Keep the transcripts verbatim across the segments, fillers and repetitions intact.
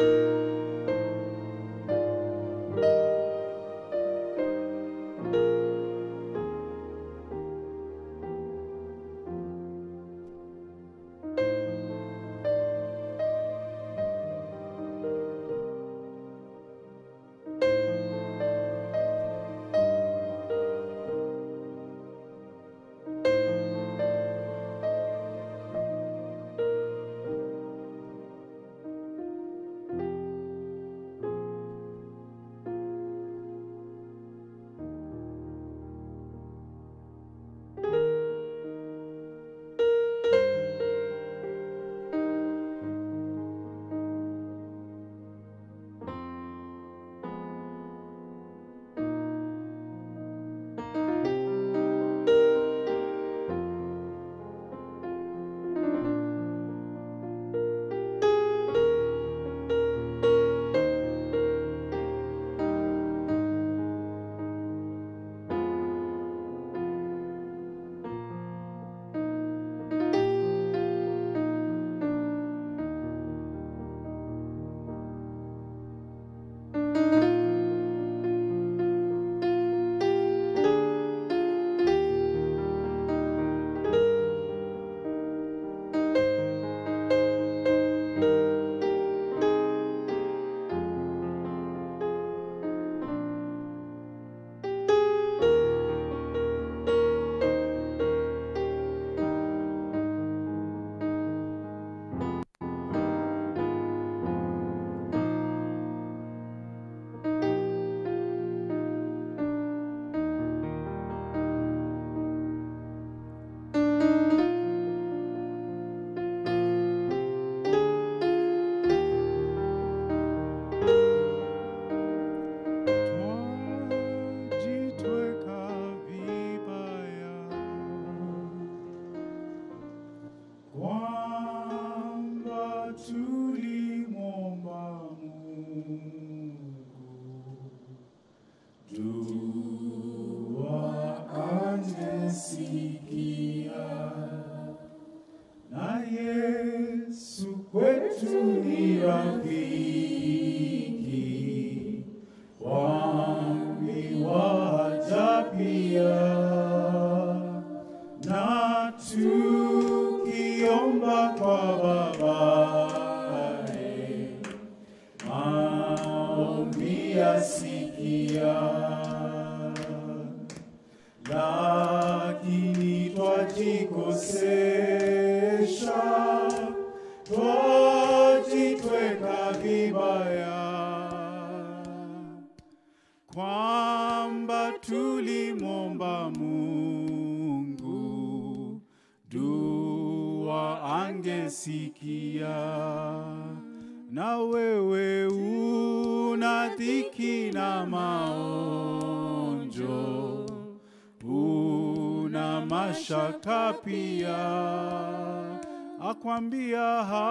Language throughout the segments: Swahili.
Akwambia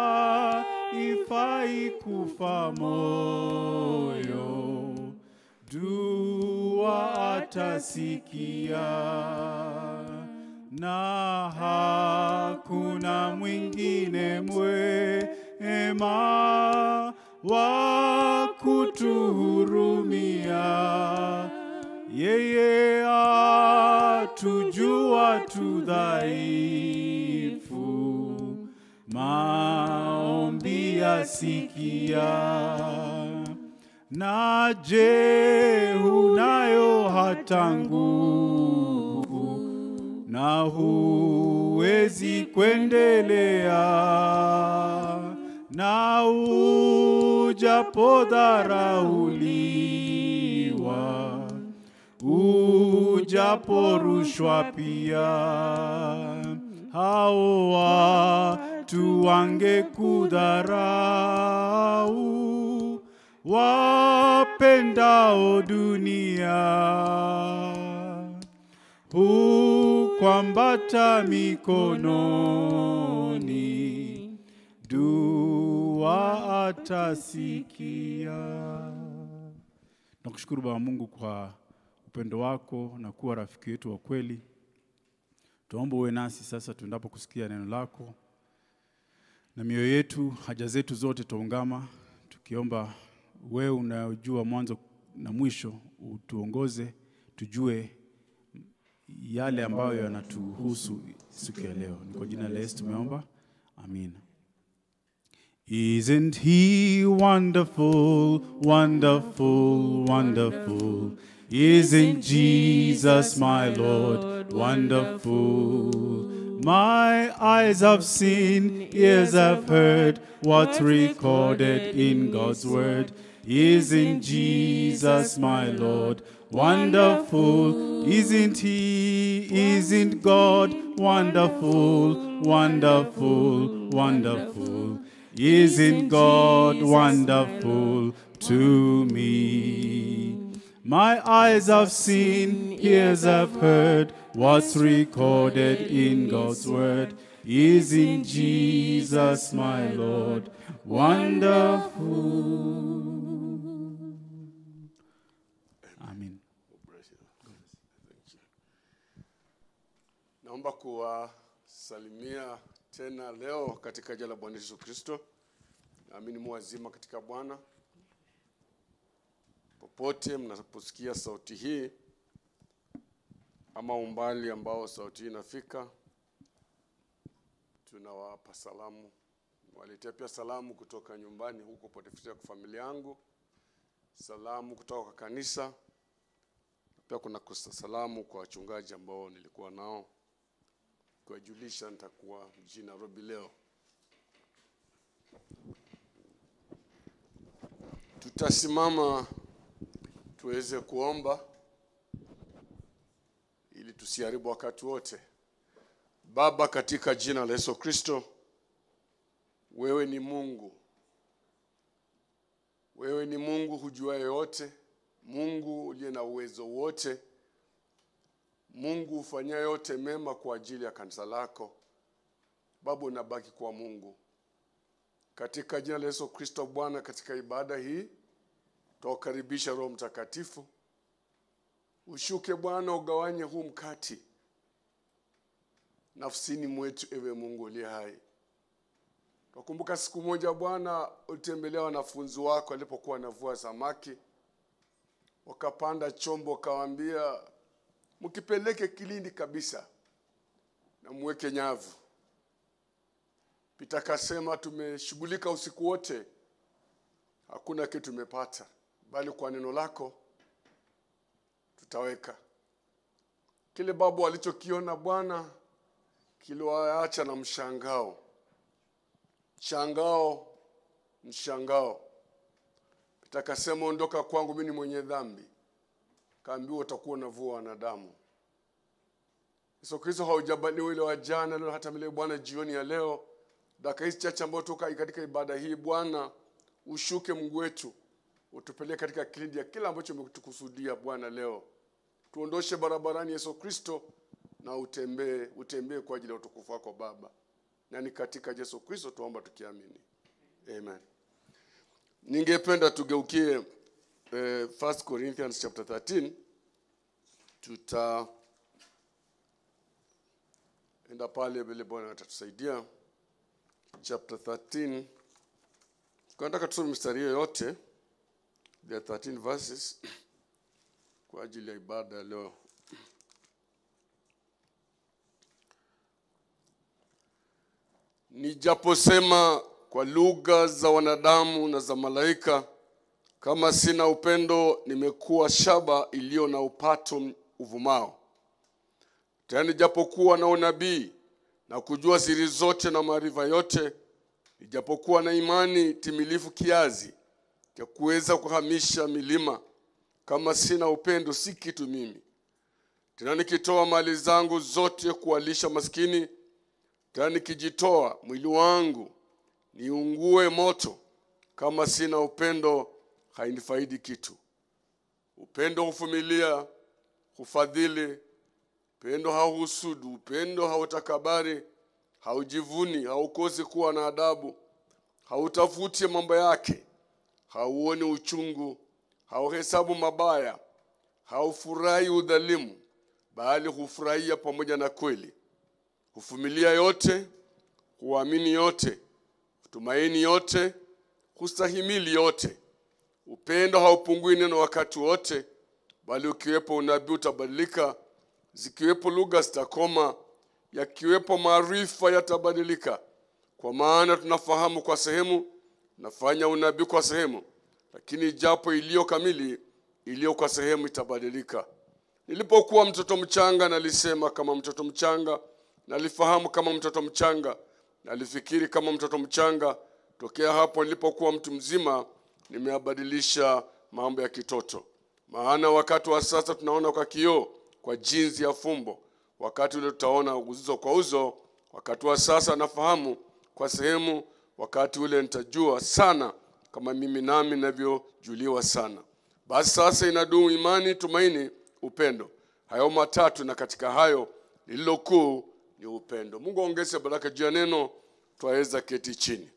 haifai kufa moyo, dua atasikia, na hakuna mwingine mwema wa kutuhurumia. Yeye atujua tudhaifu, maombi yasikia. Na je, unayo hata nguvu, na huwezi kuendelea, na ujapodharauliwa, ujaporushwa pia, hao watu wangekudharau, wapendao dunia, hukuambata mikononi, dua atasikia. Nakushukuru Baba Mungu kwa upendo wako na kuwa rafiki yetu wa kweli. Tuombe uwe nasi sasa tuendapo kusikia neno lako, na mioyo yetu, haja zetu zote tuungama Kiomba wewe unajua mwanzo na mwisho, utuongoze tujue yale ambayo yanatuhusu siku ya leo. Ni kwa jina la Yesu tumeomba. Amen. Isn't he wonderful, wonderful, wonderful? Isn't Jesus my Lord wonderful? My eyes have seen, ears have heard what's recorded in God's word. Isn't Jesus my Lord wonderful? Isn't he, isn't God wonderful, wonderful, wonderful? Isn't God wonderful to me? My eyes have seen, ears have heard what's recorded in God's word. Isn't Jesus my Lord wonderful? Amen. Naomba kuwasalimia tena leo katika jina la Bwana Yesu Kristo. Naamini muwazima katika Bwana. Popote mnaposikia sauti hii ama umbali ambao sauti hii inafika, tunawapa salamu. Waletea pia salamu kutoka nyumbani huko potefikia kwa familia yangu. Salamu kutoka kwa kanisa. Pia kuna salamu kwa wachungaji ambao nilikuwa nao. Kwa julisha nitakuwa mjini Nairobi leo. Tutasimama tuweze kuomba ili tusiharibu wakati wote. Baba, katika jina la Yesu Kristo, wewe ni Mungu. Wewe ni Mungu hujuaye yote, Mungu uliye na uwezo wote, Mungu ufanya yote mema kwa ajili ya kanisa lako. Baba, unabaki kwa Mungu. Katika jina la Yesu Kristo Bwana, katika ibada hii tukaribisha Roho Mtakatifu. Ushuke Bwana, ugawanye huu mkati nafsini mwetu, ewe Mungu uliye hai. Tukumbuka siku moja Bwana ulitembelea wanafunzi wako walipokuwa wanavua samaki. Wakapanda chombo, kawaambia mkipeleke kilindi kabisa na muweke nyavu. Pita kasema tumeshughulika usiku wote, hakuna kitu tumepata, bali kwa neno lako tutaweka. Kile babu alichokiona Bwana kiliwaacha na mshangao. Mshangao, mshangao. Pita kasema ondoka kwangu, mimi ni mwenye dhambi. Kaambiwa utakuwa unavua wanadamu. Yesu Kristo haujabali wale wa jana leo hata mile Bwana jioni ya leo. Dakika hizi chache ambazo tuko katika ibada hii Bwana, ushuke Mungu wetu, utupeleke katika kilindi ya kila ambacho umetukusudia Bwana leo. Tuondoshe barabarani Yesu Kristo na utembee utembee kwa ajili ya utukufu wako Baba. Na ni katika Yesu Kristo tuomba tukiamini. Amen. Ningependa tugeukie eh, First Corinthians chapter thirteen. Tuta enda pale vile Bwana atatusaidia. Chapter thirteen. Kwa nataka tusome mstari yote. There are thirteen verses kwa ajili ya ibada leo. Nijaposema kwa lugha za wanadamu na za malaika, kama sina upendo nimekuwa shaba iliyo na upato uvumao. Tena nijapokuwa na unabii na kujua siri zote na maarifa yote, nijapokuwa na imani timilifu kiasi cha kuweza kuhamisha milima, kama sina upendo si kitu mimi. Tena nikitoa mali zangu zote kuwalisha maskini, tena nikijitoa mwili wangu niungue moto, kama sina upendo hainifaidi kitu. Upendo huvumilia, hufadhili, upendo hauhusudu, upendo hautakabari, haujivuni, haukosi kuwa na adabu, hautafuti mambo yake, hauoni uchungu, hauhesabu mabaya, haufurahi udhalimu, bali hufurahia pamoja na kweli. Huvumilia yote, huamini yote, hutumaini yote, hustahimili yote. Upendo haupungui neno wakati wote, bali ukiwepo unabii utabadilika, zikiwepo lugha zitakoma, yakiwepo maarifa yatabadilika. Kwa maana tunafahamu kwa sehemu, nafanya unabii kwa sehemu, lakini japo iliyo kamili, iliyo kwa sehemu itabadilika. Nilipokuwa mtoto mchanga nalisema kama mtoto mchanga, nalifahamu kama mtoto mchanga, nalifikiri kama mtoto mchanga. Tokea hapo nilipokuwa mtu mzima, nimeabadilisha mambo ya kitoto. Maana wakati wa sasa tunaona kwa kioo, kwa jinsi ya fumbo. Wakati ule tutaona uzo kwa uzo. Wakati wa sasa nafahamu kwa sehemu, wakati ule nitajua sana kama mimi nami ninavyojuliwa sana. Basi sasa inadumu imani, tumaini, upendo. Hayo matatu, na katika hayo lililo kuu ni upendo. Mungu aongeze baraka juu ya neno. Twaweza keti chini.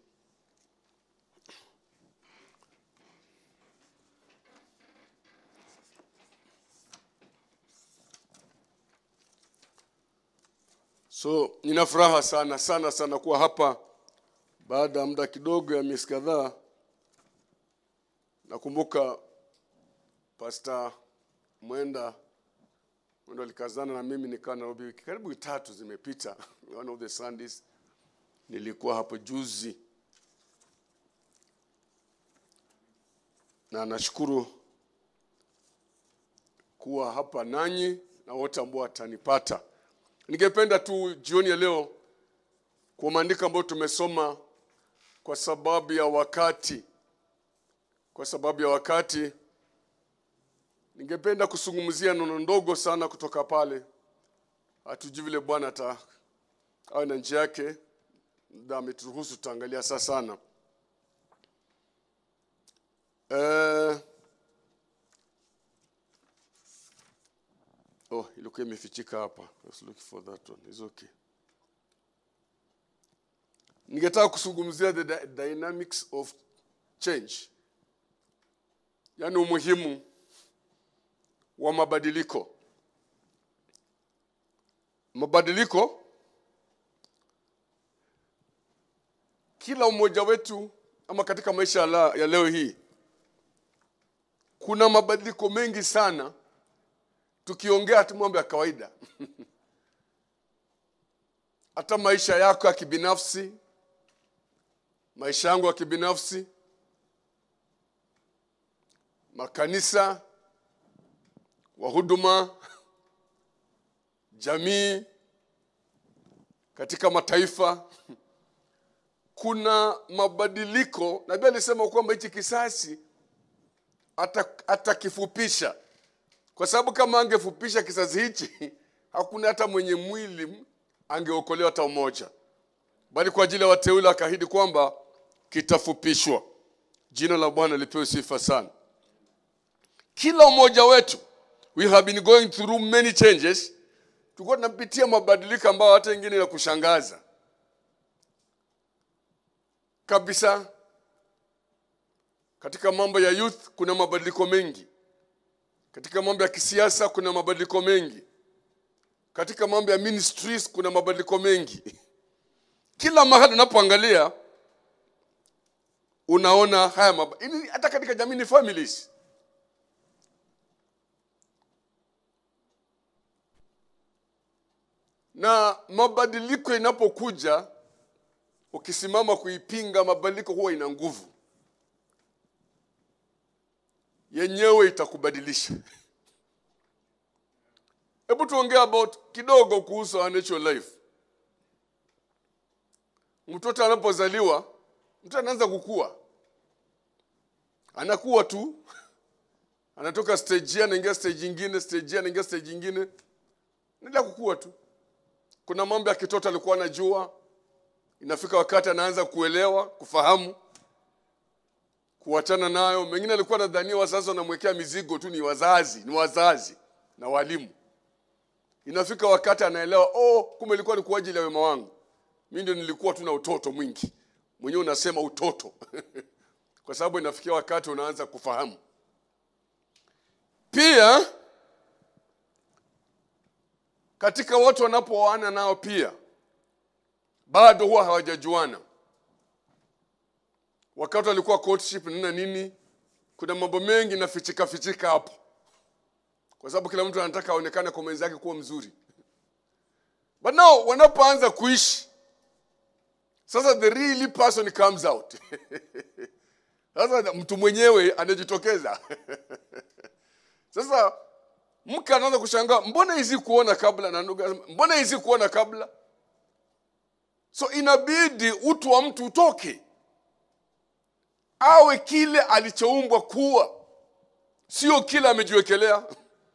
So nina furaha sana sana sana kuwa hapa baada ya muda kidogo ya miezi kadhaa. Nakumbuka Pastor Mwenda Mwenda alikazana na mimi nikaa Nairobi wiki karibu tatu zimepita. One of the Sundays nilikuwa hapo juzi. Na nashukuru kuwa hapa nanyi na wote ambao watanipata. Ningependa tu jioni ya leo kwa maandiko ambayo tumesoma kwa sababu ya wakati. Kwa sababu ya wakati ningependa kusungumzia neno ndogo sana kutoka pale. Hatujui vile Bwana ata au na njia yake, ndio ameturuhusu tuangalia sasa sana. Eh Oh, ilikuwa imefichika hapa. Let's look for that one. It's okay. Ningetaka kusungumzia the dy- dynamics of change. Yaani umuhimu wa mabadiliko. Mabadiliko, kila mmoja wetu ama katika maisha ya, la, ya leo hii kuna mabadiliko mengi sana. Tukiongea tu mambo ya kawaida. Hata maisha yako ya kibinafsi, maisha yangu ya kibinafsi, makanisa, wahuduma, jamii, katika mataifa, kuna mabadiliko. Nabii alisema kwamba hichi kisasi atakifupisha. Kwa sababu kama angefupisha kizazi hichi, hakuna hata mwenye mwili angeokolewa hata mmoja. Bali kwa ajili ya wateule akaahidi kwamba kitafupishwa. Jina la Bwana lipewe sifa sana. Kila mmoja wetu, we have been going through many changes. Tulikuwa tunapitia mabadiliko ambayo hata wengine ya kushangaza. Kabisa, katika mambo ya youth kuna mabadiliko mengi. Katika mambo ya kisiasa kuna mabadiliko mengi. Katika mambo ya ministries kuna mabadiliko mengi. Kila mahali unapoangalia unaona haya mabadiliko. Hata katika jamii ni families. Na mabadiliko inapokuja, ukisimama kuipinga mabadiliko huwa ina nguvu. Yenyewe itakubadilisha. Hebu tuongee about kidogo kuhusu our natural life. Mtoto anapozaliwa, mtoto anaanza kukua. Anakuwa tu. Anatoka stage ya anaingia stage nyingine, stage ya anaingia stage nyingine. Ndio kukua tu. Kuna mambo ya kitoto alikuwa anajua. Inafika wakati anaanza kuelewa, kufahamu, kuachana nayo. Mengine alikuwa anadhania wazazi wanamwekea mizigo tu, ni wazazi, ni wazazi na walimu. Inafika wakati anaelewa, oh, kumbe ilikuwa ni kwa ajili ya wema wangu. Mimi ndio nilikuwa tu na utoto mwingi. Mwenyewe unasema utoto. Kwa sababu inafikia wakati unaanza kufahamu. Pia katika watu wanapooana nao pia bado huwa hawajajuana. wakati alikuwa courtship nina nini, kuna mambo mengi na fichika fichika hapo, kwa sababu kila mtu anataka aonekane kwa mwenzake kuwa mzuri. But now wanapoanza kuishi sasa, the real person comes out. Sasa mtu mwenyewe anajitokeza. Sasa mke anaanza kushangaa, mbona hizi kuona kabla, na ndugu mbona hizi kuona kabla? So inabidi utu wa mtu utoke, awe kile alichoumbwa kuwa, sio kile amejiwekelea.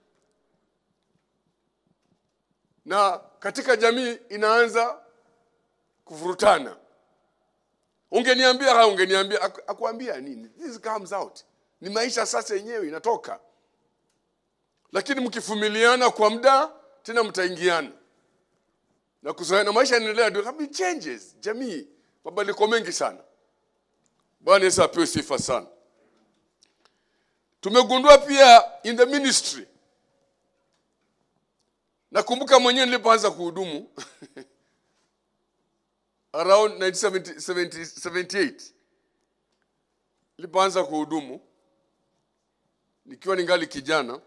Na katika jamii inaanza kuvurutana. Ungeniambia ha ungeniambia akuambia nini? This comes out. Ni maisha sasa yenyewe inatoka. Lakini mkifumiliana kwa muda tena mtaingiana. Na kuzoeana, maisha yanaendelea, ndio changes jamii, mabadiliko mengi sana. Bwana Yesu apewe sifa sana. Tumegundua pia in the ministry. Nakumbuka mwenyewe nilipoanza kuhudumu around nineteen seventy-eight. Nilipoanza kuhudumu nikiwa ningali kijana.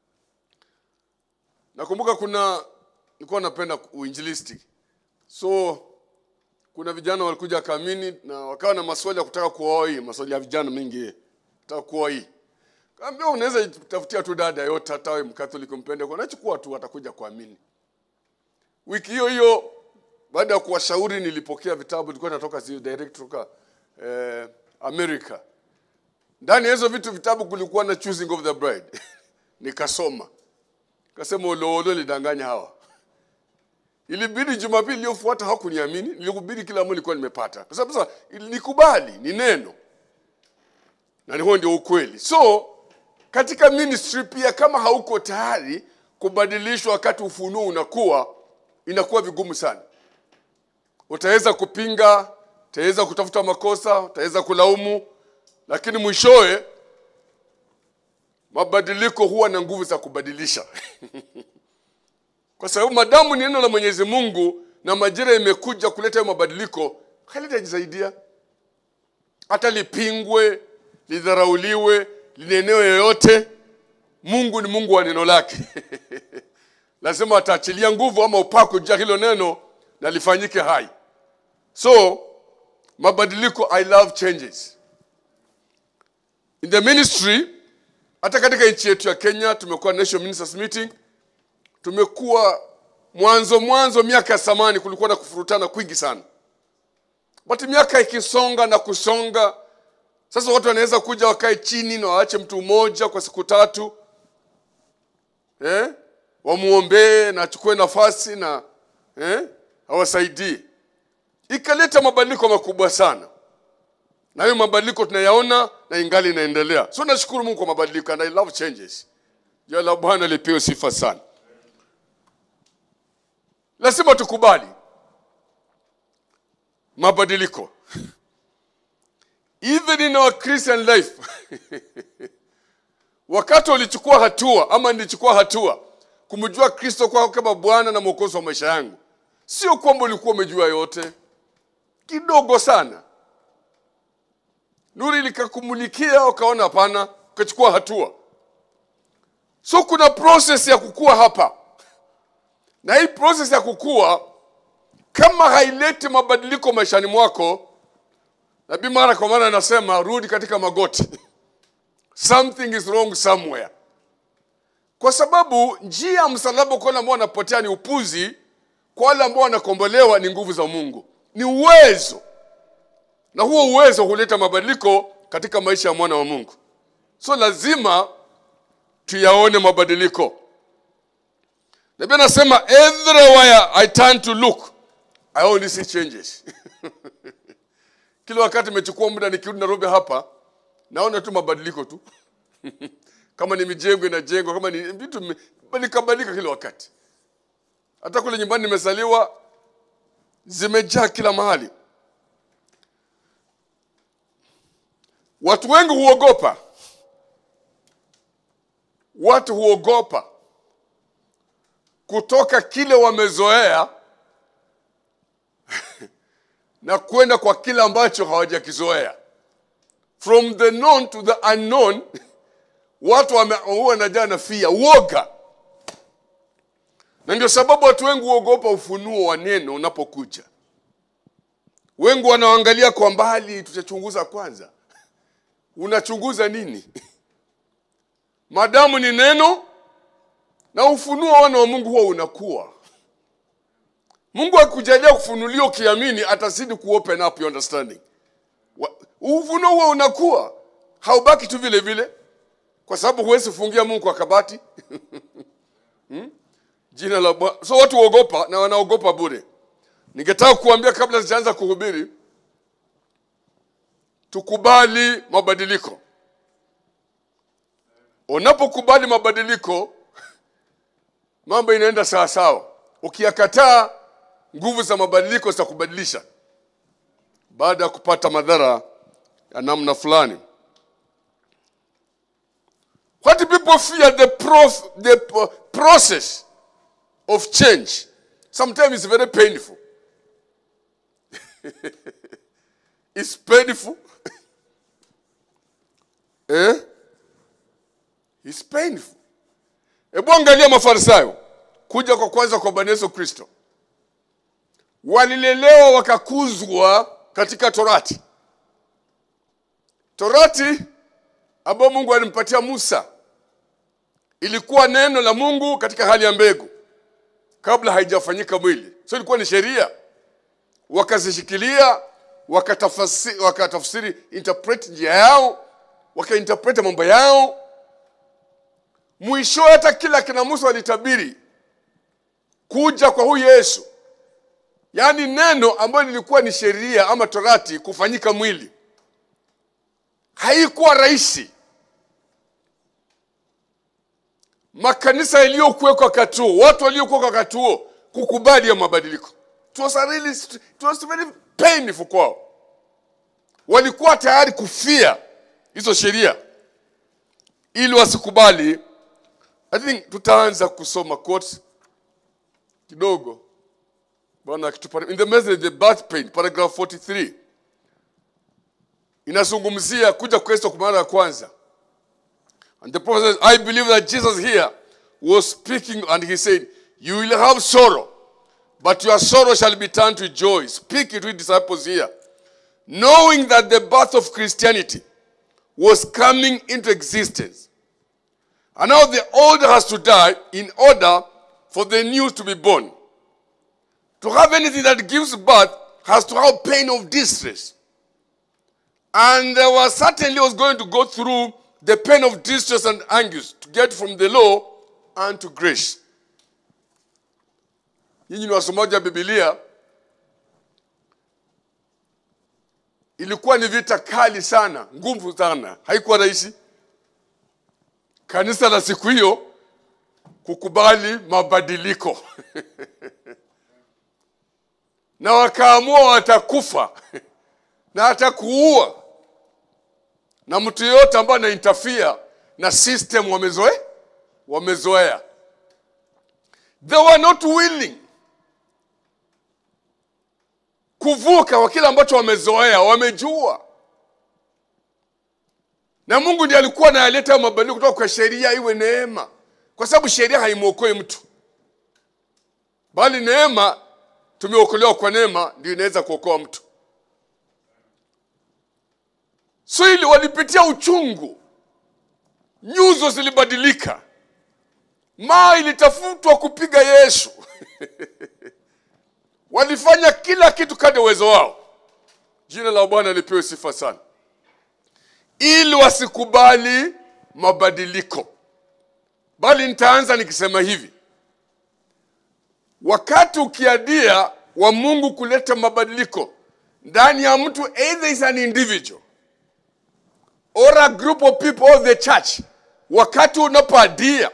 Nakumbuka kuna nilikuwa napenda uinjilisti. So kuna vijana walikuja kamini na wakawa na maswali ya kutaka kuoa hii, maswali ya vijana mengi kutaka kuoa hii. Kaambia unaweza tafutia tu dada yote, hata wewe Mkatoliki mpende, kwa nachukua tu atakuja kuamini. Wiki hiyo hiyo baada ya kuwashauri nilipokea vitabu, nilikuwa natoka zio direct kutoka eh, America. Ndani hizo vitu vitabu kulikuwa na Choosing of the Bride. Nikasoma. Kasema olo lidanganya hawa. Ilibidi Jumapili iliyofuata hakuniamini, nilikubidi kila mmoja nilikuwa nimepata. Kwa sababu sasa nikubali ni neno. Na ni huo ndio ukweli. So katika ministry pia, kama hauko tayari kubadilishwa wakati ufunuo unakuwa, inakuwa vigumu sana. Utaweza kupinga, utaweza kutafuta makosa, utaweza kulaumu, lakini mwishowe mabadiliko huwa na nguvu za kubadilisha. Kwa sababu madamu ni neno la Mwenyezi Mungu na majira imekuja kuleta mabadiliko, halitajisaidia. Hata lipingwe, lidharauliwe, linenewe yoyote, Mungu ni Mungu wa neno lake. Lazima ataachilia nguvu ama upako juu ya hilo neno na lifanyike hai. So mabadiliko, I love changes. In the ministry, hata katika nchi yetu ya Kenya tumekuwa National Ministers Meeting. Tumekuwa mwanzo mwanzo miaka ya zamani kulikuwa na kufurutana kwingi sana. But miaka ikisonga na kusonga, sasa watu wanaweza kuja wakae chini na waache mtu mmoja kwa siku tatu. Eh? Wamuombe na achukue nafasi na eh awasaidie. Ikaleta mabadiliko makubwa sana. Na hiyo mabadiliko tunayaona na ingali inaendelea. So nashukuru Mungu kwa mabadiliko, and I love changes. Jina la Bwana lipewe sifa sana. Lazima tukubali mabadiliko. Even in our Christian life. Wakati ulichukua hatua ama nilichukua hatua kumjua Kristo kwa kama Bwana na Mwokozi wa maisha yangu, sio kwamba ulikuwa umejua yote. Kidogo sana. Nuru likakumulikia ukaona hapana, ukachukua hatua. So kuna process ya kukua hapa. Na hii process ya kukua, kama haileti mabadiliko maishani mwako, Nabii mara kwa mara anasema rudi katika magoti. Something is wrong somewhere. Kwa sababu njia msalaba kwa wale ambao wanapotea ni upuzi, kwa wale ambao wanakombolewa ni nguvu za Mungu. Ni uwezo. Na huo uwezo huleta mabadiliko katika maisha ya mwana wa Mungu. So lazima tuyaone mabadiliko. Nabii anasema everywhere I turn to look, I only see changes. Kila wakati nimechukua muda nikirudi Nairobi hapa, naona tu mabadiliko tu. Kama ni mijengo inajengwa, kama ni vitu vikabadilika kila wakati. Hata kule nyumbani nimezaliwa zimejaa kila mahali. Watu wengi huogopa. Watu huogopa kutoka kile wamezoea na kwenda kwa kile ambacho hawajakizoea. from the known to the unknown, watu huwa wanajaa na fear, uoga. Na ndio sababu watu wengi huogopa ufunuo wa neno unapokuja. Wengi wanaangalia kwa mbali, tutachunguza kwanza. Unachunguza nini? Madamu ni neno na ufunuo wana wa Mungu huwa unakuwa. Mungu akujalia kufunulia ukiamini, atazidi kuopen up your understanding. Ufunuo huwa unakuwa. Haubaki tu vile vile. Kwa sababu huwezi fungia Mungu kwa kabati. hmm? Jina la Bwana. So watu huogopa na wanaogopa bure. Ningetaka kuambia kabla sijaanza kuhubiri, tukubali mabadiliko. Unapokubali mabadiliko, mambo inaenda sawa sawa. Ukiyakataa, nguvu za mabadiliko zitakubadilisha baada ya kupata madhara ya namna fulani. What people fear the prof, the process of change. Sometimes it's very painful. It's painful. eh? It's painful. Hebu angalia Mafarisayo kuja kwa kwanza kwa Bwana Yesu Kristo. Walilelewa wakakuzwa katika Torati. Torati ambayo Mungu alimpatia Musa ilikuwa neno la Mungu katika hali ya mbegu kabla haijafanyika mwili. So ilikuwa ni sheria. Wakazishikilia, wakatafsiri, wakatafsiri interpret njia yao, wakainterpret mambo yao. Mwisho hata kila kina Musa walitabiri kuja kwa huyu Yesu. Yaani neno ambalo lilikuwa ni sheria ama Torati kufanyika mwili. Haikuwa rahisi. Makanisa yaliyokuwa kwa wakati huo, watu waliokuwa kwa wakati huo kukubali ya mabadiliko. It was a really, it was very painful kwao. Walikuwa tayari kufia hizo sheria ili wasikubali. I think tutaanza kusoma quotes kidogo. Bwana akitupa in the message the birth pain, paragraph forty-three. Inazungumzia kuja kwa Kristo kwa mara ya kwanza. And the prophet says, I believe that Jesus here was speaking and he said, you will have sorrow, but your sorrow shall be turned to joy. Speak it with disciples here. Knowing that the birth of Christianity was coming into existence. And now the old has to die in order for the new to be born. To have anything that gives birth has to have pain of distress. And there was certainly was going to go through the pain of distress and anguish to get from the law unto grace. Nyinyi ni wasomaji wa Biblia. Ilikuwa ni vita kali sana, ngumu sana. Haikuwa rahisi. Kanisa la siku hiyo kukubali mabadiliko. Na wakaamua watakufa na atakuua. Na mtu yote ambaye ana interfere na system wamezoea wamezoea. They were not willing kuvuka kwa kile ambacho wamezoea, wamejua. Na Mungu ndiye alikuwa analeta mabadiliko kutoka kwa sheria iwe neema. Kwa sababu sheria haimuokoi mtu. Bali neema, tumeokolewa kwa neema, ndio inaweza kuokoa mtu. So ili walipitia uchungu. Nyuzo zilibadilika. Maa ilitafutwa kupiga Yesu. Walifanya kila kitu kadri uwezo wao. Jina la Bwana lipewe sifa sana. Ili wasikubali mabadiliko. Bali nitaanza nikisema hivi. Wakati ukiadia wa Mungu kuleta mabadiliko ndani ya mtu, either is an individual or a group of people or the church, wakati unapoadia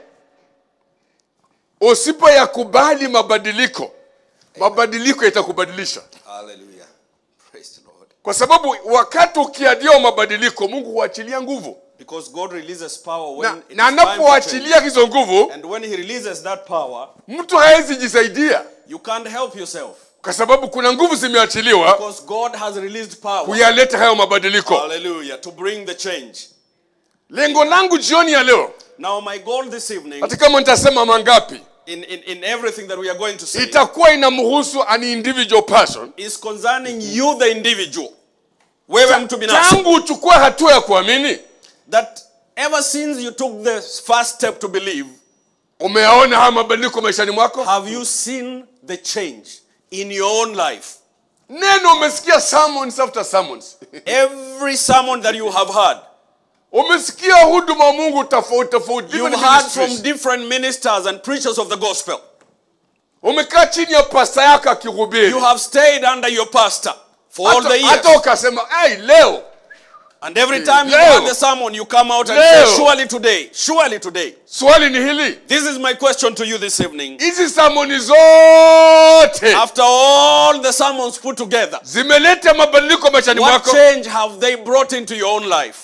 usipo yakubali mabadiliko, mabadiliko yatakubadilisha. Hallelujah. Praise the Lord. Kwa sababu wakati ukiadia mabadiliko, Mungu huachilia nguvu. Because God releases power when Na, it is na time to anapoachilia change. hizo nguvu, And when he releases that power, mtu haezi jisaidia. you can't help yourself. kwa sababu kuna nguvu zimeachiliwa Because God has released power. kuyaleta hayo mabadiliko. Hallelujah. To bring the change. Lengo langu jioni ya leo, Now my goal this evening, hata kama nitasema mangapi, in, in, in everything that we are going to say, itakuwa inamhusu an individual person. is concerning you the individual. Wewe mtu binafsi. Tangu uchukue hatua ya kuamini, That ever since you took the first step to believe, umeyaona haya mabadiliko maishani mwako? have you seen the change in your own life? Neno umesikia sermons after sermons. Every sermon that you have heard, Umesikia huduma wa Mungu tofauti tofauti. you've heard from different ministers and preachers of the gospel. Umekaa chini ya pasta yako akihubiri. You have stayed under your pastor for all the Hata years. hata ukasema, "Hey, leo." And every time you Leo. heard the sermon, you come out and Leo. say, surely today, surely today. Swali ni hili. This is my question to you this evening. Hizi sermoni zote After all the sermons put together, zimeleta mabadiliko maishani what mwako? change have they brought into your own life?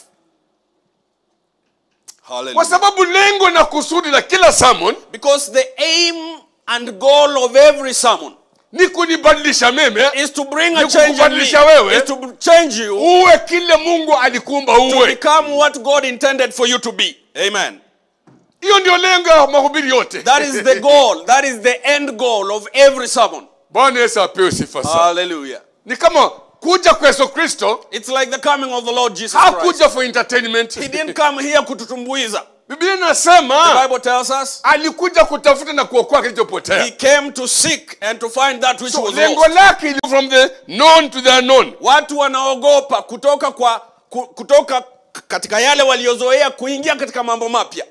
Kwa Hallelujah. sababu lengo na kusudi la kila sermon Because the aim and goal of every sermon ni kunibadilisha mimi, is to bring a Ni change in me, kukubadilisha wewe. is to change you uwe kile Mungu alikuumba to uwe. become what God intended for you to be. Amen. Hiyo ndio lengo ya mahubiri yote. That is the goal. That is the end goal of every sermon. Bwana Yesu apewe sifa sana. Hallelujah. Ni kama kuja kwa Yesu Kristo It's like the coming of the Lord Jesus Christ. hakuja for entertainment. He didn't come here kututumbuiza. Biblia The inasema Bible tells us alikuja kutafuta na kuokoa kilichopotea. he came to seek and to find that which So, was lengo lost. lake ili from the known to the unknown. Watu wanaogopa kutoka kwa ku- kutoka katika yale waliozoea kuingia katika mambo mapya.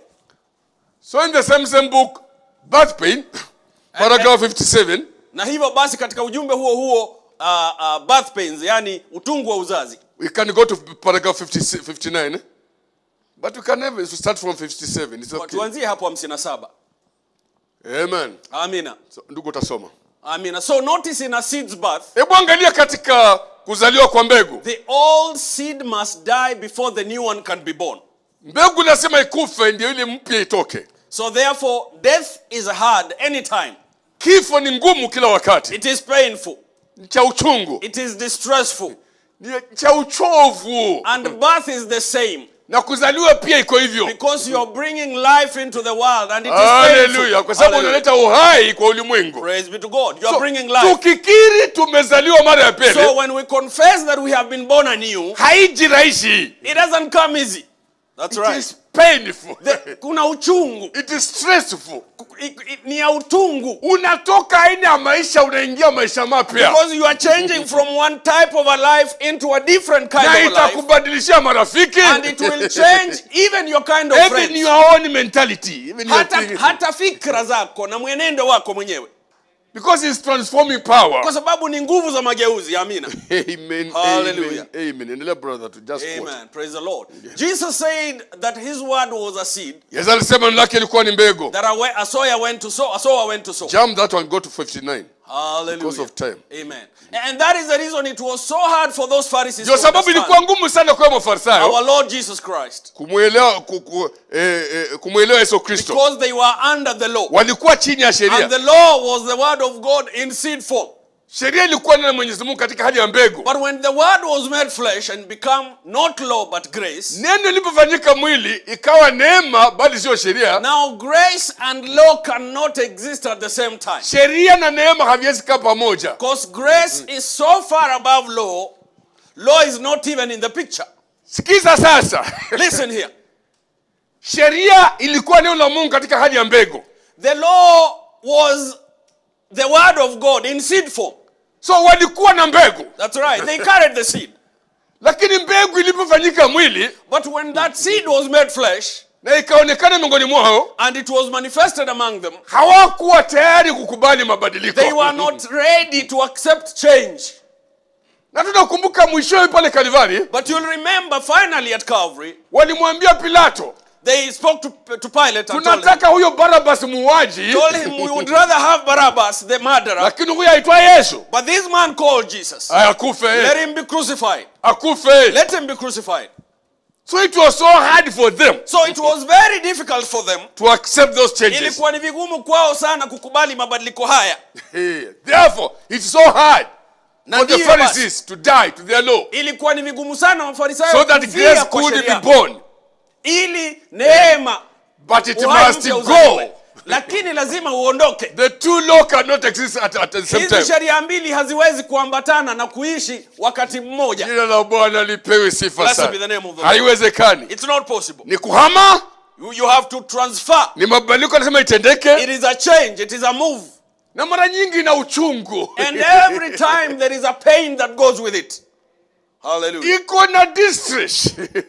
So in the same same book, birth pain, paragraph fifty-seven, Na hivyo basi katika ujumbe huo huo uh, uh, birth pains, yani utungu wa uzazi. we can go to paragraph fifty, fifty-nine, eh? But we can never start from fifty-seven. It's okay. Tuanzie hapo hamsini na saba. Amen. Amina. So, ndugu utasoma. Amina. So notice in a seed's birth, Hebu angalia katika kuzaliwa kwa mbegu. the old seed must die before the new one can be born. Mbegu lazima ikufe ndio ile mpya itoke. So therefore, death is hard anytime. Kifo ni ngumu kila wakati. It is painful. Ni cha uchungu. It is distressful. Ni cha uchovu. And birth is the same. Na kuzaliwa pia iko hivyo. Because you are bringing life into the world and it is Hallelujah. painful. Kwa sababu Hallelujah. unaleta uhai kwa ulimwengu. Praise be to God. You are So, bringing life. tukikiri tumezaliwa mara ya pili, So when we confess that we have been born anew, haiji rahisi. it doesn't come easy. That's It right. is painful. The, kuna uchungu. It is stressful. I- i- Ni ya utungu. Unatoka aina ya maisha unaingia maisha mapya. Because you are changing from one type of a life into a different kind Na of a life. itakubadilishia marafiki. And it will change even your kind of Even friends. your own mentality. Even your Hata, thing. hata fikra zako na mwenendo wako mwenyewe. Because it's transforming power. Kwa sababu ni nguvu za mageuzi. Amina. Amen. Hallelujah. Amen. Amen. Endelea brother to just quote. Amen. Praise the Lord. Jesus said that his word was a seed. Yesu alisema neno lake ilikuwa ni mbegu. That a, we- a sower went to sow. A sower went to sow. Jump that one, go to fifty-nine. Hallelujah. Because of time. Amen. And that is the reason it was so hard for those Pharisees Ndio to sababu ilikuwa understand ngumu sana kwa Mafarisayo our Lord Jesus Christ. kumuelewa ku- ku- eh, eh, kumuelewa Yesu Kristo. Because they were under the law. Walikuwa chini ya And sheria. the law was the word of God in seed form. Sheria ilikuwa neno la Mwenyezi Mungu katika hali ya mbegu. But when the word was made flesh and become not law but grace, Neno lilipofanyika mwili ikawa neema bali sio sheria. now grace and law cannot exist at the same time. Sheria na neema haviwezi kaa pamoja. Because grace is so far above law, law is not even in the picture. Sikiza sasa. Listen here. Sheria ilikuwa neno la Mungu katika hali ya mbegu. The law was the word of God in seed form. So walikuwa na mbegu. That's right. They carried the seed. Lakini mbegu ilipofanyika mwili But when that seed was made flesh na ikaonekana miongoni mwao, and it was manifested among them, hawakuwa tayari kukubali mabadiliko. they were not ready to accept change. Na tunakumbuka mwishowe pale Kalvari, But you'll remember finally at Calvary, walimwambia Pilato, they spoke to, to Pilate and told him, tunataka huyo Barabas muuaji, told him we would rather have Barabbas, the murderer, lakini huyo aitwa Yesu but this man called Jesus, akufe, let him be crucified. akufe. Let him be crucified. So it was so hard for them So it was very difficult for them. to accept those changes. Ilikuwa ni vigumu kwao sana kukubali mabadiliko haya. Hey, therefore, it's so hard Na for the ndiyo basi, Pharisees to die to their law, ilikuwa ni vigumu sana Mafarisayo so that kufia grace kwa could sheria, be born. ili neema But it uhai must mpya go. uzaliwe. Lakini lazima uondoke. The two law cannot exist at, at the same Hizi time. sheria mbili haziwezi kuambatana na kuishi wakati mmoja. Jina la Bwana lipewe sifa Blessed be the sana. name of the Lord. Haiwezekani. It's not possible. Ni kuhama, You, you have to transfer. ni mabadiliko lazima itendeke, It is a change. It is a move. na mara nyingi na uchungu. And every time there is a pain that goes with it. Hallelujah. Iko na distress.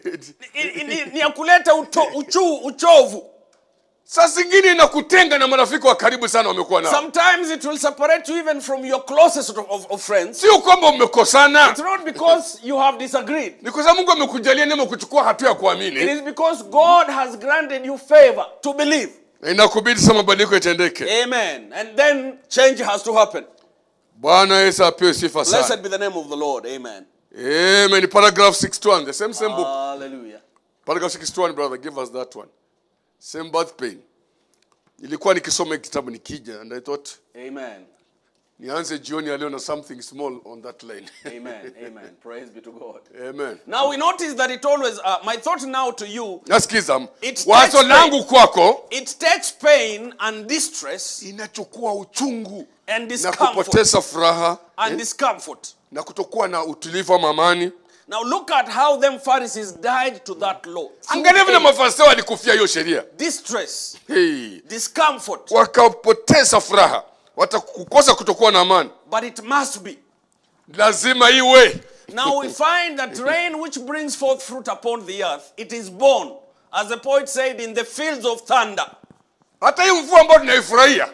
Ni- ni- Ni ya kuleta uto, uchu, uchovu. Saa zingine inakutenga na marafiki wa karibu sana wamekuwa nao. Sometimes it will separate you even from your closest of, of, of friends. Sio kwamba mmekosana. It's not because you have disagreed. Ni kwa sababu Mungu amekujalia neema kuchukua hatua ya It kuamini. is because God has granted you favor to believe. Na inakubidi sasa mabadiliko itendeke. Amen. And then change has to happen. Bwana Yesu apewe sifa sana. Blessed be the name of the Lord. Amen. Amen. Paragraph sixty-one, the same same book. Hallelujah. Paragraph sixty-one, brother, give us that one. Same birth pain. Nilikuwa nikisoma kitabu nikija, and I thought Amen. nianze jioni ya leo na something small on that line. Amen. Amen. Praise be to God. Amen. Now we notice that it always, uh, my thought now to you, Nasikiza, It wazo takes langu kwako it takes pain and distress inachukua uchungu and na discomfort. kupoteza furaha And discomfort. na kutokuwa na utulivu wa amani. Now look at how them Pharisees died to that law. Angalia vile Mafarisayo walikufia hiyo sheria. Distress, Hey. discomfort, Wakapoteza furaha, watakukosa kutokuwa na amani. but it must be. Lazima iwe. Now we find that rain which brings forth fruit upon the earth, it is born, as the poet said, in the fields of thunder. Hata hii mvua ambayo tunaifurahia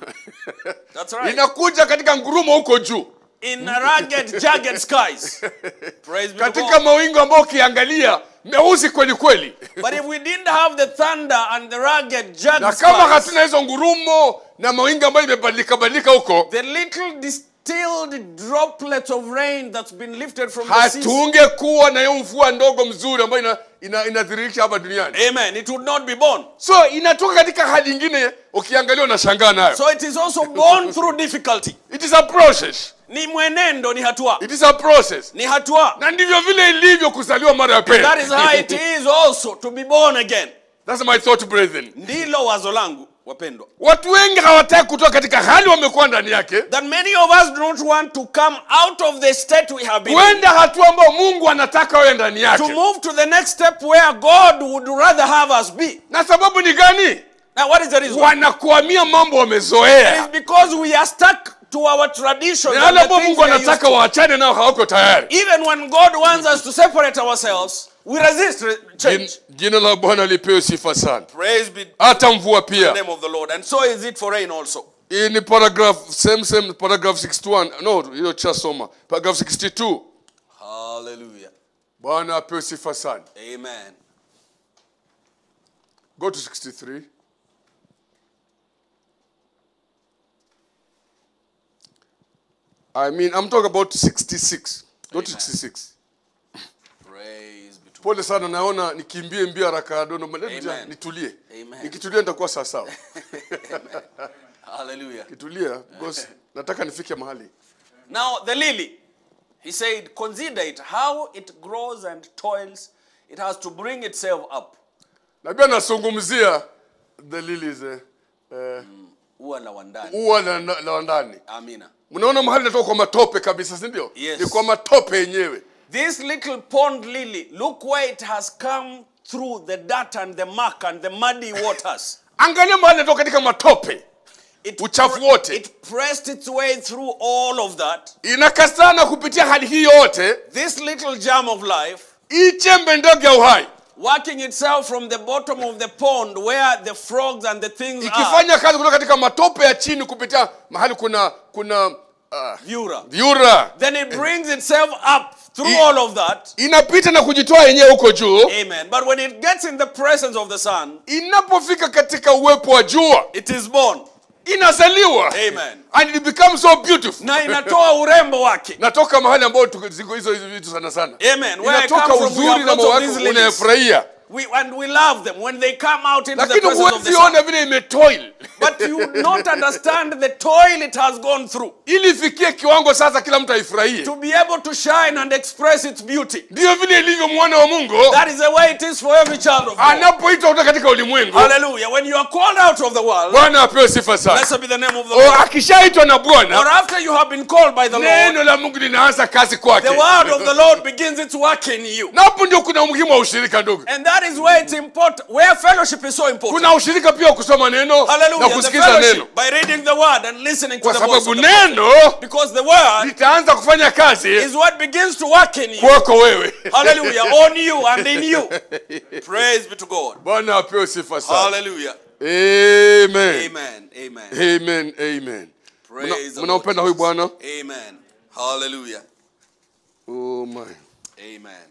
That's right. inakuja katika ngurumo huko juu, In rugged, jagged skies. Praise be to katika God. mawingu ambayo ukiangalia meusi kweli kweli. But if we didn't have the thunder and the rugged, jagged Na kama skies, hatuna hizo ngurumo na mawingu ambayo imebadilika badilika huko, the little distilled droplets of rain that's been lifted from the sea, hatungekuwa na hiyo mvua ndogo mzuri ambayo ina, ina, inadhihirisha hapa duniani. amen, it would not be born. So inatoka katika hali nyingine, ukiangalia unashangaa nayo. So it is also born through difficulty. It is a process. Ni mwenendo, ni hatua. It is a process. Ni hatua. Na ndivyo vile ilivyo kuzaliwa mara ya pili. That is how it is also to be born again. That's my thought, brethren. Ndilo wazo langu, wapendwa. Watu wengi hawataki kutoka katika hali wamekuwa ndani yake. That many of us do not want to come out of the state we have been in, Kwenda hatua ambayo Mungu anataka wewe ndani to yake. move to the next step where God would rather have us be. Na sababu ni gani? Now what is the reason? Wanakuamia mambo It wamezoea. is because we are stuck to our traditions Na and yale the ambayo things Mungu we are used anataka to. waachane nao hawako tayari. Even when God wants us to separate ourselves, we resist re- change. Jin- Jina la Bwana lipewe sifa sana. Praise be Hata mvua the pia. name of the Lord. And so is it for rain also. Hii ni paragraph same same paragraph sixty-one. No, hiyo cha soma. Paragraph sixty-two. Hallelujah. Bwana apewe sifa sana. Amen. Go to sixty-three. I mean, I'm talking about sixty-six. Go to Amen. sixty-six. Praise be to Pole sana, naona nikimbie mbio haraka dono. Amen. Nitulie. Amen. Nikitulia nitakuwa sawa sawa. Hallelujah. Kitulia because nataka nifike mahali. Now the lily, he said, consider it, how it grows and toils. It has to bring itself up. Na pia nasungumzia the lilies eh, eh, Ua la wandani. ua la, la, la ndani. Amina. Mnaona mahali natoka kwa matope kabisa, si ndio? Yes. Ni kwa matope yenyewe. This little pond lily, look where it has come through the dirt and the muck and the muddy waters. Angalia mahali natoka katika matope. It, Uchafu wote. it pressed its way through all of that. Inakazana kupitia hali hii yote, This little germ of life, hii chembe ndogo ya uhai working itself from the bottom of the pond where the frogs and the things are. ikifanya kazi kutoka katika matope ya chini kupitia mahali kuna kuna uh, Vyura. vyura, Then it brings itself up through I- all of that. inapita na kujitoa yenyewe huko juu. Amen. But when it gets in the presence of the sun, Inapofika katika uwepo wa jua, it is born. inazaliwa. Amen. And it becomes so beautiful. Na inatoa urembo wake. Natoka mahali ambao ziko hizo vitu sana sana. Amen. Where I Inatoka come from, we have uzuri na lots of mawako these ladies. unayefurahia. We, and we love them when they come out into the Lakini presence of the huwezi ona sun. vile imetoil. But you not understand the toil it has gone through Ili fikie kiwango sasa kila mtu aifurahie. to be able to shine and express its beauty. Ndio vile ilivyo mwana wa Mungu. That is the way it is for every child of God. Anapoitwa kutoka katika ulimwengu. Hallelujah. When you are called out of the world, Bwana apewe sifa sana. blessed be the name of the O Lord. akishaitwa na Or Bwana, after you have been called by the Lord, neno la Mungu linaanza kazi kwake. the word of the Lord begins its work in you. Na hapo ndio kuna umuhimu wa ushirika ndugu. And that is where it's important, where fellowship is so important. Kuna ushirika pia wa kusoma neno na Hallelujah. The kusikiza fellowship neno. by reading the word and listening to Kwa the voice sababu of the Lord. neno Because the word litaanza kufanya kazi is what begins to work in you. kwako wewe. Hallelujah. On you and in you. Praise be to God. Bwana apewe sifa sana. Hallelujah. Amen. Amen. Amen. Amen. Amen. Praise the Mnampenda Lord huyu Bwana? Jesus. Amen. Hallelujah. Oh my. Amen.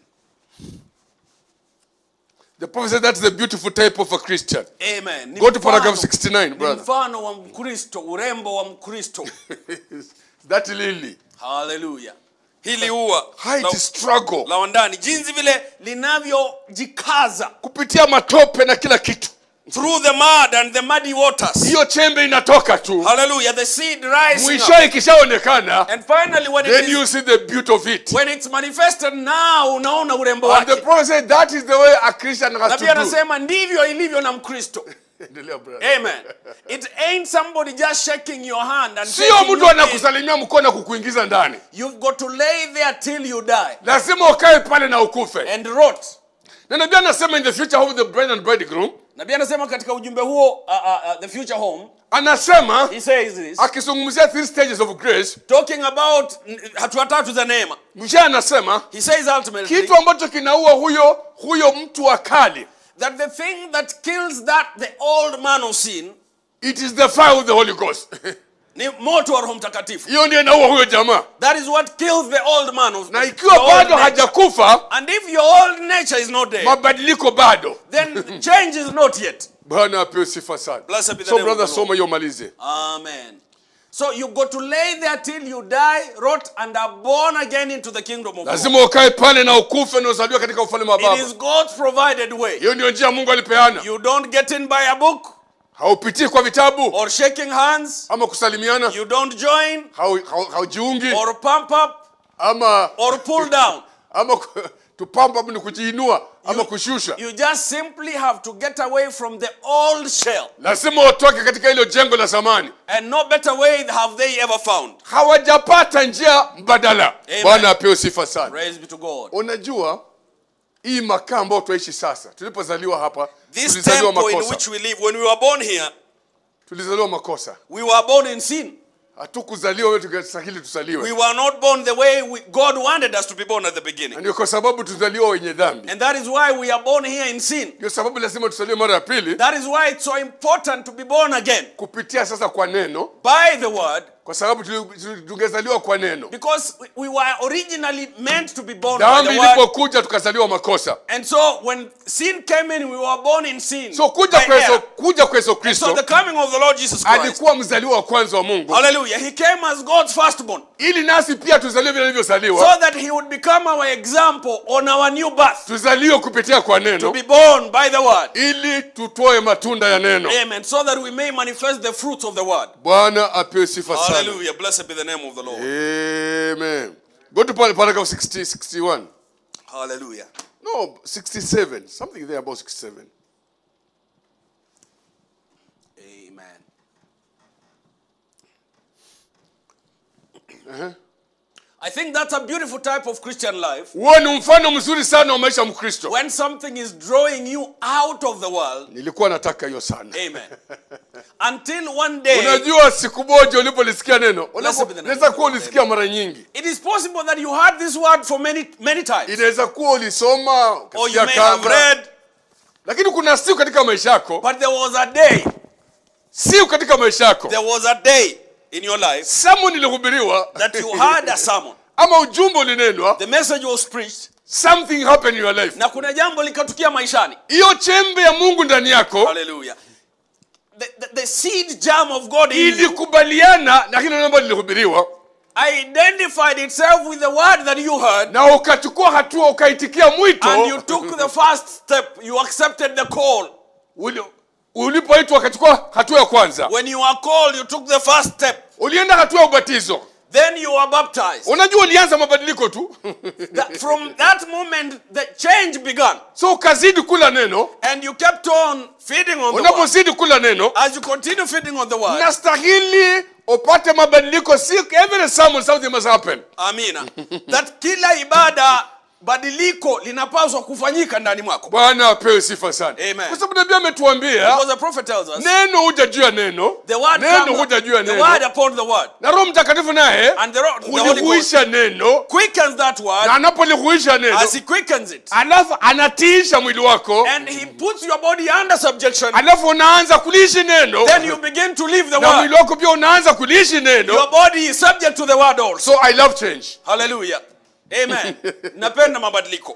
The prophet said that's the beautiful type of a Christian. Amen. Ni Go to paragraph mfano- sixty-nine, ni brother. mfano wa Mkristo, urembo wa Mkristo. That lily. Hallelujah. Hili huwa How la, it struggle. la wandani, jinsi vile linavyojikaza Kupitia matope na kila kitu. through the mud and the muddy waters. Hiyo chembe inatoka tu. Hallelujah. The seed rising Mwisho up. ikishaonekana, And finally when it then is, you see the beauty of it. when it's manifested now, unaona urembo And the wake. prophet said that is the way a Christian has Na to pia do. anasema ndivyo ilivyo na Mkristo. Endelea, brother. Amen. It ain't somebody just shaking your hand and Sio taking mtu you in. anakusalimia mkono kukuingiza ndani. You've got to lay there till you die. Lazima ukae pale na ukufe. And rot. Na nabii anasema in the future home the bride and bridegroom, Nabii anasema katika ujumbe huo uh, uh, uh, the future home, anasema he says this, akizungumzia three stages of grace, talking about mm, hatua tatu za neema. mwisho anasema He says ultimately kitu ambacho kinaua huyo huyo mtu wa kale, that the thing that kills that the old man of sin it is the fire of the Holy Ghost. ni moto wa Roho Mtakatifu. Hiyo ndio inaua huyo jamaa. That is what kills the old man of Na the ikiwa old bado nature. hajakufa, And if your old nature is not dead, mabadiliko bado. then change is not yet. Bwana apewe sifa sana. Blessed be the So name of brother, the Lord. soma hiyo malize. Amen. So you got to lay there till you die, rot, and are born again into the kingdom of God. Lazima ukae pale na ukufe na uzaliwe katika ufalme wa It Baba. is God's provided way. Hiyo ndio njia Mungu alipeana. You don't get in by a book Haupitii kwa vitabu or shaking hands. ama kusalimiana, You don't join hau- hau- haujiungi or pump up ama or pull down. ama ku- tupamba ni kujiinua ama kushusha. You just simply have to get away from the old shell. Lazima utoke katika hilo jengo la zamani. And no better way have they ever found. Hawajapata njia mbadala. Amen. Bwana apewe sifa sana. Praise be to God. Unajua hii makaa ambayo tunaishi sasa, tulipozaliwa hapa, This tulizaliwa temple in makosa. which we live, when we were born here, Tulizaliwa makosa. we were born in sin. Hatukuzaliwa wewe tukastahili We tusaliwe. were not born the way we, God wanted us to be born at the Na beginning. ndio kwa sababu tuzaliwa wenye dhambi. And that is why we are born here in sin. Ndio sababu lazima tusaliwe mara ya pili That is why it's so important to be born again kupitia sasa kwa neno, by the word, kwa sababu tuli- tungezaliwa kwa neno. because we- we were originally meant to be born by Dhambi the word. ilipokuja tukazaliwa makosa. And so when sin came in, we were born in sin. So kuja by kwa Yesu, error. kuja kwa Yesu And so Kristo the coming of the Lord Jesus Christ, alikuwa mzaliwa wa kwanza wa Mungu, hallelujah, he came as God's firstborn, ili nasi pia tuzaliwe vile so alivyozaliwa, that he would become our example on our new birth, tuzaliwe kupitia kwa to neno, be born by the word. ili tutoe matunda ya neno. Amen. So that we may manifest the fruits of the word. Bwana apewe sifa sana. Hallelujah. Blessed be the name of the Lord. Amen. Go to paragraph sixty, sixty-one. Hallelujah. No, sixty-seven. Something there about sixty-seven. Amen. Uh-huh. I think that's a beautiful type of Christian life. Huo ni mfano mzuri sana wa maisha ya Mkristo. When something is drawing you out of the world. Nilikuwa nataka hiyo sana. Amen. Until one day, Unajua siku moja ulipolisikia neno, Blessed be the name unaweza of the kuwa Lord. ulisikia mara nyingi. it is possible that you heard this word for many, many times. Inaweza kuwa ulisoma, Or you ukasikia may have kama. read, Lakini kuna siku katika maisha yako, but there was a day, siku katika maisha yako, there was a day in your life somo nilihubiriwa, that you heard a sermon. ama ujumbe ulinenwa, The message was preached. something happened in your life. Na kuna jambo likatukia maishani. Hiyo chembe ya Mungu ndani yako Hallelujah. the, the, the seed germ of God in you ilikubaliana na hilo neno ambalo lilihubiriwa, identified itself with the word that you heard, na ukachukua hatua, ukaitikia mwito, and you took the first step. You accepted the call. uli, ulipoitwa ukachukua hatua ya kwanza, When you are called, you took the first step. ulienda hatua ya ubatizo. Then you are baptized. Unajua ulianza mabadiliko tu. That, from that moment, the change began. So ukazidi kula neno, And you kept on feeding on the word. unapozidi kula neno, As you continue feeding on the word, nastahili upate mabadiliko. Si every sermon something must happen. amina, that kila ibada badiliko linapaswa kufanyika ndani mwako. Bwana apewe sifa sana. Amen. Kwa sababu nabii ametuambia, Because the prophet tells us, neno huja juu ya neno, the word neno comes, huja juu ya the neno, word upon the word, na Roho Mtakatifu naye and the, ro- the Holy Ghost hulihuisha neno, quickens that na word. anapolihuisha neno, As he quickens it, alafu anatiisha mwili wako, and he puts your body under subjection, alafu unaanza kuliishi neno, then you begin to live the na mwili word. wako pia unaanza kuliishi neno. Your body is subject to the word also. So I love change. Hallelujah. Amen. Napenda mabadiliko.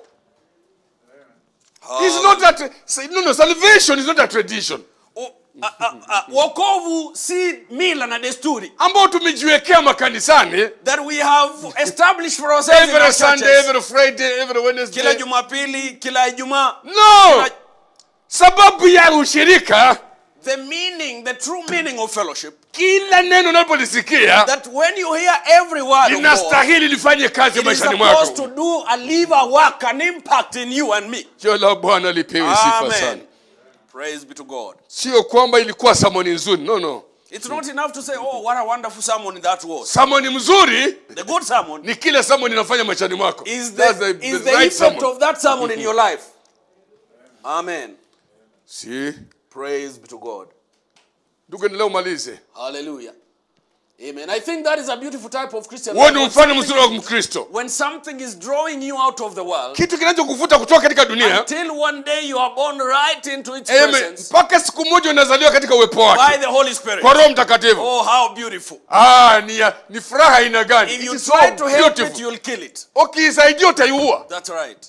It's not that no no salvation is not a tradition Uh, uh, uh, uh, wokovu si mila na desturi ambao tumejiwekea makanisani that we have established for ourselves in every our Sunday, churches. every Friday, every Kila Wednesday. Jumapili, kila Ijumaa. No, Kila- sababu ya ushirika, The meaning, the true meaning of fellowship, kila neno unapolisikia that when you hear every word of God, linastahili lifanye kazi it is maishani supposed to mwako. do a live a work, an impact in you and me. Jina la Bwana lipewe sifa Amen. sana. Praise be to God. Sio kwamba ilikuwa samoni nzuri, no no. It's not enough to say, oh, what a wonderful sermon that was. Samoni mzuri The good sermon ni kile samoni inafanya maishani mwako. is That's the, the, is the the right effect sermon. of that sermon in your life. Amen. Si Praise be to God. ndugu, endelea umalize. Hallelujah. Amen. I think that is a beautiful type of Christian Wewe life. ni When mfano something- mzuri wa Mkristo. When something is drawing you out of the world, Kitu kinachokuvuta kutoka katika dunia, until one day you are born right into its amen, presence mpaka siku moja unazaliwa katika uwepo by wake the Holy Spirit. kwa Roho Mtakatifu. Oh, how beautiful. Ah, ni ya- ni furaha aina gani? If you It is try so to help it, beautiful. you'll kill it. Ukiisaidia utaiua. That's right.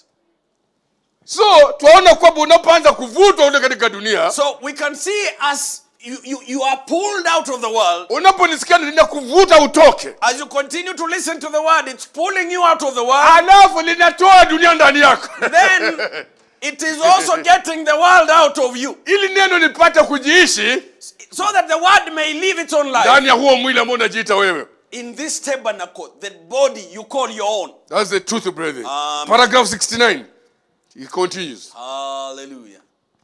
So tunaona kwamba unapoanza kuvutwa ule katika dunia, So we can see as you, you, you are pulled out of the world, unaponisikia linakuvuta utoke, as you continue to listen to the word, it's pulling you out of the world. alafu linatoa dunia ndani yako. Then it is also getting the world out of you, ili neno lipate kujiishi so that the word may live its own life. ndani ya huo mwili ambao unajiita wewe. In this tabernacle, the body you call your own. That's the truth, brethren. Amen. Paragraph sixty-nine. He continues. Hallelujah.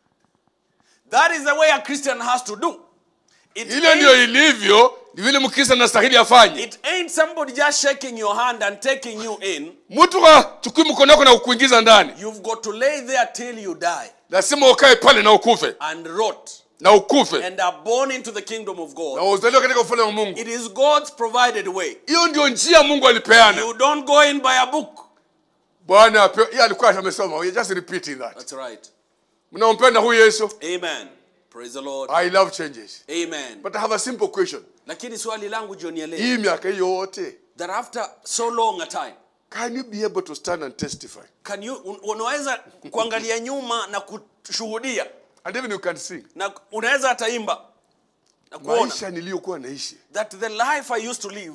That is the way a Christian has to do. It Ile ndio ain't, ilivyo, ni vile Mkristo anastahili afanye. it ain't somebody just shaking your hand and taking you in. Mtu hachukui mkono wako na kukuingiza ndani. You've got to lay there till you die Lazima ukae pale na ukufe. and rot Na ukufe. and are born into the kingdom of Na God. uzaliwa katika ufalme wa Mungu. It is God's provided way. Hiyo ndio njia Mungu alipeana. You don't go in by a book. Bwana apewe. Yeye alikuwa amesoma. We are just repeating that. That's right. Mnampenda huyu Yesu? Amen. Praise the Lord. I love changes. Amen. But I have a simple question. Lakini swali langu jioni ya leo, Hii miaka hiyo yote, that after so long a time, can you be able to stand and testify? can you un- unaweza kuangalia nyuma na kushuhudia And even you can sing. na unaweza hata imba na kuona Maisha niliyokuwa naishi. that the life I used to live,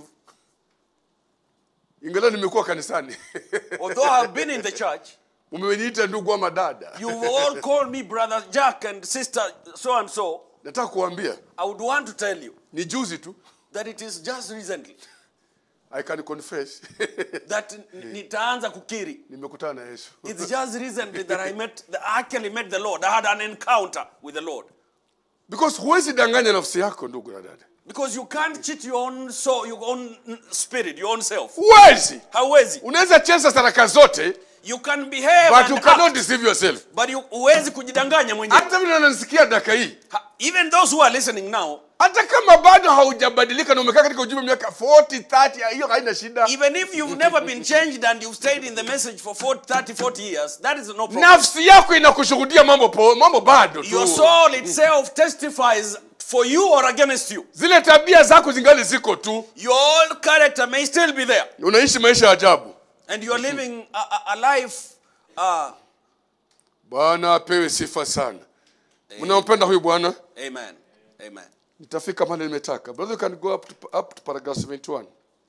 Ingawa nimekuwa kanisani. although I have been in the church, Umeniita ndugu ama dada. you've all called me brother Jack and sister so and so. Nataka kuambia, I would want to tell you ni juzi tu, that it is just recently I can confess. that n- nitaanza kukiri. Nimekutana na Yesu. It's just recently that I met, that I actually met the Lord. I had an encounter with the Lord. Because huwezi danganya nafsi yako ndugu na dada. Because you can't cheat your own soul, your own spirit, your own self. Huwezi. Hauwezi. Unaweza cheza saraka zote, You can behave but you and cannot act, deceive yourself. but you huwezi kujidanganya mwenyewe. Hata vile unanisikia dakika hii, Ha- Even those who are listening now, hata kama bado haujabadilika na umekaa katika ujumbe miaka forty, thirty, hiyo haina shida. even if you've never been changed and you've stayed in the message for forty, thirty, forty years, that is no problem. Nafsi yako inakushuhudia mambo po, mambo bado Your tu. soul itself testifies for you or against you. Zile tabia zako zingali ziko tu. Your old character may still be there. Unaishi maisha ya ajabu. And you are living a, a, a life. Uh, Bwana apewe sifa sana. Mnampenda huyu Bwana? amen. Amen. Nitafika mahali nimetaka. Brother, you can go up to, up to paragraph seventy-one.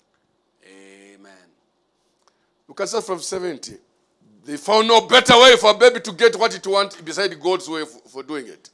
Amen. You can start from seventy. They found no better way for a baby to get what it wants beside God's way for, for doing it.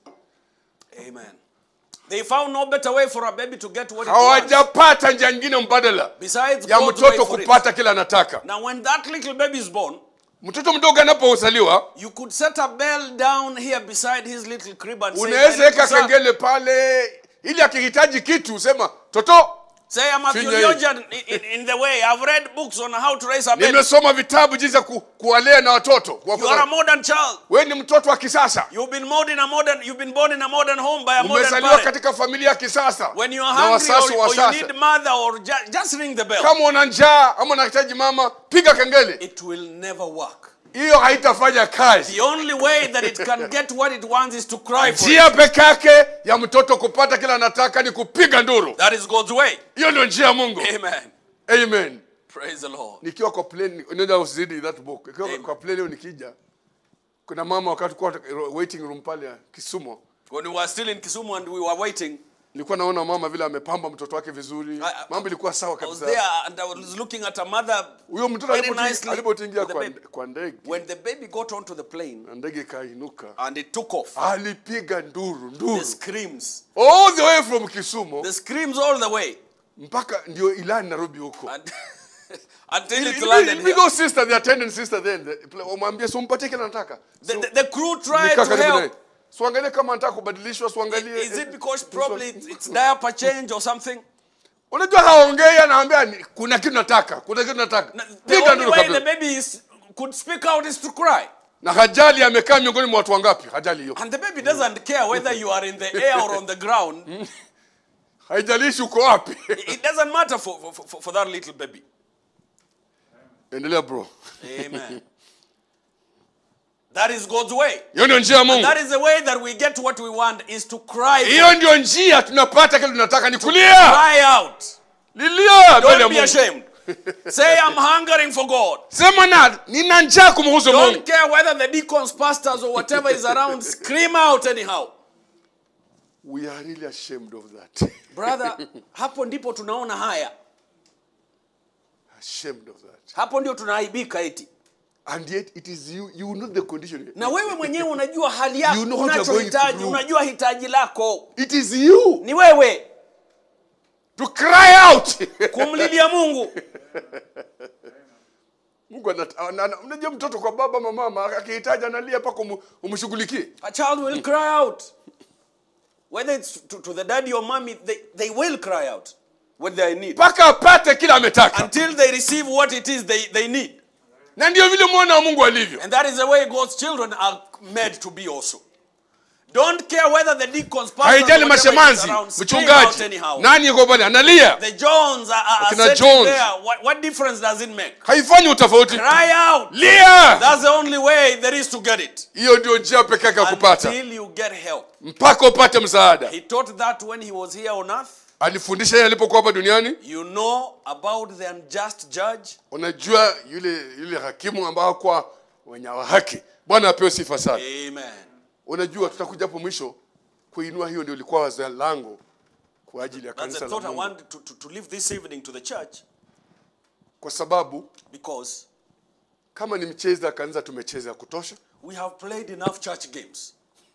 Amen. They found no better way for a baby to get what it wants Hawajapata njia nyingine mbadala besides ya God's way mtoto for it. kupata kila anataka. Now when that little baby is born, Mtoto mdogo anapozaliwa, you could set a bell down here beside his little crib and say, unaweza "My little weka son." kengele pale ili akihitaji kitu sema, "Toto, Say, I'm a Finya theologian in, in, in the way. I've read books on how to raise a baby. nimesoma vitabu jinsi ya ku, kuwalea na watoto." You are a modern child. Wewe ni mtoto wa kisasa. You've been born in a modern. You've been born in a modern home by a modern Umezaliwa parent. katika familia ya kisasa. When you are na hungry wasasi or, wa or you sasa. need mother or just, just ring the bell. Kama una njaa ama unahitaji mama, piga kengele. It will never work. Hiyo haitafanya kazi. The only way that it can get what it wants is to cry for Njia it. peke yake ya mtoto kupata kila anataka ni kupiga nduru. That is God's way. Hiyo ndio njia ya Mungu. Amen. Amen. Praise the Lord. Nikiwa kwa plane, unaenda usidi that book. Nikiwa Amen. kwa plane leo nikija, kuna mama wakati kwa waiting room pale ya Kisumu. When we were still in Kisumu and we were waiting, Nilikuwa naona mama vile amepamba mtoto wake vizuri. I- I- Mambo ilikuwa sawa I was kabisa. there and I was looking at a mother Huyo mtoto very alipotingia nicely alipotingia with the kwa baby. kwa ndege, When the baby got onto the plane na ndege kainuka, and it took off, alipiga nduru, the nduru. screams, All the way from Kisumu the screams all the way mpaka ndio Ilani Nairobi huko. and, until it Ili- landed ili- here. Go sister, the attendant sister then. the- Umwambie so mpatie kile anataka. The, So, the, the crew tried nikaa to karibu naye. help. Siangalie kama anataka kubadilishwa, siangalie. Is it because probably it's, it's diaper change or something? Unajua haongei, anaambia ni- kuna kitu nataka, kuna kitu nataka. No, The Piga only nduru way the kabisa. baby is, could speak out is to cry. Na hajali amekaa miongoni mwa watu wangapi? Hajali hiyo. And the baby doesn't care whether you are in the air or on the ground. Haijalishi uko wapi. It doesn't matter for, for, for, for that little baby. Endelea bro. Amen. That is God's way. Hiyo ndio njia ya Mungu. That is the way that we get what we want, is to cry. Hiyo ndio njia tunapata kile tunataka ni kulia. Cry out. Lilia mbele ya Don't be Mungu. ashamed. Say, I'm hungering for God. Sema na nina njaa kumhusu Don't Mungu. care whether the deacons, pastors, or whatever is around. Scream out anyhow. We are really ashamed of that. Brother, hapo ndipo tunaona haya. Ashamed of that. Hapo ndio tunaaibika eti. And yet it is you, you know the condition. Na wewe mwenyewe unajua hali yako, You know what you're going unachohitaji, through. unajua hitaji lako. It is you Ni wewe to cry out. kumlilia Mungu. Mungu ana- ana- unajua mtoto kwa baba na mama akihitaji analia paka umshughulikie. A child will cry out. Whether it's to, to the daddy or mommy, they, they will cry out when they are in need. Paka apate kila ametaka. Until they receive what it is they, they need. Na ndio vile mwana wa Mungu alivyo. And that is the way God's children are made to be also. Don't care whether the deacons, pastors, Haijali whatever is mashemanzi, around, scream out mchungaji. anyhow. Nani yuko pale analia? The Jones are, are, are Akina sitting Jones. there. What, what difference does it make? Haifanyi utofauti. Cry out. Lia. That's the only way there is to get it. Hiyo ndio njia pekee yake ya kupata. Until you get help. Mpaka upate msaada. He taught that when he was here on earth. Alifundisha yeye alipokuwa hapa duniani. You know about the unjust judge. Unajua yule yule hakimu ambao kwa wenye haki. Bwana apewe sifa sana. Amen. Unajua tutakuja hapo mwisho kuinua, hiyo ndio ilikuwa wazo langu kwa ajili ya That's kanisa the la thought I Mungu. want to, to, to leave this evening to the church. Kwa sababu Because kama ni mchezo ya kanisa tumecheza ya kutosha. we have played enough church games.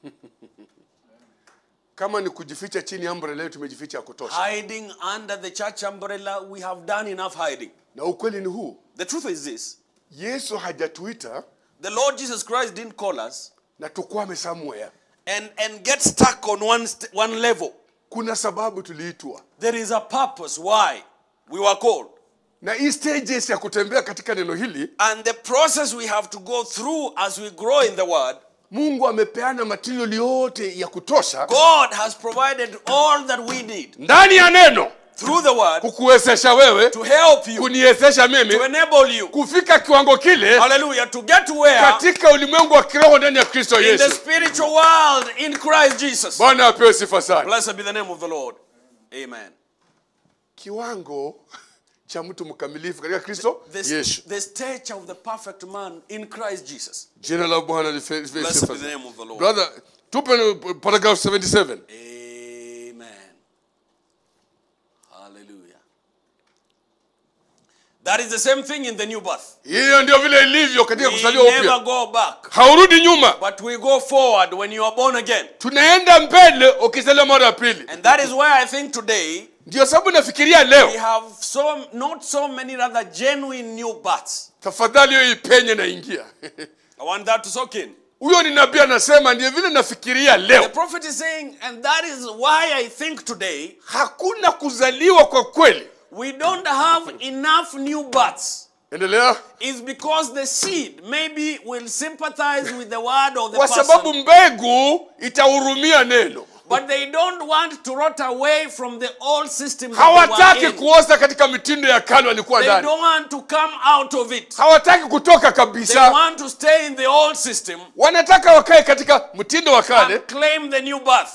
Kama ni kujificha chini ya umbrella tumejificha ya kutosha. Hiding under the church umbrella, we have done enough hiding. Na ukweli ni huu. The truth is this. Yesu hajatuita The Lord Jesus Christ didn't call us na tukwame somewhere. and, and get stuck on one, st- one level. Kuna sababu tuliitwa. There is a purpose why we were called. Na hii stages ya kutembea katika neno hili, And the process we have to go through as we grow in the word, Mungu amepeana material yote ya kutosha God has provided all that we need ndani ya neno through the word kukuwezesha wewe, to help you, kuniwezesha mimi to enable you, kufika kiwango kile hallelujah, to get to where katika ulimwengu wa kiroho ndani ya Kristo in the Yesu. spiritual world in Christ Jesus. Bwana apewe sifa sana. Blessed be the name of the Lord. Amen. Kiwango cha mtu mkamilifu katika Kristo The, Yesu. the stature of the perfect man in Christ Jesus. Jina la Bwana life- life- Blessed be sifa. the name of the Lord. Brother, tupe paragraph seventy-seven. Amen. That is the same thing in the new birth. Hiyo ndio vile ilivyo katika We kuzaliwa never upya. go back, Haurudi nyuma. but we go forward when you are born again. Tunaenda mbele ukizaliwa mara ya pili. And that is why I think today Ndio sababu nafikiria we leo, have so not so many rather genuine new births. tafadhali hiyo ipenye na ingia. I want that to soak in. Huyo ni nabii anasema, ndio vile nafikiria The leo. prophet is saying, and that is why I think today Hakuna kuzaliwa kwa kweli. we don't have enough new births. Endelea. Is because the seed maybe will sympathize with the word of the Kwa sababu person, mbegu itahurumia neno. but they don't want to rot away from the old system that they Hawataki were in. kuoza katika mitindo ya kale walikuwa They ndani. don't want to come out of it. Hawataki kutoka They kabisa. want to stay in the old system Wanataka wakae katika mtindo wa kale and claim the new birth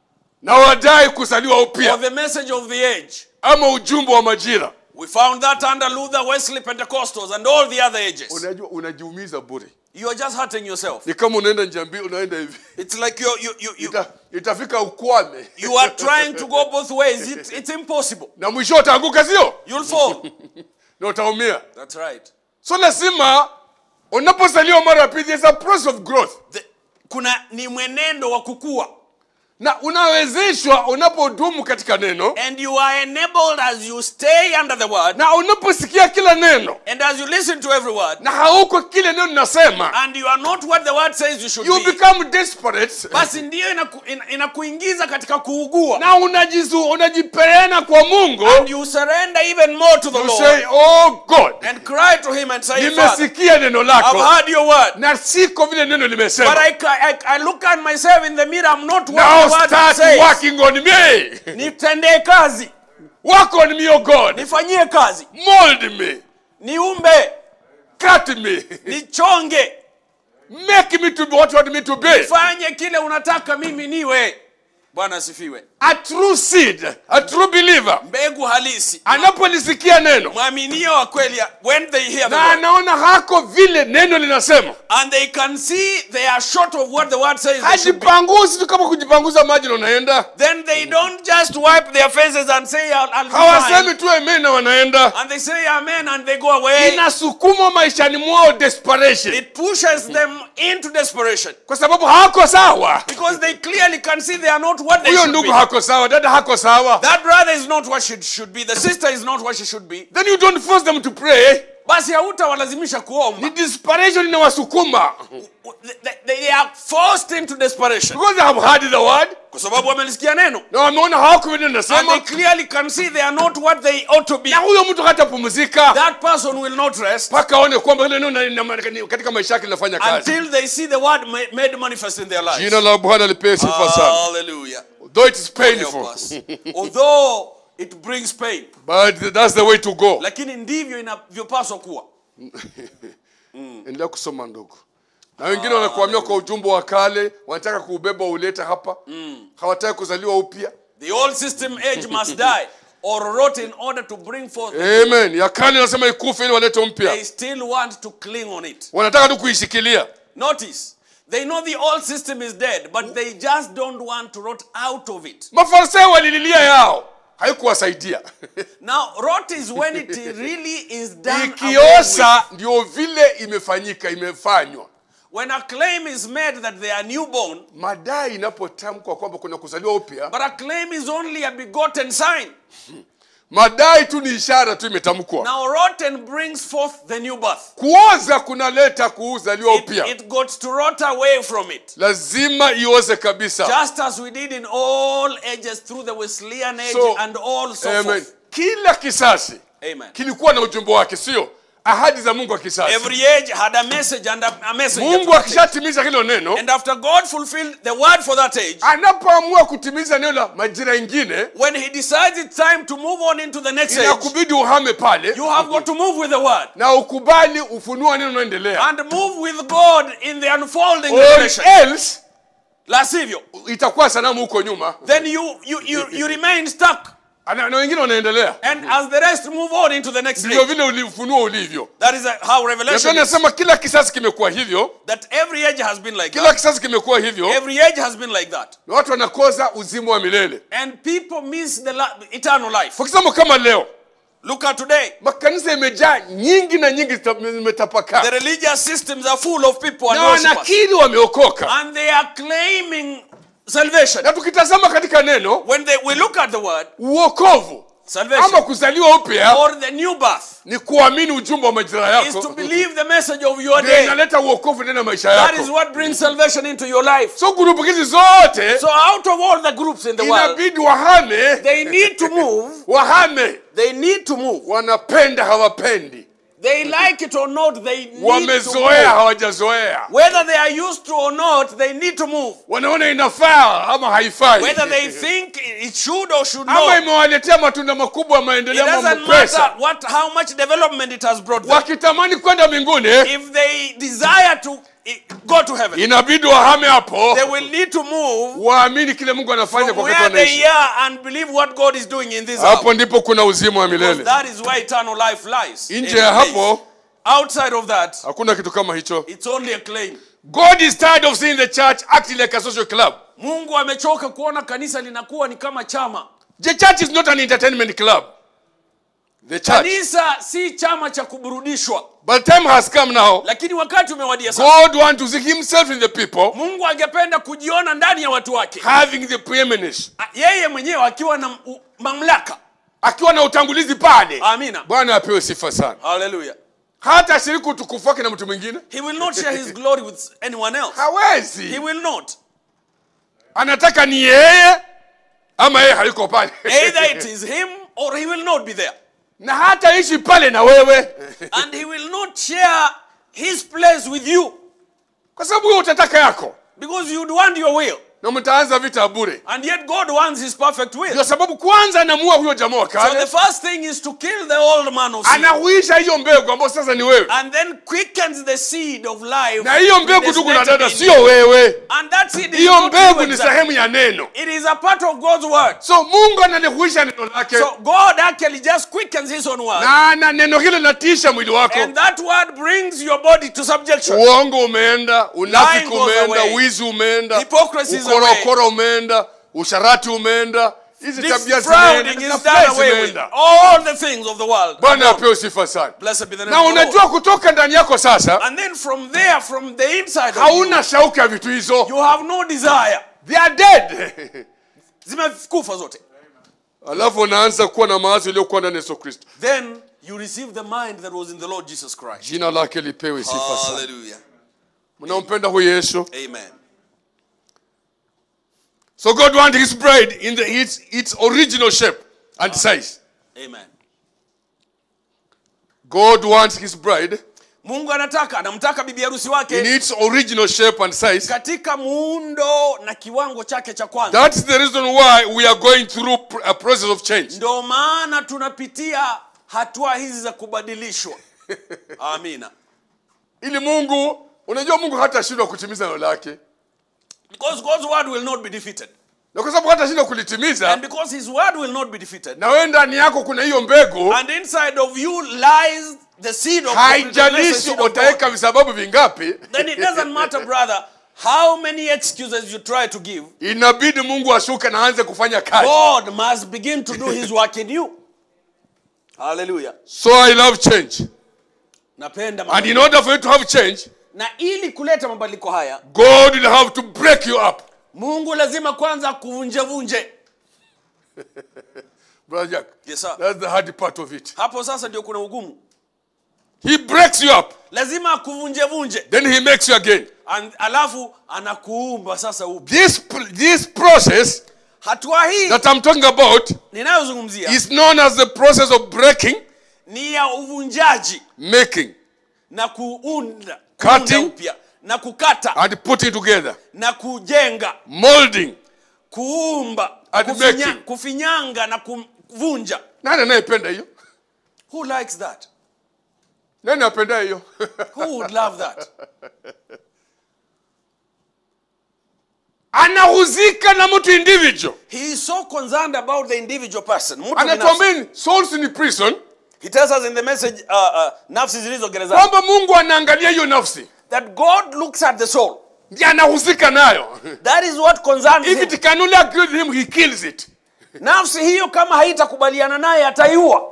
na wadai kuzaliwa or upya the message of the age. ama ujumbe wa majira. We found that under Luther, Wesley, Pentecostals, and all the other ages. Unajua unajiumiza bure. You are just hurting yourself. Ni kama unaenda njambi unaenda hivi. It's like you you you you, Ita, itafika ukwame. you are trying to go both ways. It, it's impossible. Na mwisho utaanguka sio? You'll fall. Na utaumia. That's right. So lazima unapozaliwa mara ya pili, there's a process of growth. The, kuna ni mwenendo wa kukua. Na unawezeshwa unapodumu katika neno, And you are enabled as you stay under the word, na unaposikia kila neno and as you listen to every word, na hauko kile neno linasema, and you are not what the word says you should you be. become desperate. Basi ndiyo inaku, ina, inakuingiza katika kuugua. Na unajizu unajipeana kwa Mungu. And you surrender even more to the You Lord say, oh God, and cry to him and say, Father, nimesikia neno I've lako heard your word, na siko vile neno but limesema. I, I, I look at myself in the mirror, I'm not what Now the word start says. working on me. Nitendee kazi, Work on me, oh God. nifanyie kazi, Mold me. niumbe, Cut me. nichonge, Make me to be what you want me to be. fanye kile unataka mimi niwe. Bwana asifiwe. A true seed, a true believer, Mbegu halisi, anapolisikia neno mwaminio wa kweli, when they hear the na word anaona hako vile neno linasema, and they can see they are short of what the word says they should be, hajipanguzi tu kama kujipanguza maji na unaenda. then they don't just wipe their faces and say I'll, I'll be fine, Hawasemi tu amen na wanaenda. and they say amen and they go away. Inasukuma maishani mwao desperation, It pushes them into desperation kwa sababu hako sawa. because they clearly can see they are not what they Huyo should ndugu be. hako sawa, dada hako sawa. That brother is not what she should be. The sister is not what she should be. Then you don't force them to pray. Basi hautawalazimisha Ni kuomba. desperation inawasukuma, They, they are forced into desperation because they have heard the word kwa sababu wamelisikia neno, na wameona hawako vile and they nasema, clearly can see they are not what they ought to be. na huyo mtu hatapumzika That person will not rest mpaka aone kwamba ile neno na- na- katika maisha yake linafanya kazi. until they see the word ma- made manifest in their lives. Jina la Bwana lipewe sifa sana. Hallelujah. Though it is Help painful, us. Although it brings pain, but that's the way to go. lakini ndivyo inavyopaswa kuwa. Endelea kusoma ndugu. Na wengine wanakuhamia kwa ujumbe wa kale, wanataka kuubeba ulete hapa. Hawataki kuzaliwa upya. The old system age must die or rot in order to bring forth. Amen. Ya kale nasema ikufe ili walete mpya. They still want to cling on it. Wanataka tu kuishikilia. Notice, they know the old system is dead, but they just don't want to rot out of it. Mafarisayo walililia yao, haikuwasaidia. Now, rot is when it really is done away with. Ikiosa ndio vile imefanyika, imefanywa. When a claim is made that they are newborn, Madai inapotamkwa kwamba kuna kuzaliwa upya, but a claim is only a begotten sign. madai tu ni ishara tu imetamkwa. Now, rotten brings forth the new birth. Kuoza kunaleta kuzaliwa It, upya. it got to rot away from it. Lazima ioze kabisa. Just as we did in all ages through the Wesleyan age So, and all so Amen. forth. Kila kisasi Amen. kilikuwa na ujumbe wake, sio ahadi za Mungu wa kisasi. Every age had a message and a, a message. Mungu akishatimiza hilo neno, And after God fulfilled the word for that age, anapoamua kutimiza neno la majira ingine, when he decides it's time to move on into the next age, inakubidi uhame pale you have got to move with the word na ukubali ufunuo neno unaendelea. and move with God in the unfolding Or revelation. else La sivyo, itakuwa sanamu huko nyuma. then you, you, you, you remain stuck. Ana- na wengine wanaendelea. And as the rest move on into the next Ndio age, vile ulifunuo ulivyo. that is uh, how Ndio revelation is. nasema kila kisasi kimekuwa hivyo, That every age has been like kila that. kisasi kimekuwa hivyo, Every age has been like that. na watu wanakosa uzima wa milele. And people miss the la- eternal life. Kwa kisema kama leo, Look at today. Makanisa imejaa nyingi na nyingi zimetapakaa. The religious systems are full of people and Na worshipers. wanakiri wameokoka. And they are claiming salvation. Na tukitazama katika neno, When they, we look at the word, uokovu salvation, ama kuzaliwa upya or the new birth, ni kuamini ujumbe wa majira is to yako. believe the message of your Ndio day. inaleta uokovu ndani ya maisha That is yako. what brings salvation into your life. So grupu hizi zote So out of all the groups in the world, inabidi wahame, they need to move. wahame. They need to move. Wanapenda hawapendi. They like it or not, they need to Wamezoea move. hawajazoea. Whether they are used to or not, they need to move. Wanaona inafaa ama haifai. Whether they think it should or should Ama not. imewaletea matunda makubwa It maendeleo doesn't ama pesa. matter what, how much development it has brought them. Wakitamani kwenda mbinguni, If they desire to eh, go to heaven, inabidi wahame hapo. they will need to move Waamini kile Mungu anafanya from kwa where wakati they wanaishi. are and believe what God is doing in this hour. Hapo ndipo kuna uzima wa Because milele. that is where eternal life lies. Nje In ya place. hapo Outside of that, hakuna kitu kama hicho. it's only a claim. God is tired of seeing the church acting like a social club. Mungu amechoka kuona kanisa linakuwa ni kama chama. The church is not an entertainment club. The church. Kanisa si chama cha kuburudishwa. But time has come now. Lakini wakati umewadia sasa. God wants to see himself in the people, Mungu angependa kujiona ndani ya watu wake. having the preeminence. Yeye mwenyewe akiwa na u- mamlaka. Akiwa na utangulizi pale. Amina. Bwana apewe sifa sana. Hallelujah. Hata shiriki utukufu wake na mtu mwingine. He will not share his glory with anyone else. He Hawezi. will not. Anataka ni yeye ama yeye hayuko pale. Either it is him or he will not be there. Na hata ishi pale na wewe. And he will not share his place with you. Kwa sababu wewe utataka yako. Because you'd want your will. Na mtaanza vita bure. And yet God wants his perfect will. Ndio sababu kwanza anamuua huyo jamaa wa So the kale. first thing is to kill the old man of sin. Anahuisha hiyo mbegu ambayo sasa ni wewe. And then quickens the seed of life. Na hiyo mbegu that is ndugu na native dada in sio you. wewe. And that seed is Hiyo not mbegu you ni exactly. sehemu ya neno. It is a part of God's word. So Mungu analihuisha neno lake. So God actually just quickens his own word. Na na neno hilo linatisha mwili wako. And that word brings your body to subjection. Uongo umeenda, unafiki Lying goes umeenda, away. wizi umeenda, Hypocrisy is ukorokoro umeenda, usharati umeenda. Hizi This tabia frowning zimeenda, is na done flesh away with. zimeenda. All the things of the world. Bwana apewe sifa sana. Blessed be the name Na of the Lord. unajua kutoka ndani yako sasa, And then from there, from the inside of you, hauna shauku ya vitu hizo. you have no desire. They are dead. Zimekufa zote. Alafu unaanza kuwa na mawazo yaliyokuwa ndani ya Yesu Kristo. Then you receive the mind that was in the Lord Jesus Christ. Jina lake lipewe sifa sana. Hallelujah. Mnampenda huyu Yesu? Amen. So God wants his bride in the its its original shape and size. Amen. God wants his bride Mungu anataka, anamtaka bibi harusi in wake its original shape and size. katika muundo na kiwango chake cha kwanza. That's the reason why we are going through a process of change. Ndio maana tunapitia hatua hizi za kubadilishwa. Amina. Ili Mungu, unajua Mungu hatashindwa kutimiza neno lake. Because God's word will not be defeated. Na kwa sababu hatashindwa kulitimiza, And because his word will not be defeated. na wewe ndani yako kuna hiyo mbegu, And inside of you lies the seed of the haijalishi seed of God. utaweka visababu vingapi, Then it doesn't matter, brother, how many excuses you try to give. inabidi Mungu ashuke na aanze kufanya kazi. God must begin to do his work in you. Hallelujah. So I love change. Napenda And in mabadiliko. order for you to have change, Na ili kuleta mabadiliko haya, God will have to break you up. Mungu lazima kwanza kuvunje vunje. Brother Jack, Yes, sir. that's the hard part of it. Hapo sasa ndio kuna ugumu. He breaks you up, Lazima akuvunje vunje. then he makes you again. And alafu anakuumba sasa upya. This this process Hatua hii that I'm talking about ninayozungumzia is known as the process of breaking, ni ya uvunjaji making, na kuunda, Cutting. kuunda upya na kukata and putting together, na kujenga, molding. kuumba, And kufinya, making. kufinyanga na kuvunja. Nani anayependa hiyo? Who likes that? Nani anapenda hiyo? Who would love that? Anahuzika na mtu individual. He is so concerned about the individual person. Mtu binafsi. Anatuambia souls in prison, He tells us in the message, uh, uh, nafsi zilizo gerezani, kwamba Mungu anaangalia hiyo nafsi. that God looks at the soul. Ndiye anahuzika nayo. That is what concerns If him. it can only agree with him, he kills it. Nafsi hiyo kama haitakubaliana naye ataiua.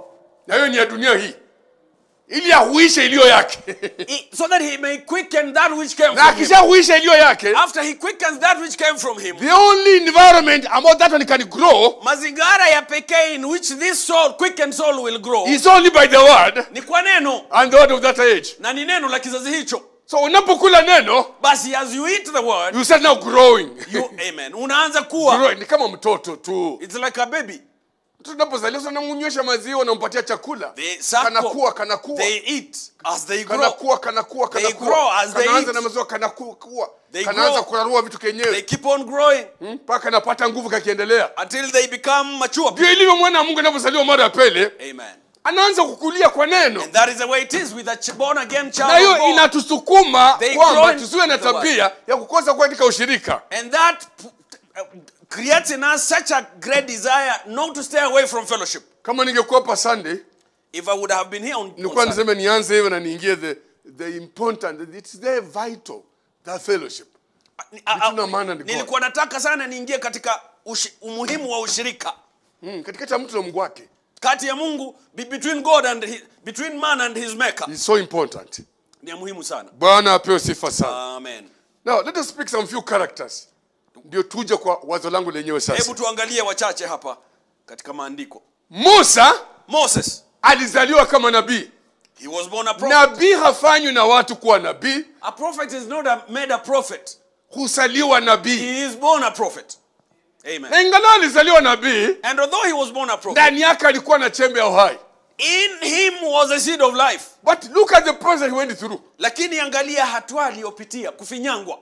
Na hiyo ni ya dunia hii. Ili ahuishe iliyo yake. He- so that he may quicken that which came Na from him. akishahuisha iliyo yake, After he quickens that which came from him, the only environment about that one can grow mazingara ya pekee in which this soul, quickened soul will grow, is only by the word ni kwa neno, and the word of that age. na ni neno la kizazi hicho. So unapokula neno, Basi as you eat the word, you start now growing. you, amen, unaanza kuwa. Growing. Ni kama mtoto tu. It's like a baby. Mtoto unapozaliwa unamnywesha maziwa, unampatia chakula. They suckle, Kanakuwa, kanakuwa. they eat as they grow. Kanakuwa, kanakuwa, They kanakuwa. grow as they Kanaanza eat. na maziwa, kanakuwa. They Kanaanza grow. kurarua vitu They kenyewe. keep on growing Mpaka anapata nguvu kakiendelea. until they become mature. Ndio ilivyo mwana wa Mungu anapozaliwa mara ya pili, Amen. anaanza kukulia kwa neno. And that is the way it is with a ch- born again Na child of hiyo God. inatusukuma They kwamba grow in tusiwe na the word. tabia ya kukosa kuwa katika ushirika. And that p- uh, creates in us such a great desire not to stay away from fellowship. Kama ningekuwa hapa Sunday, If I would have been here on, on nilikuwa Sunday, niseme nianze hivyo na niingie the the important, it's very vital, that fellowship. Ni- a- a- Vitu na maana ni God. nilikuwa nataka sana niingie katika ushi, umuhimu wa ushirika Mm, katikati ya mtu na Mungu wake. kati ya Mungu, be- between God and his, between man and his maker. It's so important. Ni ya muhimu sana. Bwana apewe sifa sana. Amen. Now, let us speak some few characters. Ndio tuje kwa wazo langu lenyewe sasa. Hebu tuangalie wachache hapa katika maandiko. Musa Moses, alizaliwa kama nabii. he was born a prophet. Nabii hafanywi na watu kuwa nabii, A prophet is not a, made a prophet. husaliwa nabii. He is born a prophet. Amen. Na ingawa alizaliwa nabii, And although he was born a prophet, ndani yake alikuwa na chembe ya uhai. in him was a seed of life. But look at the process he went through. Lakini angalia hatua aliyopitia, kufinyangwa.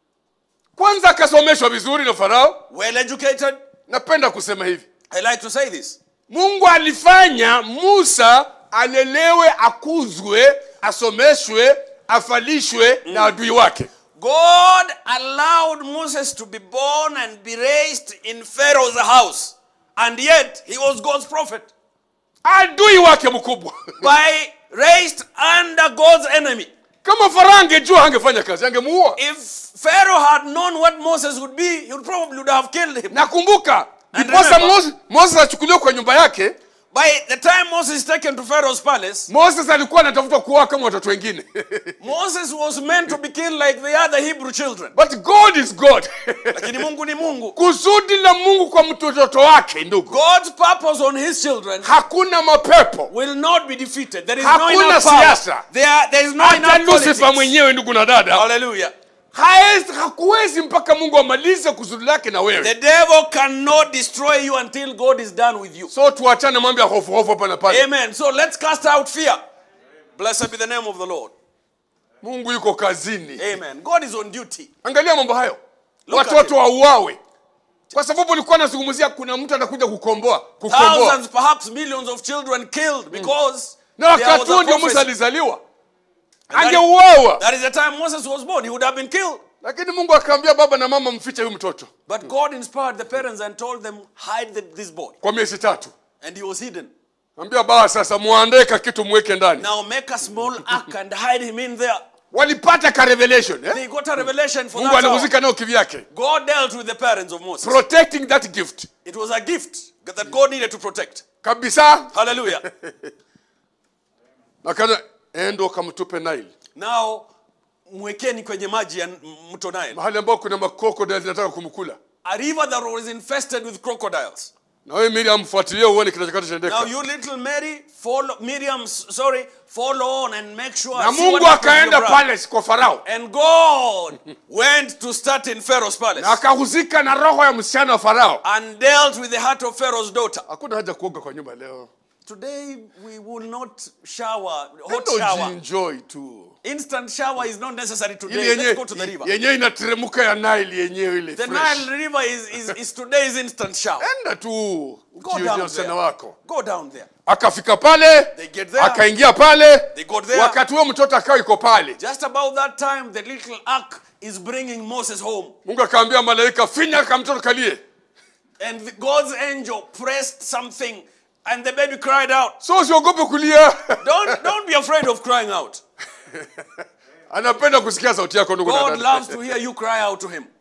Kwanza akasomeshwa vizuri na Farao. Well educated. Napenda kusema hivi, I like to say this. Mungu alifanya Musa alelewe, akuzwe, asomeshwe, afalishwe na adui wake. God allowed Moses to be born and be raised in Pharaoh's house. And yet, he was God's prophet. Adui wake mkubwa. By raised under God's enemy. Kama Farao angejua angefanya kazi, angemuua. If Pharaoh had known what Moses would be, he would probably would have killed him. Nakumbuka And ndiposa remember- Moses, Moses achukuliwa kwa nyumba yake. By the time Moses is taken to Pharaoh's palace, Moses alikuwa anatafuta kuoa kama watoto wengine. Moses was meant to be killed like the other Hebrew children. But God is God. Lakini Mungu ni Mungu. Kusudi la Mungu kwa mtoto wake, ndugu, God's purpose on his children hakuna mapepo. will not be defeated. There is no Hakuna enough power. siasa. There, there is no Hata enough Lucifer politics. mwenyewe, ndugu na dada, Hallelujah. haezi hakuwezi mpaka Mungu amalize kusudi lake na The wewe. devil cannot destroy you until God is done with you. So tuachane mambo ya hofu hofu hapa na pale. Amen. So let's cast out fear. Blessed be the name of the Lord. Mungu yuko kazini. Amen. God is on duty. Angalia mambo hayo. Look at Watoto wauawe. Kwa sababu ulikuwa unazungumzia kuna mtu atakuja kukomboa, kukomboa. Thousands, perhaps millions of children killed because Na there was wakati huo a ndio Musa prophecy. alizaliwa. that- Angeuawa. That is the time Moses was born. He would have been killed. Lakini Mungu akamwambia baba na mama mfiche huyu mtoto But God inspired the parents and told them, hide the, this boy. kwa miezi tatu. And he was hidden. Ambia baba sasa muandae kitu muweke ndani. Now make a small ark and hide him in there. Walipata ka revelation, eh? They got a revelation for Mungu that hour. alihusika nao kivyake. God dealt with the parents of Moses. Protecting that gift. It was a gift that God needed to protect. Kabisa. Hallelujah. Nakana endo kamtupe Nile. Now, mwekeni kwenye maji ya mto Nile. Mahali ambao kuna makoko ndio zinataka kumkula. A river that was infested with crocodiles. Na wewe Miriam fuatilia uone kinachotendeka. Now you little Mary, follow Miriam, sorry, follow on and make sure. Na see Mungu what happens to akaenda your brother. palace kwa Farao. And God went to start in Pharaoh's Na palace akahusika na roho ya msichana wa Farao. and dealt with the heart of Pharaoh's daughter. Hakuna haja kuoga kwa nyumba leo. Today we will not shower, hot Ndio shower. enjoy tu. Instant shower is not necessary Ile today. yenye Let's go to the river. yenye inateremka ya Nile yenyewe ile The fresh. Nile River is, is, is today's instant shower. Enda tu Go down ukionyesha msichana there. wako. Go down there. Akafika pale, They get there. akaingia pale. They got there. Wakati huo mtoto akao iko pale. Just about that time, the little ark is bringing Moses home. Mungu akaambia malaika, finya kama mtoto kalie. And the- God's angel pressed something and the baby cried out. So usiogope kulia. Don't, don't be afraid of crying out. Anapenda kusikia sauti yako ndugu na God dada. loves to hear you cry out to him.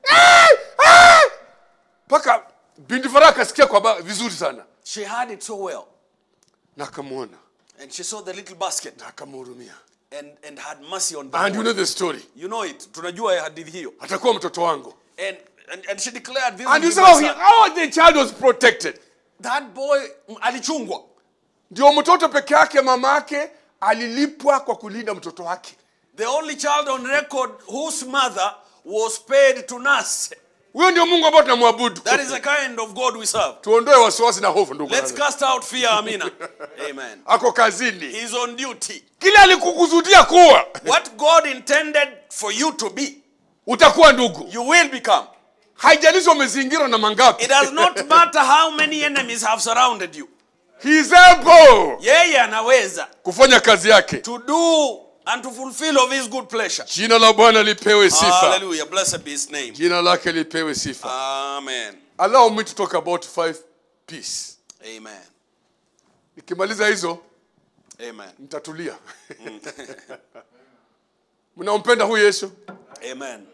Paka binti Farao akasikia kwa ba- vizuri sana. She heard it so well. Na akamuona. And she saw the little basket na akamhurumia. and, and had mercy on the And you boy. know the story. You know it. Tunajua hadithi hiyo. Atakuwa mtoto wangu. And, and, and she declared, this And will you be saw my how, son. how the child was protected. That boy mm, alichungwa. Ndio mtoto peke yake mamake alilipwa kwa kulinda mtoto wake. The only child on record whose mother was paid to nurse. Huyo ndio Mungu ambaye tunamwabudu. That is the kind of God we serve. Tuondoe wasiwasi na hofu ndugu. Let's cast out fear, amina. Amen. Ako kazini. He's on duty. Kile alikukusudia kuwa, What God intended for you to be, utakuwa ndugu. you will become. Haijalishi umezingirwa na mangapi. It does not matter how many enemies have surrounded you. He is able Yeye anaweza kufanya kazi yake. to do and to fulfill of his good pleasure. Jina la Bwana lipewe sifa. Hallelujah. Blessed be his name. Jina lake lipewe sifa. Amen. Allow me to talk about five P's. Amen. Nikimaliza hizo Amen. mtatulia. Mnampenda huyu Yesu? Amen.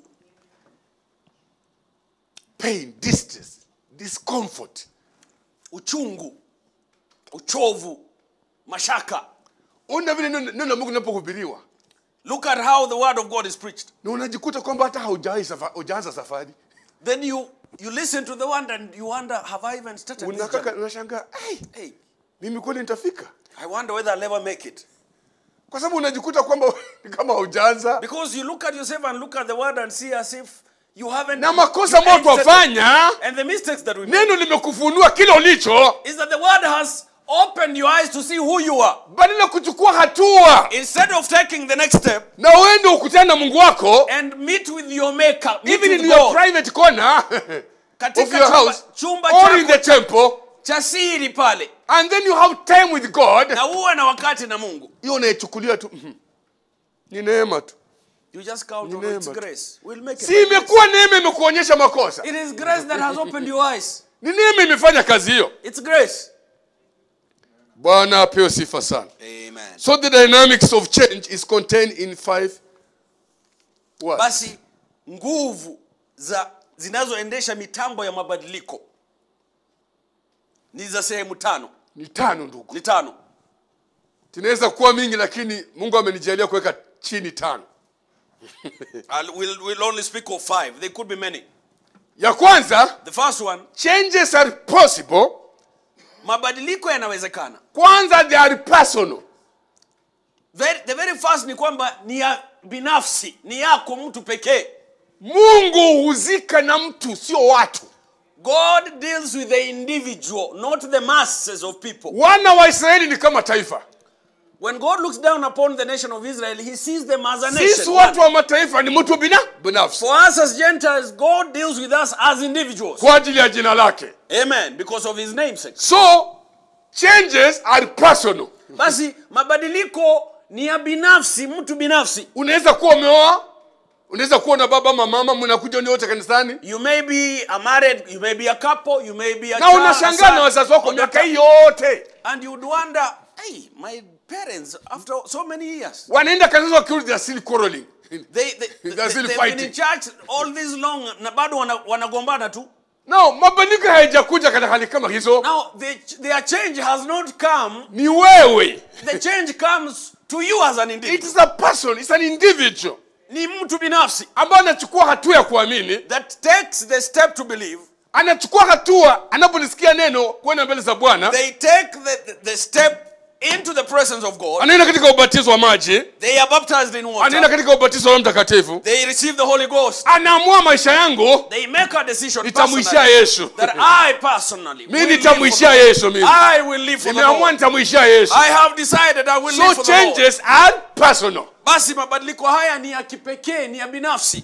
Pain, distress, discomfort. Uchungu, uchovu, mashaka. Ona vile neno neno la Mungu linapohubiriwa. Look at how the word of God is preached. Na unajikuta kwamba hata haujaanza safari, hujaanza safari. Then you you listen to the word and you wonder, have I even started this Unakaka journey? unashangaa, hey, Hey, mimi kweli nitafika? I wonder whether I'll ever make it. Kwa sababu unajikuta kwamba kama haujaanza. Because you look at yourself and look at the word and see as if you haven't. Na makosa ambayo you entered- twafanya, And the mistakes that we make neno limekufunua kile ulicho, is that the word has opened your eyes to see who you are. badala kuchukua hatua Instead of taking the next step na uende ukutane na Mungu wako, and meet with your maker, meet even with in your God. private corner Katika of your chumba- house chumba or in chako the temple, cha siri pale, and then you have time with God, na uwe na wakati na Mungu. hiyo unaichukulia tu mhm, ni neema tu. You just count on Ni its neema tu. grace. We'll make it. Si imekuwa neema imekuonyesha makosa, It is grace that has opened your eyes. ni neema imefanya kazi hiyo. It's grace. Bwana apewe sifa sana. Amen. So the dynamics of change is contained in five words. Basi nguvu za zinazoendesha mitambo ya mabadiliko ni za sehemu tano. Ni tano ndugu. Ni tano. Tinaweza kuwa mingi lakini Mungu amenijalia kuweka chini tano. I'll, we'll, we'll only speak of five. They could be many. Ya kwanza, The first one, changes are possible. mabadiliko yanawezekana. Kwanza they are personal. Very, the very first ni kwamba ni ya binafsi, ni yako mtu pekee. Mungu huzika na mtu, sio watu. God deals with the individual, not the masses of people. Wana wa Israeli ni kama taifa. When God looks down upon the nation of Israel, he sees them as a Sisi nation. watu wa mataifa ni mtu bina binafsi. For us as Gentiles, God deals with us as individuals. Kwa ajili ya jina lake. Amen. Because of his namesake. So, changes are personal. Basi mabadiliko ni ya binafsi, mtu binafsi. Unaweza kuwa umeoa, unaweza kuwa na baba ama mama, mnakuja nyote kanisani. You may be a married, you may be a couple, you may be a Na child, unashangaa a son, na wazazi wako or miaka daughter. hii yote. And you'd wonder, hey, my parents, after so many years, Wanaenda kanisa wakirudi, they are still quarreling. they, they, they, They are still they've been fighting. in church all this long, na bado wana- wanagombana tu. No, mabadiliko hayajakuja katika hali kama hizo. Now, the, their change has not come. Ni wewe. The change comes to you as an It individual. is a person, it's an individual. Ni mtu binafsi Ambaye anachukua hatua ya kuamini, that takes the step to believe. anachukua hatua anapolisikia neno kwenda mbele za Bwana, They take the, the, the step into the presence of God. anaenda katika ubatizo wa maji, They are baptized in anaenda water. katika ubatizo wa Roho Mtakatifu, They receive the Holy Ghost. anaamua maisha yangu They make a decision nitamwishia personally Yesu. that I personally will Mimi live nitamwishia for the Lord. Yesu mimi. I will live for the Nimeamua Lord. nitamwishia Yesu. I have decided I will So live for the Lord. changes are personal. Basi mabadiliko haya ni ya kipekee, ni ya binafsi.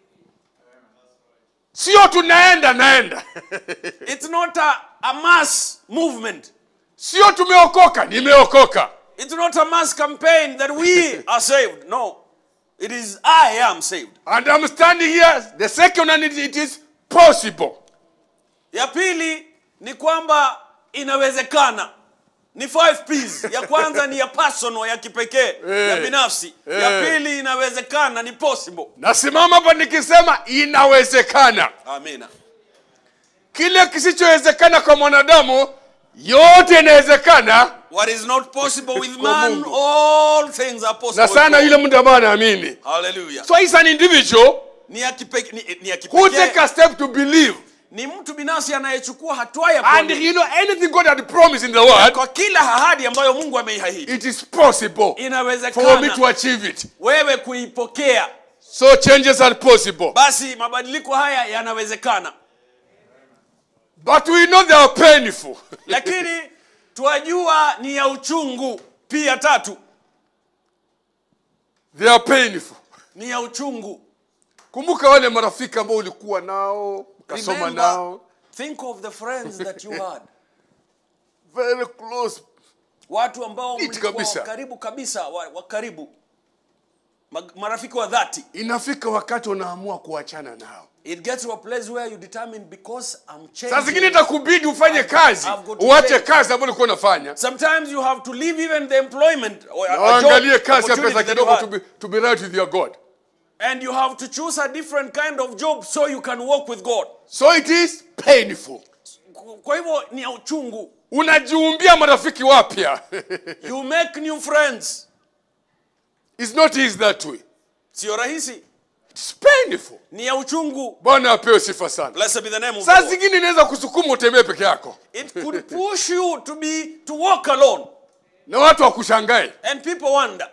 Sio tunaenda naenda. It's not a, a mass movement. Sio tumeokoka, nimeokoka. It's not a mass campaign that we are saved. No. It is I am saved. And I'm standing here, the second one, it is possible. Ya pili ni kwamba inawezekana. Ni five P's. Ya kwanza ni ya personal, ya kipekee, ya binafsi. Ya pili inawezekana, ni possible. Nasimama hapa nikisema inawezekana. Amina. Kile kisichowezekana kwa mwanadamu yote inawezekana. What is not possible with Kwa man, Mungu. all things are possible. Na sana with yule God. mtu ambaye anaamini. Hallelujah. So he's an individual Ni ya kipekee, ni, ni ya who take kipekee. a step to believe. Ni mtu binafsi anayechukua hatua ya And kuamini. you know, anything God had promised in the word, Kwa kila ahadi ambayo Mungu ameiahidi, it is possible for me to inawezekana achieve it. wewe kuipokea. So changes are possible. Basi mabadiliko haya yanawezekana. But we know they are painful. Lakini twajua ni ya uchungu pia. Tatu, They are painful. ni ya uchungu. Kumbuka wale marafiki ambao ulikuwa nao, ukasoma Remember, nao, think of the friends that you had. very close. Watu ambao Iti mlikuwa kabisa. karibu kabisa, wa, wa karibu. Ma- Marafiki wa dhati. Inafika wakati unaamua kuachana nao. It gets to a place where you determine, because I'm Saa changing. zingine itakubidi ufanye kazi, I've got to uache change. kazi ambayo ulikuwa unafanya. Sometimes you have to leave even the employment or a- a job Waangalie kazi ya opportunity pesa that you kidogo had. to be, to be right with your God. And you have to choose a different kind of job so you can walk with God. So it is painful. Kwa hivyo ni ya uchungu. Unajiumbia marafiki wapya. You make new friends. It's not easy that way. Sio rahisi. It's painful. Ni ya uchungu. Bwana apewe sifa sana. Blessed be the name of Saa God. zingine inaweza kusukuma utembee peke yako. It could push you to be to walk alone, Na watu wakushangae. and people wonder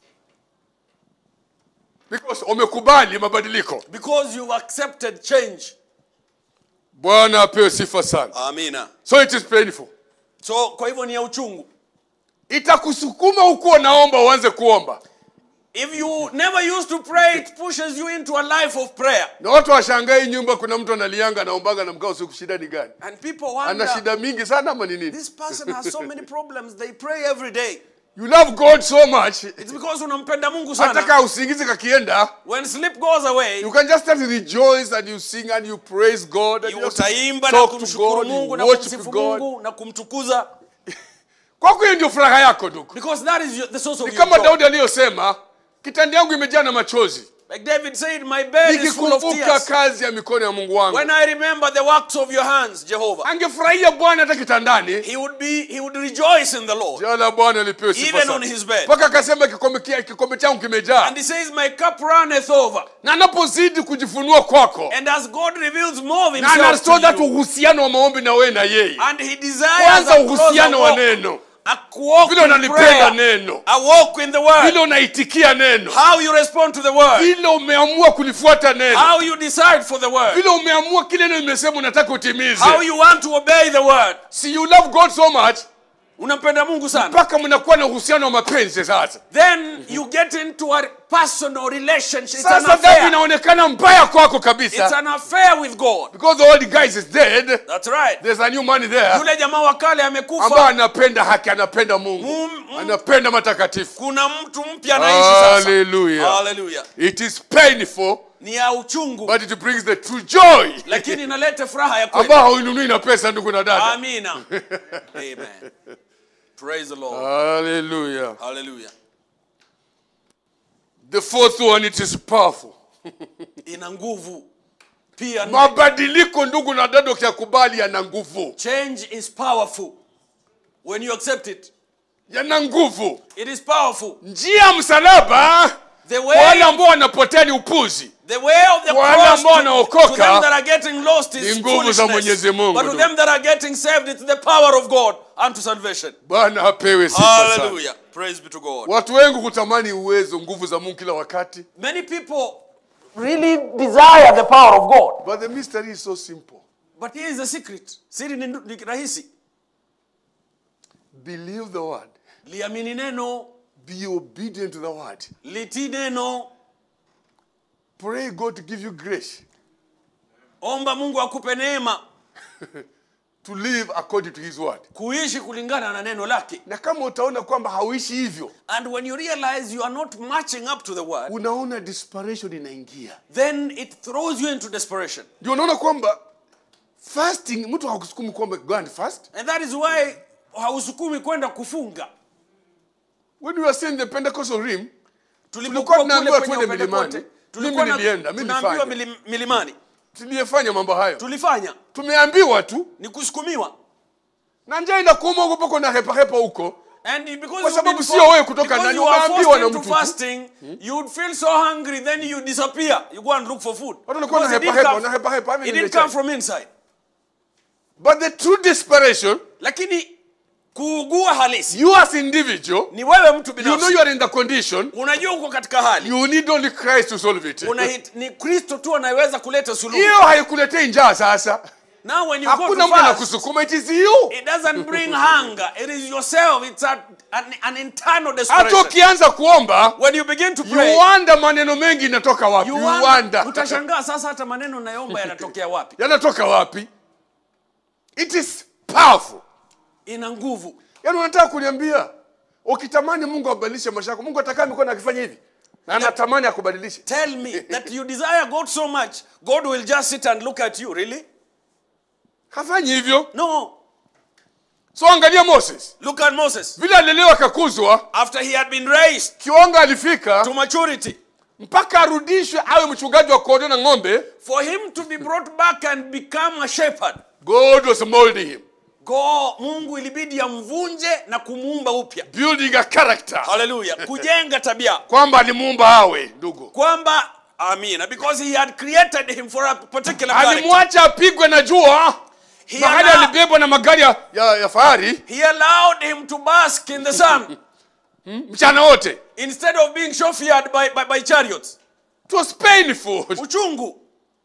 Because umekubali mabadiliko. because you've accepted change. Bwana apewe sifa sana. Amina. So it is painful. So kwa hivyo ni ya uchungu. Itakusukuma uko naomba uanze kuomba. If you never used to pray, it pushes you into a life of prayer. Na watu washangae nyumba kuna mtu analianga anaombaga na mkao usiku, shida ni gani? And people Ana wonder, shida mingi sana ama ni nini? this person has so many problems. They pray every day. You love God so much. It's because unampenda Mungu Hata sana. kama usingizi kakienda, When sleep goes away, you can just start to rejoice and you sing and you praise God and you just utaimba na talk to kumshukuru God, Mungu you na worship kumsifu God. Mungu na kumtukuza, Kwako hiyo ndio furaha yako ndugu. because that is your, the source of Ni your kama joy. Daudi aliyosema, kitanda yangu imejaa na machozi. Like David said, my bed is full of Nikikumbuka tears kazi ya mikono ya Mungu wangu. when I remember the works of your hands, Jehovah. Angefurahia Bwana hata kitandani. He would be, he would rejoice in the Lord, Jina la Bwana lipewe sifa even sana. on his bed. Mpaka akasema kikombe kia- kikombe changu kimejaa. And he says, my cup runneth over. Na anapozidi kujifunua kwako, And as God reveals more of na himself anastore that to you, uhusiano wa maombi na wewe na yeye. and he desires Kwanza a closer uhusiano wa walk, neno. a walk Vile in unalipenda prayer, neno. a walk in the word, Vile unaitikia neno. how you respond to the word, Vile umeamua kulifuata neno. how you decide for the word, Vile umeamua kile neno imesema unataka utimize. how you want to obey the word. See, you love God so much, Unampenda Mungu sana. mpaka mnakuwa na uhusiano wa mapenzi sasa. Then you get into a personal relationship. It's an Sasa dhambi affair. inaonekana mbaya kwako It's kabisa. an affair with God. Because the old guy is dead, That's right. there's a new man there. Yule jamaa wa kale Ambaye amekufa, anapenda haki, anapenda Mungu. Mm, mm. Anapenda matakatifu. kuna mtu mpya anaishi sasa. Hallelujah. Hallelujah. It is painful, Ni ya uchungu, but it brings the true joy. lakini inaleta furaha ya kweli. Ambao hauinunui na pesa ndugu na dada. Amina. Amen. Praise the Lord. Hallelujah. Hallelujah. The fourth one, it is powerful. Ina nguvu. Pia Mabadiliko ndugu na dada ukiyakubali yana nguvu. change is powerful. When you accept it, Yana nguvu. it is powerful. Njia ya msalaba, The wale way, ambao wanapotea ni upuzi. the way of the Wale cross ambao to, wanaokoka, to them that are getting lost ni is nguvu za foolishness. Mwenyezi Mungu But to tu. them that are getting saved, it's the power of God unto salvation. Bwana apewe sifa sana. Hallelujah. Praise be to God. Watu wengi kutamani uwezo, nguvu za Mungu kila wakati. Many people really desire the power of God. But the mystery is so simple. But here is the secret. Siri ni ni rahisi. Believe the word. Liamini neno, Be obedient to the word. litii neno, Pray God to give you grace omba Mungu akupe neema to live according to his word. kuishi kulingana na neno lake. Na kama utaona kwamba hauishi hivyo, And when you realize you are not matching up to the word, unaona desperation inaingia. then it throws you into desperation. Ndio unaona kwamba fasting, mtu hakusukumi kwamba go and fast. And that is why hausukumi kwenda kufunga. When we were saying the Pentecostal rim, Tulipokuwa tulikuwa kule tunaambiwa kwenye twende milimani. Pentekoste, tulikuwa Mimi na- nilienda, mimi tunaambiwa nilifanya. milim- milimani. tuliyefanya mambo hayo. Tulifanya. Tumeambiwa tu, Ni kusukumiwa. Na njaa inakuuma huko poko na hepa hepa huko. And you- because Kwa you've sababu been sio wewe kutoka because ndani, you are umeambiwa na forced into mtu tu. fasting, you would feel so hungry, then you disappear. You go and look for food. Watu walikuwa na Because it hepa didn't hepa, come- na hepa hepa, hivi it ni didn't chai. come from inside. But the true desperation, Lakini kuugua halisi you as individual, ni wewe mtu you know binafsi. you are in the condition, Unajua uko katika hali. you need only Christ to solve it. Unahit, ni Kristo tu anayeweza kuleta suluhu. Hiyo haikuletei njaa sasa. Now when you go Hakuna to mtu fast, anakusukuma, it is you. it doesn't bring hunger. It is yourself. It's a, an, an internal Hata desperation. ukianza kuomba, When you begin to you pray, wonder maneno mengi inatoka wapi? you You wonder, wonder. utashangaa sasa hata maneno nayoomba yanatokea wapi. Yanatoka wapi? It is powerful. Ina nguvu. Yaani unataka kuniambia ukitamani Mungu abadilishe maisha yako, Mungu atakaa mikono akifanya hivi. Na anatamani akubadilishe. Tell me that you desire God so much, God will just sit and look at you. Really? Hafanyi hivyo. No. So angalia Moses. Look at Moses. Vile alilelewa akakuzwa, After he had been raised kiwango alifika to maturity, mpaka arudishwe awe mchungaji wa kondoo na ng'ombe. for him to be brought back and become a shepherd, God was molding him, Go, Mungu ilibidi amvunje na kumuumba upya. building a character. Hallelujah. Kujenga tabia. Kwamba alimuumba awe ndugu. Kwamba amina, because he had created him for a particular character. Alimwacha apigwe na jua. He Mahali allowed, alibebwa na magari ya, ya, ya fahari he allowed him to bask in the sun mchana wote. instead of being chauffeured by, by, by chariots. It was painful. Uchungu.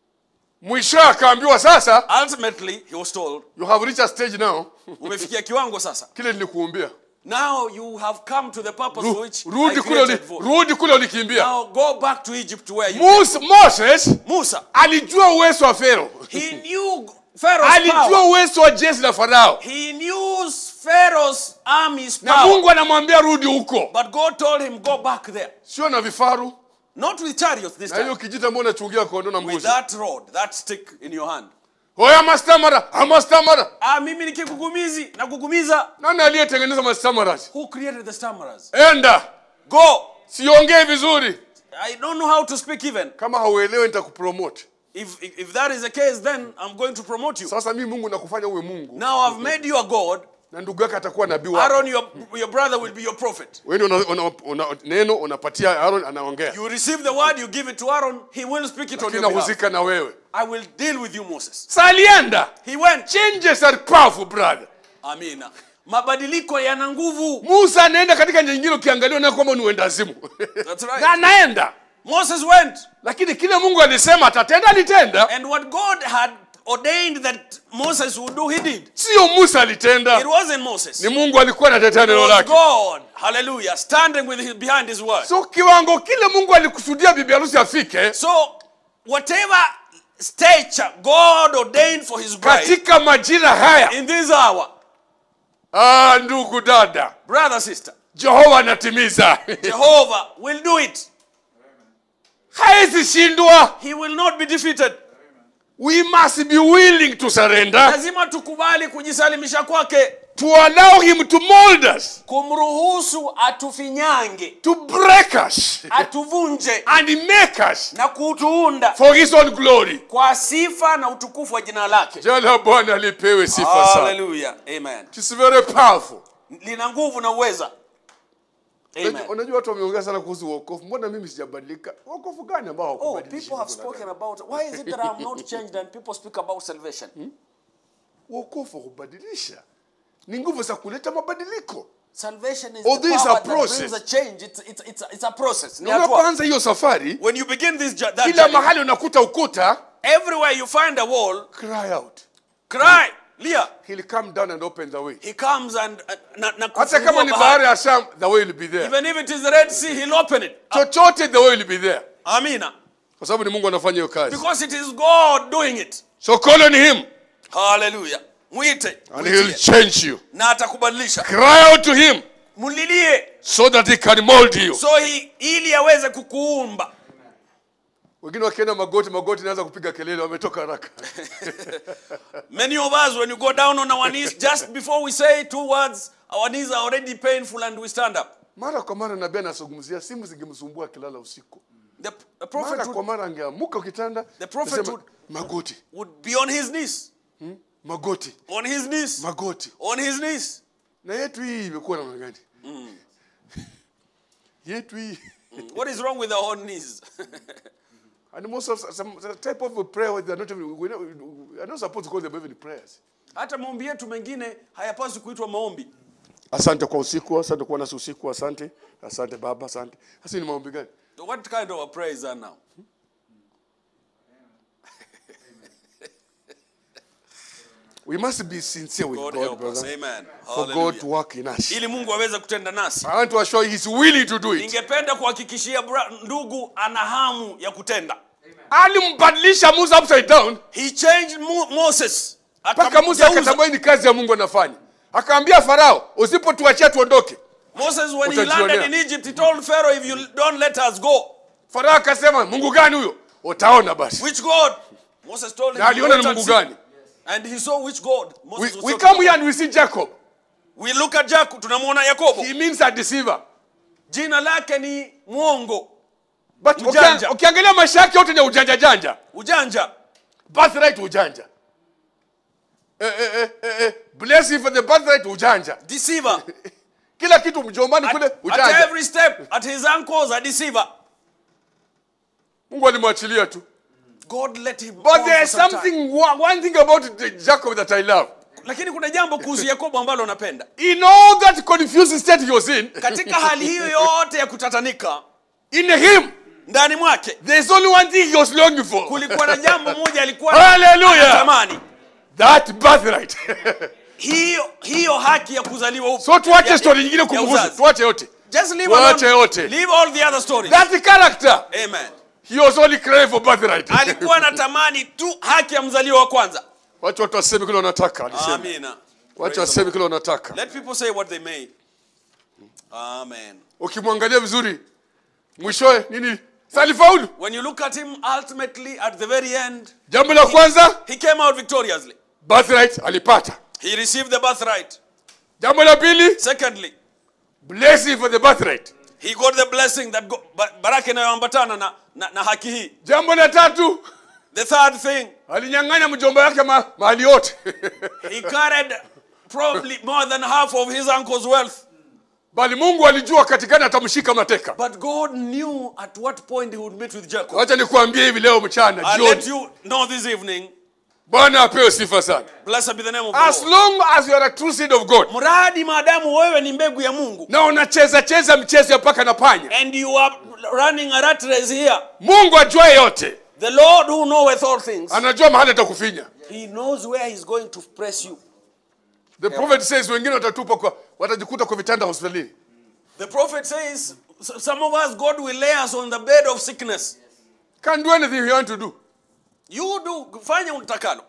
Mwisho akaambiwa sasa, Ultimately, he was told, you have reached a stage now. umefikia kiwango sasa. Kile nilikuumbia. Now you have come to the purpose for Ru, which I rudi kule uli- created for. rudi kule ulikimbia. Now go back to Egypt to where you Moses, Moses Musa. alijua uwezo wa Pharaoh. He knew Pharaoh's Alijua power. uwezo wa jeshi la Farao. He knew Pharaoh's army's Na power. Mungu anamwambia rudi huko. But God told him, go back there. Sio na vifaru. Not with chariots this Na hiyo time. kijita mbona unachungia kondoo na With mbuzi. that rod, that stick in your hand. Oya mastamara, amastamara. Ah, mimi nikikugumizi na kugumiza. Nani aliyetengeneza mastamara? Who created the stammerers? Enda. Go. Siongee vizuri. I don't know how to speak even. Kama hauelewi nitakupromote. If, if, if that is the case, then I'm going to promote you. Sasa mimi Mungu nakufanya uwe Mungu. Now I've made you a God. Na ndugu yake atakuwa nabii wako. Aaron, your, your brother will be your prophet. Wewe una, una, una, neno unapatia Aaron anaongea. You receive the word, you give it to Aaron, he will speak it on Lakini your behalf. huzika na wewe. I will deal with you, Moses. Salienda. He went. Changes are powerful, brother. Amina. Mabadiliko yana nguvu. Musa anaenda katika njia nyingine ukiangalia na kwamba ni uendazimu. That's right. Na anaenda. Moses went. Lakini kile Mungu alisema atatenda alitenda. And what God had ordained that Moses would do, he did. Sio Musa alitenda. It wasn't Moses. Ni Mungu alikuwa anatetea It neno was lake. God. Hallelujah. Standing with his, behind his word. So kiwango kile Mungu alikusudia bibi harusi afike So whatever stature God ordained for his bride katika majira haya. in this hour, Ah, ndugu dada, brother, sister, Jehova anatimiza. Jehovah will do it. Haezi shindwa. He will not be defeated. We must be willing to surrender, Lazima tukubali kujisalimisha kwake, to allow him to mold us, kumruhusu atufinyange, to break us atuvunje and make us na kutuunda for his own glory. kwa sifa na utukufu wa jina lake. Jala Bwana lipewe sifa sana. Hallelujah. Amen. It is very powerful. Lina nguvu na uweza. Amen. Unajua watu wameongea sana kuhusu wokovu. Mbona mimi sijabadilika? Wokovu gani ambao Oh, haukubadilika? people have spoken about, why is it that I'm not changed and people speak about salvation? Hmm? Wokovu hubadilisha. Ni nguvu za kuleta mabadiliko. Salvation is Oh, the this is power a that process. brings a change. It's, it's, it's, it's a process. Ni Na hatua. unapoanza hiyo safari, When you begin this jo- that kila journey, mahali unakuta ukuta, everywhere you find a wall, cry out. cry, Leah. He'll come down and open the way. He comes and uh, na, na Hata kufungua kama ni bahari. bahari ya Sham, the way will be there. Even if it is the Red Sea, he'll open it. Chochote, the way will be there. Amina. Kwa sababu ni Mungu anafanya hiyo kazi. Because it is God doing it. So call on him Hallelujah. Mwite. and Mwitie. he'll change you. Na atakubadilisha. Cry out to him Mulilie. so that he can mold you. So he, ili aweze kukuumba. Wengine wakienda magoti, magoti naanza kupiga kelele, wametoka haraka. Many of us, when you go down on our knees, just before we say two words, our knees are already painful and we stand up. Mara kwa mara nabii anazungumzia simu zingemsumbua kilala usiku. The, the prophet Mara would, kwa mara angeamuka ukitanda, The prophet kusema, would- magoti. would be on his knees. magoti, On his knees. magoti. On his knees. Na yetu hii imekuwa namna gani? Yetu hii. What is wrong with our own knees? And most of some, some type of prayer where they are not even, we are not supposed to call them even prayers. Hata maombi yetu mengine hayapaswi kuitwa maombi. Asante kwa usiku, asante kwa nasi usiku, asante. Asante Baba, asante. Sasa ni maombi gani? So what kind of a prayer is that now? We must be sincere with God God, help us. brother. Amen. For God to Hallelujah. work in us. Ili Mungu aweze kutenda nasi. I want to assure you he's willing to do it. Ningependa kuhakikishia bra- ndugu ana hamu ya kutenda. Alimbadilisha Musa upside down. He changed Mo- Moses. Mpaka Musa Akamgeuza. akatambua ni kazi ya Mungu anafanya. Akaambia Farao, usipotuachia tuondoke. Moses, when he Utajionea. landed in Egypt, he told Pharaoh, if you don't let us go. Farao akasema, Mungu gani huyo? Utaona basi. Which God? Moses told him. Na aliona ni "Wait and Mungu see." gani? And he saw which God? We, Moses was we talking come here about. and we see Jacob. We look at Jacob, tunamuona Yakobo. He means a deceiver. Jina lake ni mwongo, But Mjanja. ukia- ukiangalia maisha yake yote ni ujanja janja. ujanja. Birthright ujanja. Eh, eh, eh, eh, eh. Blessing for the birthright ujanja. Deceiver. Kila kitu mjombani At, kule at ujanja. every step, at his ankles, a deceiver. Mungu alimwachilia tu. God let him But go on there for is some time. something, one one thing about the Jacob that I love. Lakini kuna jambo kuhusu Yakobo ambalo napenda. In all that confused state he was in, Katika hali hiyo yote ya kutatanika, in him, ndani mwake there is only one thing he was longing for. kulikuwa na jambo moja alikuwa Hallelujah. anatamani. That birthright. Hiyo hiyo haki ya kuzaliwa upya. So tuache Ya- story nyingine ya kumhusu. uzazi. Tuache yote. Just leave Tuache alone. yote. Leave all the other stories. That character, Amen. he was only craving for birthright. Alikuwa anatamani tu haki ya mzaliwa wa kwanza. Wacha watu waseme kile wanataka. alisema. Amina. Wacha waseme kile wanataka. Let people say what they may. Amen. Ukimwangalia vizuri, mwishoe nini? Salifaulu. When you look at him, ultimately at the very end, Jambo la kwanza, he came out victoriously. birthright alipata. He received the birthright. Jambo la pili, Secondly, blessing for the birthright. he got the blessing that go, ba- baraka inayoambatana na, na, na haki hii. Jambo la tatu, The third thing, alinyang'anya mjomba yake ma, mali yote. he carried probably more than half of his uncle's wealth. Bali Mungu alijua katikani atamshika mateka. But God knew at what point he would meet with Jacob. Wacha nikuambie hivi leo mchana, I'll let jioni. you know this evening. Bwana apewe sifa sana. Blessed be the name of As the Lord. long as you are a true seed of God. Mradi maadamu wewe ni mbegu ya Mungu Na unacheza cheza mchezo ya paka na panya. and you are running a rat race here, Mungu ajua yote. the Lord who knoweth all things, Anajua mahali atakufinya. he knows where he's going to press you. The prophet says wengine watatupa kwa watajikuta kwa vitanda hospitalini. The prophet says, s- some of us, God will lay us on the bed of sickness. Can't do anything you want to do. You do, fanya utakalo.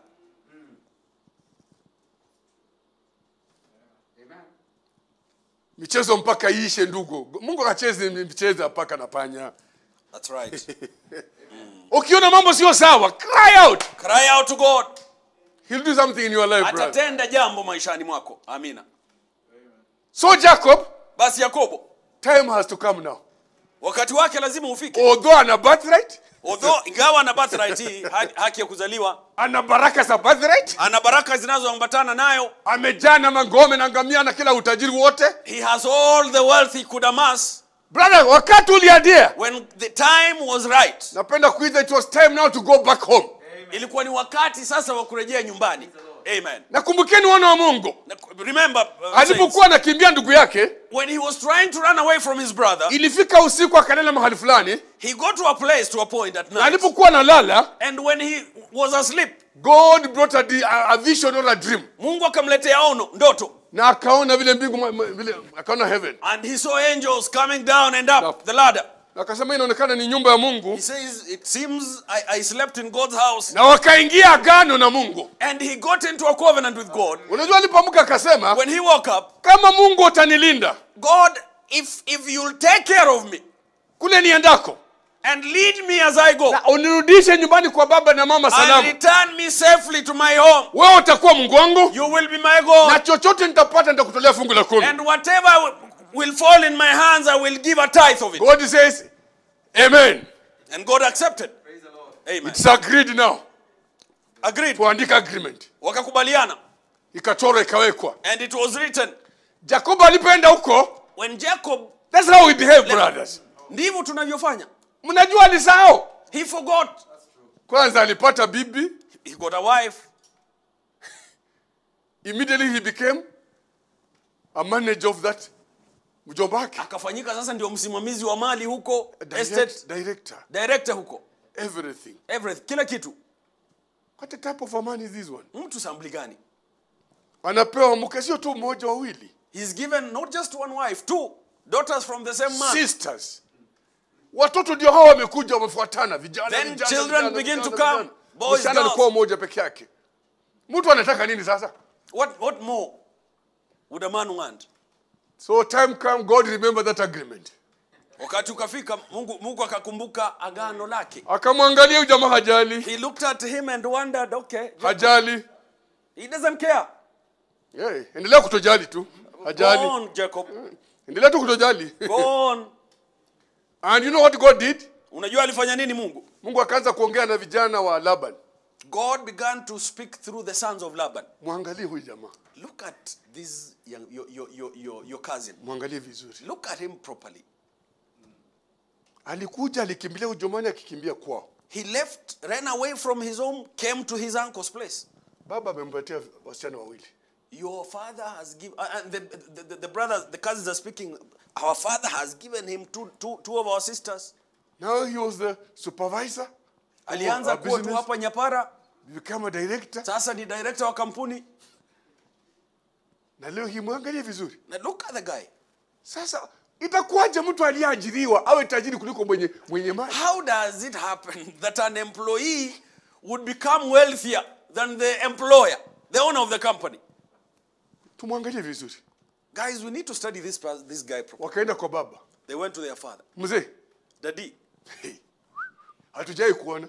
Michezo mpaka iishe ndugu. Mungu akacheze michezo ya paka na panya. That's right. Ukiona mambo sio sawa, cry out. Cry out to God. He'll do something in your life, brother. Atatenda jambo maishani mwako. Amina. So Jacob, Basi Yakobo, time has to come now. wakati wake lazima ufike. Although ana birthright, Although ingawa ana birthright hii, ha- haki ya kuzaliwa, ana baraka za birthright, ana baraka zinazoambatana nayo. amejaa na mangome na ngamia na kila utajiri wote. He has all the wealth he could amass. Brother, wakati uliadia, When the time was right, napenda kuita it was time now to go back home. ilikuwa ni wakati sasa wa kurejea nyumbani. Amen. Na kumbukeni wana wa Mungu, Na- Remember, uh, saints, alipokuwa anakimbia ndugu yake, when he was trying to run away from his brother, ilifika usiku akalala mahali fulani, he got to a place, to a point at na night. alipokuwa analala, And when he was asleep, God brought a, a, a vision or a dream. Mungu akamletea ono, ndoto. Na akaona vile mbingu ma- ma- vile akaona heaven. And he saw angels coming down and up the ladder. Na akasema inaonekana ni nyumba ya Mungu. He says, it seems I, I slept in God's house. Na wakaingia agano na Mungu. And he got into a covenant with God. Unajua alipoamka akasema, When he woke up, kama Mungu utanilinda God, if, if you'll take care of me kule niendako, and lead me as I go, na unirudishe nyumbani kwa baba na mama and salama, return me safely to my home, wewe utakuwa Mungu wangu, you will be my God. na chochote nitapata nitakutolea fungu la kumi. And whatever will fall in my hands, I will give a tithe of it. God says, amen. And God accepted. Amen. It's agreed now. agreed. tuandika agreement. Wakakubaliana. Ikachorwa ikawekwa. And it was written. Jacob alipoenda huko, When Jacob, that's how we behave, brothers. ndivyo tunavyofanya. Mnajua alisahau. He forgot. Kwanza alipata bibi. He got a wife. Immediately he became a manager of that mjomba wake. Akafanyika sasa ndio msimamizi wa mali huko, Direct, estate director. director huko. Everything. Everything, kila kitu. What a type of a man is this one? Mtu sambli gani? Anapewa mke sio tu mmoja wawili. He's given not just one wife, two daughters from the same man. Sisters. Watoto ndio hao wamekuja wamefuatana vijana Then vijana. children vijana, begin vijana, to come. vijana. Boys, Msichana girls. alikuwa mmoja peke yake. Mtu anataka nini sasa? What what more would a man want? So time come, God remember that agreement. Wakati ukafika, Mungu Mungu akakumbuka agano lake. Akamwangalia huyu jamaa hajali. He looked at him and wondered, okay, Hajali. he doesn't care. Yeah, endelea kutojali tu. Hajali. Go on, Jacob. Endelea tu kutojali. Go on. And you know what God did? Unajua alifanya nini Mungu? Mungu akaanza kuongea na vijana wa Laban. God began to speak through the sons of Laban. Muangalie huyu jamaa. Look at this young, your, your, your, your, your cousin. Muangalie vizuri. Look at him properly. Alikuja alikimbilia ujomani akikimbia kwao. He left, ran away from his home, came to his uncle's place. Baba amempatia wasichana wawili. Your father has given, uh, and the, the, the, the brothers, the cousins are speaking, our father has given him two, two, two of our sisters. Now he was the supervisor. Alianza kuwa tu hapa Nyapara. Became a director. Sasa ni director wa kampuni. Na leo hii muangalie vizuri. Now look at the guy. Sasa itakuwaje mtu aliyeajiriwa awe tajiri kuliko mwenye mwenye mali? How does it happen that an employee would become wealthier than the employer, the owner of the company? Tumwangalie vizuri. Guys, we need to study this this guy properly. Wakaenda kwa baba. They went to their father. Mzee, Daddy. hey, hatujai kuona.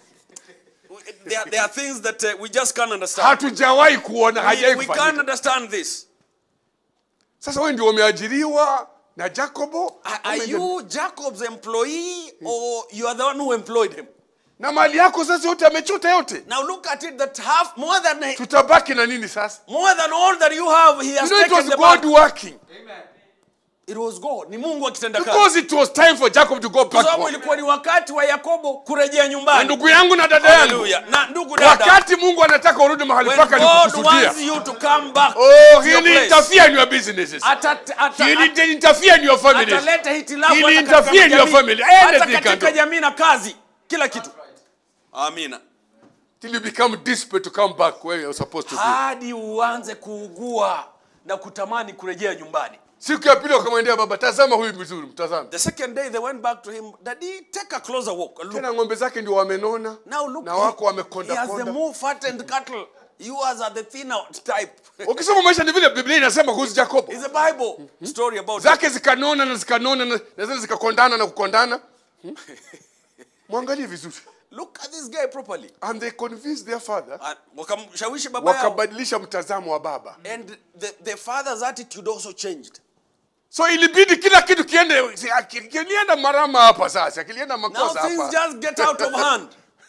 There are, there are things that uh, we just can't understand. Hatujawahi kuona, hajai We, we can't kufanyika. understand this. Sasa wewe ndio umeajiriwa na Jacobo? Are, are you Jacob's employee or you are the one who employed him? Na mali yako sasa yote amechota yote. Now look at it, that half, more than Tutabaki na nini sasa? more than all that you have, he has You know, it taken was the God back. working. It was God. Ni Mungu akitenda kazi. Because it was time for Jacob to go Kwa back sababu home. ilikuwa ni wakati wa Yakobo kurejea Na nyumbani. ndugu yangu na dada yangu. Hallelujah. Na ndugu dada. Wakati Mungu anataka urudi mahali When paka God wants alikusudia. you to come back Oh, to he your will place. interfere in your businesses. Ata, ata, He will interfere in your families. ataleta hitilafu He hata will katika interfere in your jamii. family. Hata Anything can katika do. jamii na kazi. Kila kitu. Amina. Till you become desperate to come back where you're supposed to be. Hadi uanze kuugua na kutamani kurejea nyumbani. Siku ya pili wakamwendea baba, tazama huyu mzuri, mtazama. The second day they went back to him. Daddy, take a closer walk. A look. Tena ng'ombe zake ndio wamenona. Now look, Na wako he, he wamekonda has the konda. more fattened cattle. Yours are the thinner type. Ukisoma maisha ni vile Biblia inasema kuhusu Jacob. It's a Bible story about Zake zikanona na zikanona na na zile zikakondana na kukondana. Hmm? Muangalie vizuri. Look at this guy properly. And they convinced their father. Ah, wakamshawishi baba yao. Wakabadilisha mtazamo wa baba. And the, the father's attitude also changed. So ilibidi kila kitu kiende kilienda marama hapa sasa. Kilienda Now makosa things hapa. just get out of hand.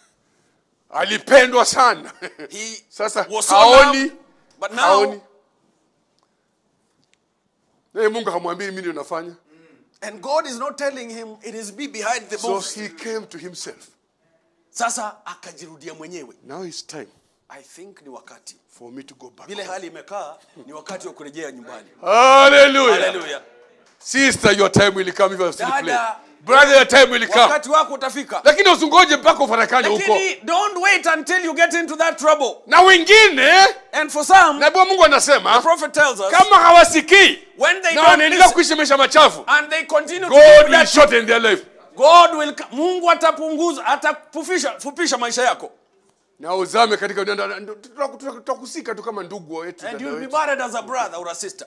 Alipendwa sana. He Sasa was so haoni. loved, but now Haoni. Na Mungu hamwambii mimi ndio nafanya. and God is not telling him, it is be behind the So box. he came to himself. Sasa akajirudia mwenyewe. Now it's time I think ni wakati. for me to go back. Vile hali imekaa ni wakati wa kurejea nyumbani. Hallelujah. Hallelujah. Sister, your time will come if you still play. Dada, Brother, your time will come. wakati wako utafika. Lakini usingoje mpaka ufarakane huko. Lakini don't wait until you get into that trouble. Na wengine, And for some, nabii wa Mungu the anasema prophet tells us, kama hawasikii when they na don't wanaendelea listen kuishi maisha machafu, and they continue to God live will that, shorten their life. God will, Mungu atapunguza, atafufisha fupisha maisha yako. Na uzame katika tutakusika tu kama ndugu wetu. And you'll be buried as a brother or a sister.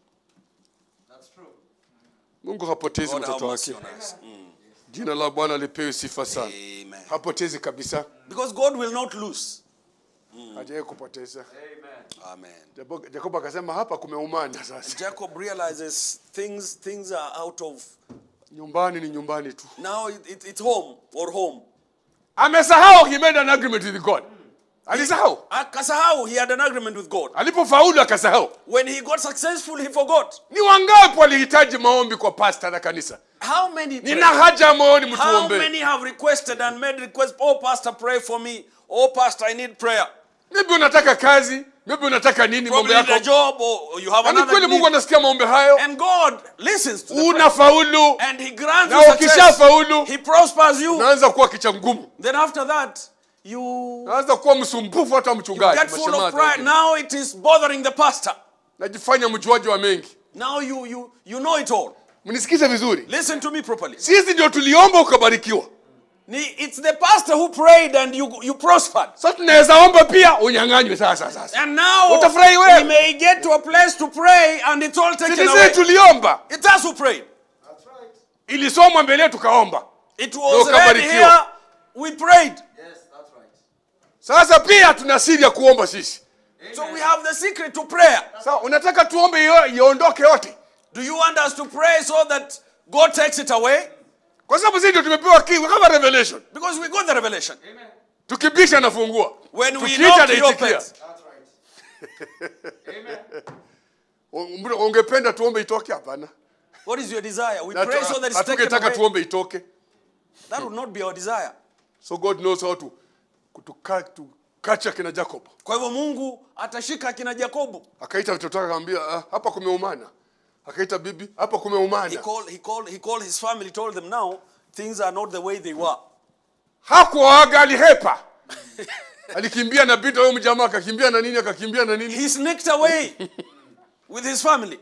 Mungu hapotezi God have mtoto mercy wake. on us. Mm. Jina la Bwana lipewe sifa sana. Amen. Hapotezi kabisa. Because God will not lose. Hajawahi kupoteza. Amen. Jacob- Jacob akasema hapa kumeumana sasa. Jacob realizes things things are out of, Nyumbani ni nyumbani tu. now it, it, it's home or home. Amesahau he made an agreement with God. Alisahau. Akasahau he had an agreement with God. Alipofaulu akasahau. When he got successful, he forgot. Ni wangapi walihitaji maombi kwa pastor na kanisa? How many pray? Nina haja moyoni mtu How ombe. many have requested and made requests? Oh, pastor, pray for me. Oh, pastor, I need prayer. Maybe unataka kazi, maybe unataka nini mambo Probably need a yako. job, or you have Ani another kweli Mungu need. anasikia maombi hayo. And God listens to the prayer. Unafaulu. And he grants Na you success. ukishafaulu, He prospers you. unaanza kuwa kicha ngumu. Then after that, you Unaanza kuwa msumbufu hata mchungaji. get full of mashemata pride. wengine. Now it is bothering the pastor. Najifanya mjuaji wa mengi. Now you you you know it all. Mnisikize vizuri. Listen to me properly. Sisi ndio tuliomba ukabarikiwa. It's the pastor who prayed and you you prospered. Sasa tunaweza omba pia unyang'anywe sasa sasa. And now Utafurahi wewe. we may get to a place to pray and it's all taken Sisi away. tuliomba. It's us who prayed. That's right. Ilisomwa mbele tukaomba. It was read here, we prayed. Yes, that's right. Sasa pia tuna siri ya kuomba sisi. So we have the secret to prayer. Sasa unataka tuombe hiyo iondoke yote? Do you want us to pray so that God takes it away? Kwa sababu sisi ndio tumepewa kitu kama revelation. Because we got the revelation. Amen. Tukibisha nafungua. When we Tukiita knock, he anaitikia. opens. That's right. Amen. Mbona ungependa tuombe itoke hapana? What is your desire? We Na pray tu- so that it's taken hatungetaka away. tuombe itoke. That would not be our desire. So God knows how to kutuka to catch kina Jacob. Kwa hivyo Mungu atashika kina Yakobo. Akaita mtoto wake akamwambia ah, hapa kumeumana. Akaita bibi hapa He kumeumana. called he called he called his family, told them now things are not the way they were. Hakuaga alihepa. Alikimbia na bito huyo mjamaa akakimbia na nini akakimbia na nini. He sneaked away with his family.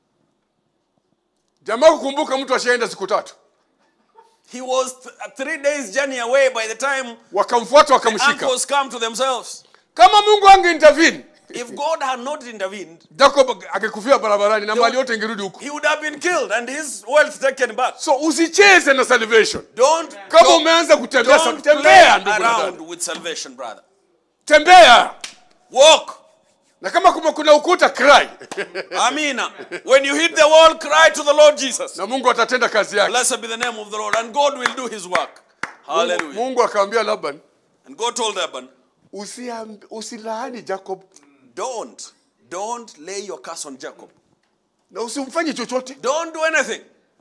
Jamaa kukumbuka mtu ashaenda siku tatu. He was th- three days journey away by the time Wakamfuata the wakamshika. uncles come to themselves. Kama Mungu angeintervene, If God had not intervened, Jacob angekufia barabarani na mali yote ingerudi huko. he would have been killed and his wealth taken back. So usicheze na salvation. Don't, Kama don't, umeanza kutembea don't tembea play ndugu na around dada. with salvation, brother. Tembea. Walk. Na kama kuma kuna ukuta cry. Amina. When you hit the wall, cry to the Lord Jesus. Na Mungu atatenda kazi yake. Blessed be the name of the Lord, and God will do his work. Hallelujah. Mungu akamwambia Laban, And God told Laban, usiambi usilaani Jacob don't, don't lay your curse on Jacob. na usimfanye chochote. Don't do anything.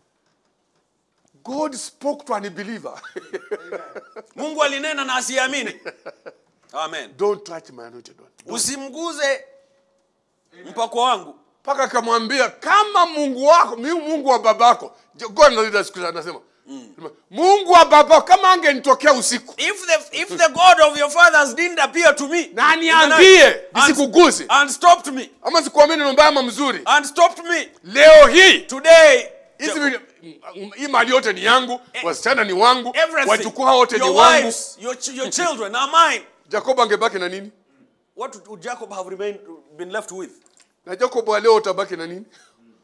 God spoke to an unbeliever. Mungu alinena na asiamini. Amen. Don't touch my anointed one. Usimguze mpako wangu. Paka akamwambia kama Mungu wako, mimi Mungu wa babako. God anasema anasema Mungu wa babako kama angenitokea usiku. If the if the God of your fathers didn't appear to me, Na in the niambie night, nisikuguze. and stopped me, Ama sikuamini ni mbaya ama mzuri. and stopped me, Leo hii today, hizi hii mali yote ni yangu, wasichana ni wangu, everything, wajukuu hao wote ni your wangu. wives, your, ch- your children are mine. Jacob angebaki na nini? What would Jacob have remained been left with? Na Jacob wa leo utabaki na nini?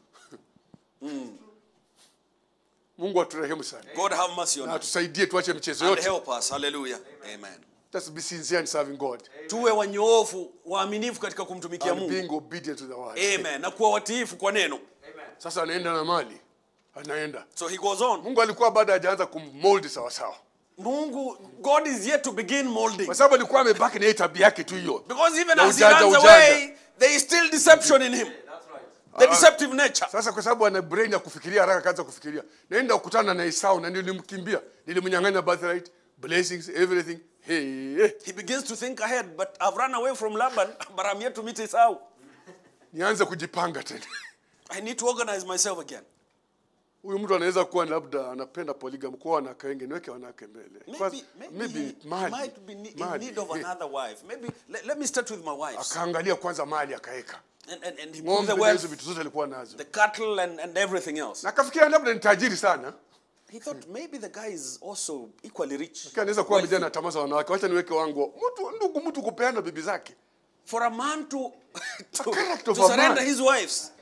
Mungu aturehemu sana. God have mercy on Na us atusaidie tuache michezo and yote. help us. Hallelujah. Amen. Let's be sincere in serving God Tuwe wanyoofu, waaminifu katika kumtumikia and Mungu. being obedient to the word. Amen. Na kuwa watiifu kwa neno. Sasa anaenda na mali. Anaenda. So he goes on. Mungu alikuwa bado hajaanza kummold sawa sawa. Mungu, God is yet to begin molding. Kwa sababu alikuwa amebaki na ile tabia yake tu hiyo. Because even Na as he ujanja, runs ujanja. away, there is still deception in him. The deceptive nature. Sasa kwa sababu ana brain ya kufikiria haraka kaanza kufikiria. Naenda kukutana na Esau na nilimkimbia. Nilimnyang'anya birthright, blessings, everything. Hey, hey. He begins to think ahead, but I've run away from Laban, but I'm yet to meet Esau. Nianze kujipanga tena. I need to organize myself again. Huyu mtu anaweza kuwa labda anapenda polygamy kwa wanawake wengi, niweke wanawake mbele. Maybe, maybe, maybe he, he mali. might be in Mali, need of eh. another wife. Maybe let, let me start with my wives. Akaangalia kwanza mali akaeka. And, and, and he put Ng'ombe the na hizo wealth, vitu zote alikuwa nazo. the cattle, and, and everything else. Na akafikiria labda ni tajiri sana. He thought maybe the guy is also equally rich. Kama anaweza kuwa mjana tamaa za wanawake. Wacha niweke wangu. Mtu ndugu mtu kupeana bibi zake. For a man to, to, character to of a surrender man. his wives.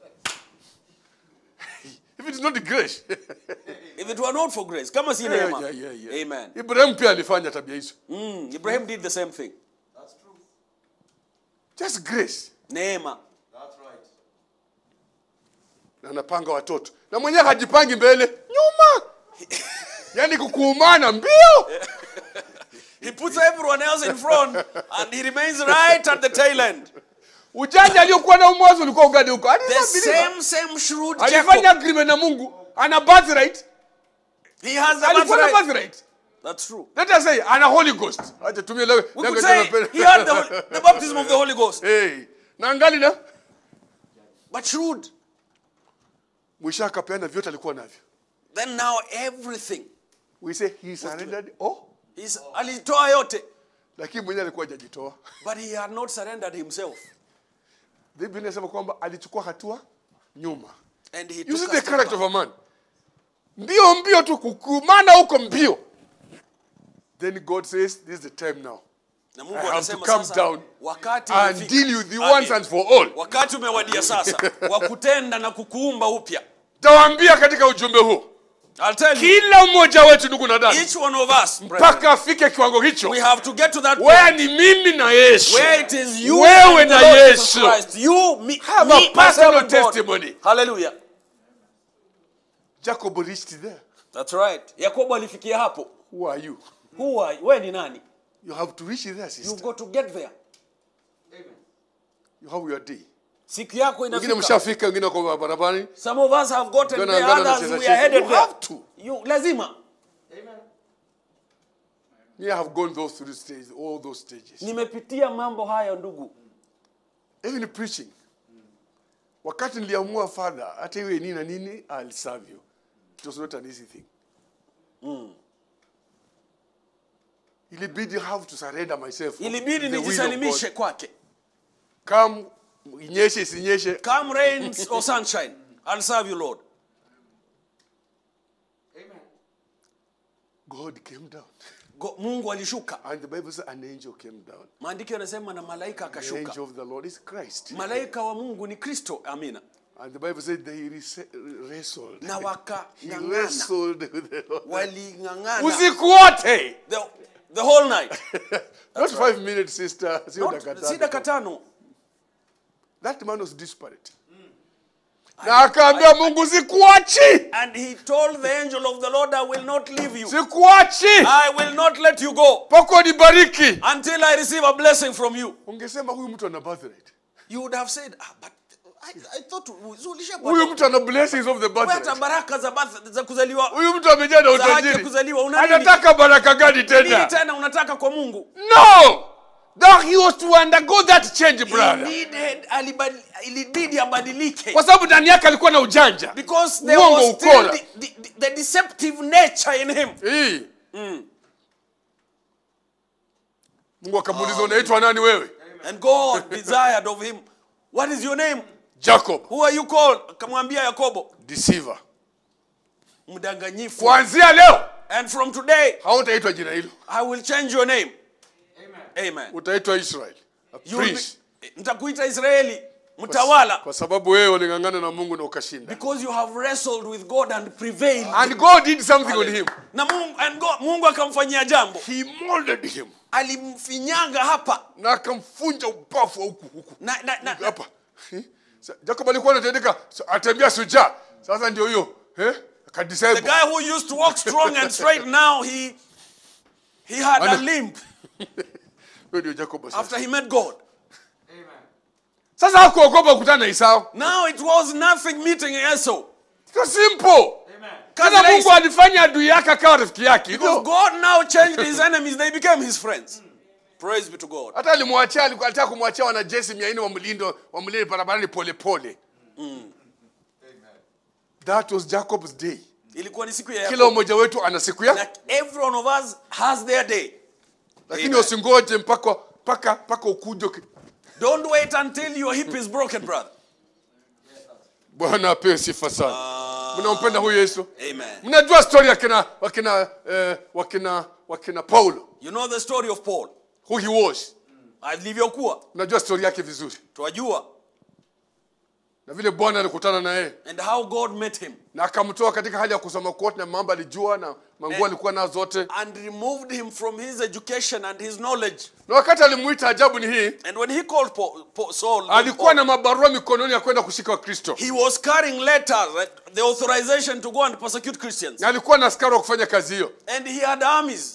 If it is not the grace. If it were not for grace. Kama si Yeah, neema. yeah, yeah, yeah. Amen. Ibrahim pia alifanya tabia hizo. Mm, Ibrahim did the same thing. That's true. Just grace. Neema. That's right. Na anapanga watoto. Na mwenyewe hajipangi mbele, nyuma. Yaani kukuumana mbio. He puts everyone else in front and he remains right at the tail end. Ujanja aliyokuwa na mwanzo ulikuwa ugani huko. The same, same shrewd Alifanya Jacob. agreement na Mungu. Ana birthright. He has the Alikuwa na birthright. birthright. That's true. Let us say ana Holy Ghost. Acha tumie leo. We could say he had the, the baptism of the Holy Ghost. Hey. Na angali na But shrewd. mwisho akapeana vyote alikuwa navyo. Then now everything. We say he surrendered all. He's alitoa yote. Lakini mwenyewe alikuwa hajajitoa. But he had not surrendered himself. Biblia inasema kwamba alichukua hatua nyuma. And he You took see a the step character back. of a man. Mbio mbio tu kukumana huko mbio. Then God says, this is the time now. Na Mungu I have to anasema come sasa, down wakati and umefika. deal with the Amen. once and for all. Wakati umewadia sasa wa kutenda na kukuumba upya. Tawaambia katika ujumbe huu. I'll tell you, Kila mmoja wetu ndugu na dada. each one of us, brethren, Mpaka afike kiwango hicho. we have to get to that Where point ni mimi na Yesu. where it is you Wewe and na the Lord Jesus Yesu. Christ. You, me, Have me, a personal myself and God. testimony. Hallelujah. Jacob reached there. That's right. Yakobo alifikia hapo. Who are you? Who are you? Wewe ni nani? You have to reach there, sister. You've got to get there. You have your day. Siku yako Wengine inafika. mshafika, wengine kwa barabarani. Some of us have gotten Gonna- there, gonna others cheza we cheza. are headed You there. have to. You lazima. Me, I have gone those through stages, all those stages. Nimepitia mambo haya ndugu. Even preaching. Wakati niliamua Father, hata iwe nini na nini, I'll serve you. It was not an easy thing. Ilibidi have to surrender myself. to Ilibidi the will of nijisalimishe God. kwake. Come, inyeshe isinyeshe. Come rain or sunshine, I'll serve you, Lord. God came down. Go, Mungu alishuka. And the Bible says an angel came down. Maandiko yanasema na malaika The akashuka. angel of the Lord is Christ. Malaika wa Mungu ni Kristo. Amina. And the Bible said they rese- wrestled. Na He wakang'ang'ana. wrestled with the Lord. Waling'ang'ana Usiku wote. the, the whole night. Not five minutes, sister. Sio Not, dakika si tano. dakika tano. That man was desperate. Na akaambia Mungu sikuachi. And he told the angel of the Lord, I will not leave you. Sikuachi. I will not let you go Poko nibariki. until I receive a blessing from you. Ungesema huyu mtu ana birthright. You would have said, ah, but I, I thought zulisha Huyu mtu ana blessings of the hata birthright. baraka za birth- za kuzaliwa. Huyu mtu amejaa na Za haki ya utajiri. kuzaliwa una nini? Anataka baraka gani Nini tena? tena unataka kwa Mungu? No. That he was to undergo that change, He brother. needed, alibadi- ilibidi abadilike. Kwa sababu ndani yake alikuwa na ujanja. Because there Uongo, was still ukora. the, the, the deceptive nature in him. Hii. Mungu akamuuliza unaitwa nani wewe? And God desired of him, what is your name? Jacob. Who are you called? Akamwambia Yakobo, Deceiver. mdanganyifu. Kuanzia leo And from today, hautaitwa jina hilo. I will change your name. Amen. Utaitwa Israel. A You will prince. be- Nitakuita Israeli, mtawala. Kwa sababu wewe ulingangana na Mungu na ukashinda. Because you have wrestled with God and prevailed. And God did something on him. Na Mungu, and God, Mungu akamfanyia jambo. He molded him. Alimfinyanga hapa. Na akamfunja ubavu wa huku huku. Na, na, na, na, Hapa. Eh? Sa- Jacob alikuwa anatendeka atembea sujaa. Sasa ndio hiyo. Eh? the Akadisable. guy who used to walk strong and straight, now he he had a Ana- limp Wewe ndio Jacob sasa. after he met God. Sasa hakuogopa kukutana na Esau. Now it was nothing meeting Esau. It's simple. Sasa Kazi Mungu rahisi. alifanya adui yake akawa rafiki yake. Because Ndio. God now changed his enemies, they became his friends. Praise be to God. Hata alimwachia alikuwa alitaka kumwachia wanajeshi mia nne wa mlindo wa mlindo barabarani pole pole. That was Jacob's day. Ilikuwa ni siku ya Kila Yakobo. mmoja wetu ana siku yake. Like every one of us has their day. Lakini Amen. usingoje mpaka mpaka mpaka ukuje. Don't wait until your hip is broken, brother. Bwana apewe sifa sana. Mnampenda huyu Yesu? Amen. Mnajua story ya kina wakina eh, wakina wakina Paulo. You know the story of Paul. Who he was. Alivyokuwa. Mnajua story yake vizuri. Twajua. Na vile Bwana alikutana na yeye And how God met him. na akamtoa katika hali ya kusoma kote na mambo alijua na manguo alikuwa nazo zote. And removed him from his education and his knowledge. Na wakati alimuita ajabu ni hii, And when he called Paul, Paul, Saul, alikuwa na mabarua mikononi ya kwenda kushika Wakristo. he was carrying letters, like, the authorization to go and persecute Christians. Na alikuwa na askari wa kufanya kazi hiyo. And he had armies.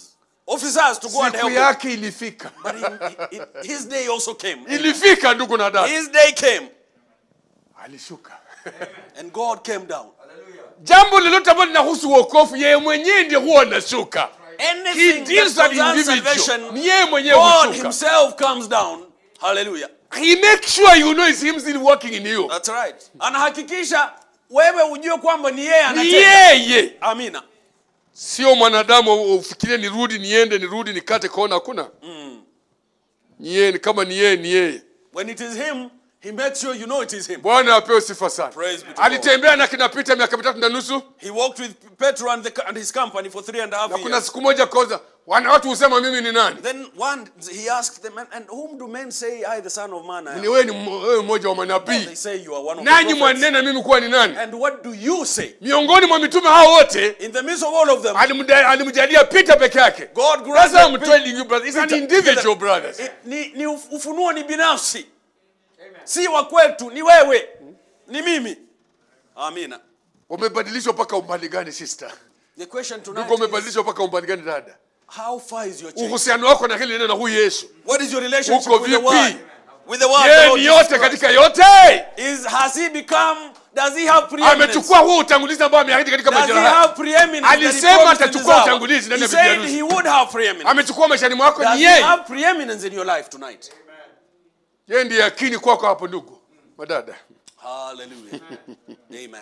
officers to go and Siku help him. yake ilifika. But in, in, his day also came. Ilifika ndugu na dada. His day came. Alishuka. And God came down. Jambo lolote ambalo linahusu wokovu yeye mwenyewe ndiye huwa anashuka. He Anything deals that with an concerns individual. salvation, Ni yeye mwenyewe God hushuka. himself comes down. Hallelujah. He makes sure you know it's him still working in you. That's right. Anahakikisha wewe ujue kwamba ni yeye Ni anatenda. yeye. Amina. Sio mwanadamu ufikirie nirudi niende nirudi nikate kona hakuna. Mm. Ni yeye, kama ni yeye ni yeye. When it is him, he makes sure you know it is him. Bwana apewe sifa sana. Praise be to God. Alitembea na kina Peter miaka mitatu na nusu. He walked with Petro and, the, and his company for three and a half Na kuna years. siku moja koza wana watu husema mimi ni nani? Then one, he asked them, and, and whom do men say I, the son of man, I am? Ni wewe ni mmo- wewe mmoja wa They manabii. say you are one of the Nanyi prophets. mwanena mimi kuwa ni nani? And what do you say? Miongoni mwa mitume hao wote In the midst of all of them, alimda- alimjalia Peter peke yake. God That's why I'm granted telling you brothers, it's an Peter- individual brothers. It- ni, ni uf- ufunuo ni binafsi. Si wa kwetu, ni wewe. Ni mimi. Amina. Umebadilishwa mpaka umbali gani sister? The question tonight Ndugu is, umebadilishwa mpaka umbali gani dada? how far is your change? Uhusiano wako na hili neno na huyu Yesu. What is your relationship Uko with the vipi? word? With the word of the Yeye Lord ni Jesus yote Christ. katika yote. Is, has he become, does he have preeminence? Amechukua huo utangulizi ambao ameahidi katika Does he majira haya. have preeminence that he Alisema promised in atachukua this hour? utangulizi ndani He ya Biblia said harusi. he would have preeminence. Amechukua maishani mwako Does ni he yeye. have preeminence in your life tonight? Yeye ndiye yakini kwako hapo ndugu. Madada. Hallelujah. Amen.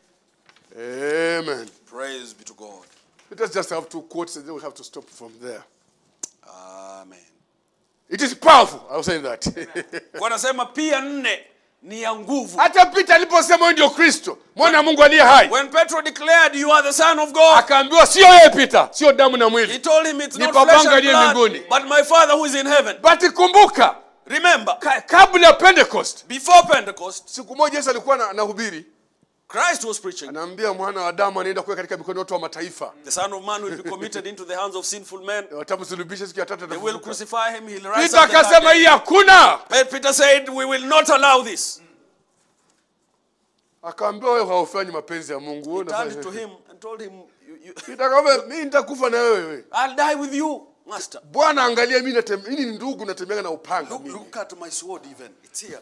Amen. Praise be to God. Let us just have two quotes and then we have to stop from there. Amen. It is powerful. I was saying that. Wanasema pia nne ni ya nguvu. Hata Peter aliposema wewe ndio Kristo, mwana wa Mungu aliye hai. When Petro declared you are the son of God, Akaambiwa sio wewe Peter, sio damu na he mwili. told him it's Ni not babangu flesh and aliye blood, mbinguni. but my Father who is in heaven. But kumbuka, Remember, ka- kabla ya Pentecost, before Pentecost, siku moja Yesu alikuwa na- anahubiri. Christ was preaching. Anaambia mwana wa Adamu anaenda kuwa katika mikono ya watu wa mataifa. The Son of Man will be committed into the hands of sinful men. Watamsulubisha siku ya tatu They will atafufuka. crucify him. He'll rise Peter up the third akasema day. hii hakuna. Peter said, we will not allow this. Akaambiwa wewe haufanyi mapenzi ya Mungu. He Wewe turned unafanya- to him and told him, you, you, Peter akamwambia mimi nitakufa na wewe. I'll die with you, Master. Bwana angalia mimi natembea, mimi ni ndugu natembea na upanga Look, mimi. look at my sword even. It's here.